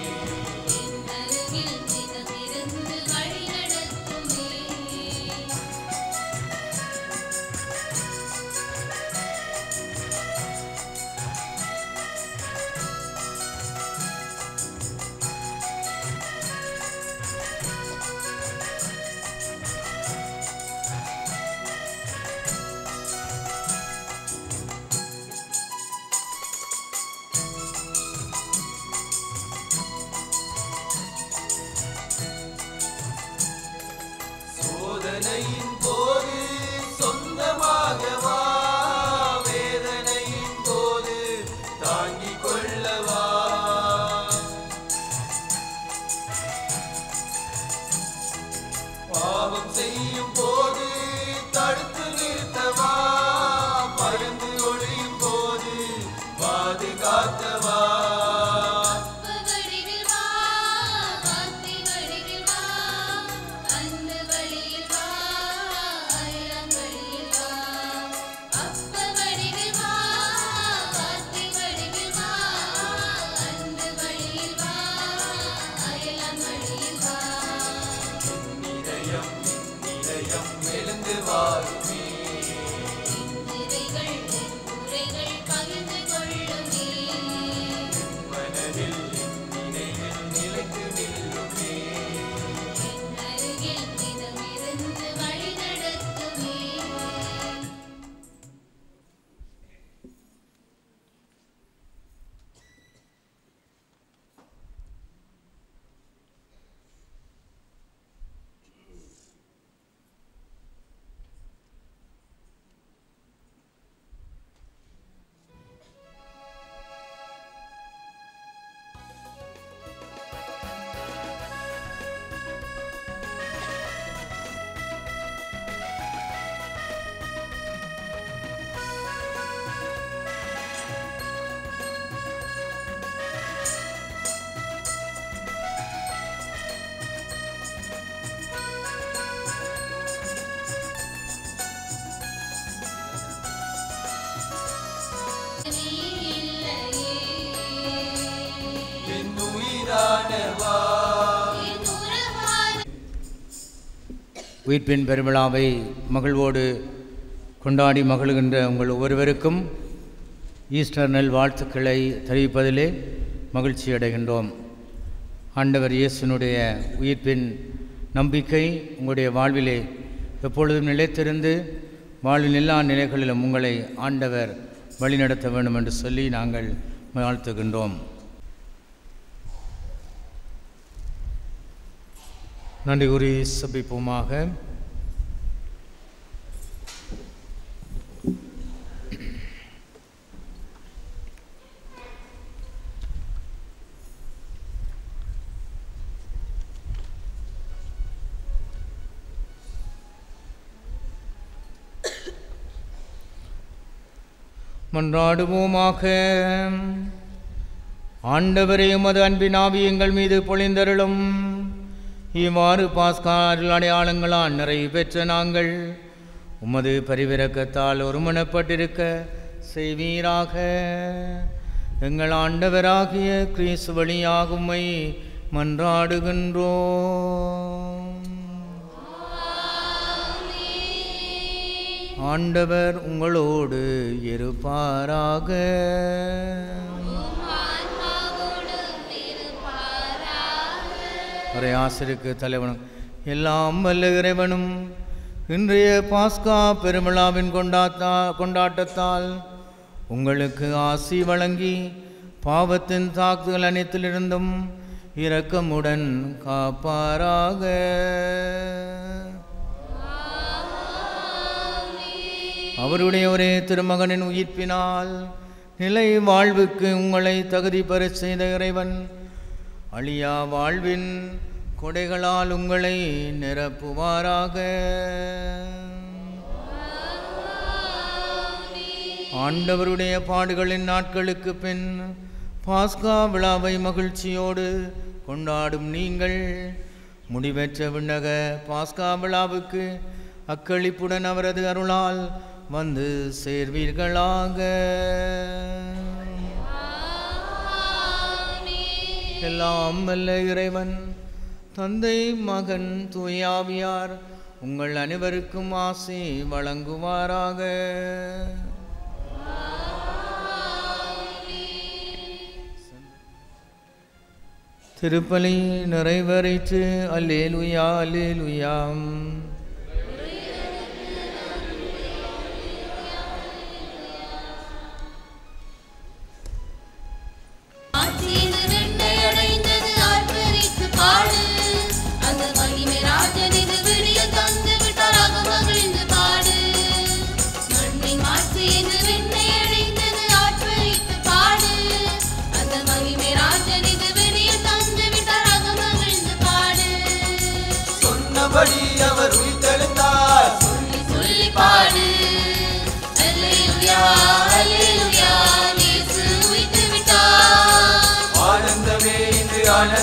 சோதனையின் போது சொந்தமாகவா வேதனையின் போது தாங்கிக் கொள்ளவா பாவம் செய்யும் போது தடுத்து நிறுத்தவா பயந்து ஒழியும் போது பாதுகாத்தவா இதயம் எழுந்து வாருமே மனதில் நினைவில் நிலைத்து நில்லுமே உயிர்ப்பின் பெருவிழாவை மகிழ்வோடு கொண்டாடி மகிழ்கின்ற உங்கள் ஒவ்வொருவருக்கும் ஈஸ்டர் நல் வாழ்த்துக்களை தெரிவிப்பதிலே மகிழ்ச்சி அடைகின்றோம். ஆண்டவர் இயேசுனுடைய உயிர்ப்பின் நம்பிக்கை உங்களுடைய வாழ்விலே எப்பொழுதும் நிலைத்திருந்து வாழ்வின் எல்லா நிலைகளிலும் உங்களை ஆண்டவர் வழிநடத்த வேண்டும் என்று சொல்லி நாங்கள் வாழ்த்துகின்றோம். நன்றி கூறி சபிப்போமாக. மன்றாடுவோமாக. ஆண்டவரே, உமது அன்பின் ஆவி எங்கள் மீது பொழிந்தருளும். இவ்வாறு பாஸ்கா அடையாளங்களால் நிறைவு பெற்ற நாங்கள் உமது பரிவிரக்கத்தால் ஒருமனப்பட்டிருக்க செய்வீராக. எங்கள் ஆண்டவராகிய கிறிஸ்து வழியாக உம்மை மன்றாடுகின்றோம். ஆண்டவர் உங்களோடு இருப்பாராக. ஆசிரியருக்கு தலைவனும் எல்லாம் வல்ல இறைவனும் இன்றைய பாஸ்கா பெருமிழாவின் கொண்டாட்டத்தால் உங்களுக்கு ஆசி வழங்கி பாவத்தின் தாக்குதல் அனைத்திலிருந்தும் இரக்கமுடன் காப்பாராக. அவருடைய ஒரே திருமகனின் உயிர்ப்பினால் நிலை வாழ்வுக்கு உங்களை தகுதி பெற செய்த இறைவன் அழியா வாழ்வின் கொடைகளால் உங்களை நிரப்புவாராக. ஆண்டவருடைய பாடுகளின் நாட்களுக்கு பின் பாஸ்கா விழாவை மகிழ்ச்சியோடு கொண்டாடும் நீங்கள் முடிவற்ற விண்ணக பாஸ்கா விழாவுக்கு அக்களிப்புடன் அவரது அருளால் வந்து சேர்வீர்களாக. எல்லாம் வல்ல இறைவன் தந்தை, மகன், தூய ஆவியார் உங்கள் அனைவருக்கும் ஆசி வழங்குவாராக. திருப்பலி நிறைவேறிற்று. அல்லேலூயா, அல்லேலூயா. அவர் உயிர்த்தெழுந்தார், சொல்லி சொல்லி பாடு. அல்லேலூயா, அல்லேலூயா, இயேசு உயிர்த்து விட்டார். ஆனந்தமே இன்று ஆனந்தம்.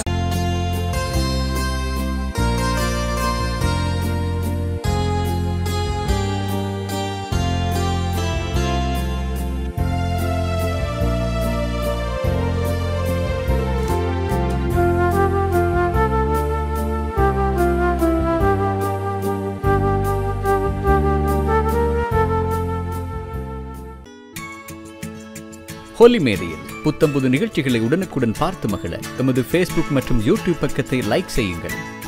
ஹோலி மேடையில் புத்தம்புது நிகழ்ச்சிகளை உடனுக்குடன் பார்த்து மகிழ எமது ஃபேஸ்புக் மற்றும் யூடியூப் பக்கத்தை லைக் செய்யுங்கள்.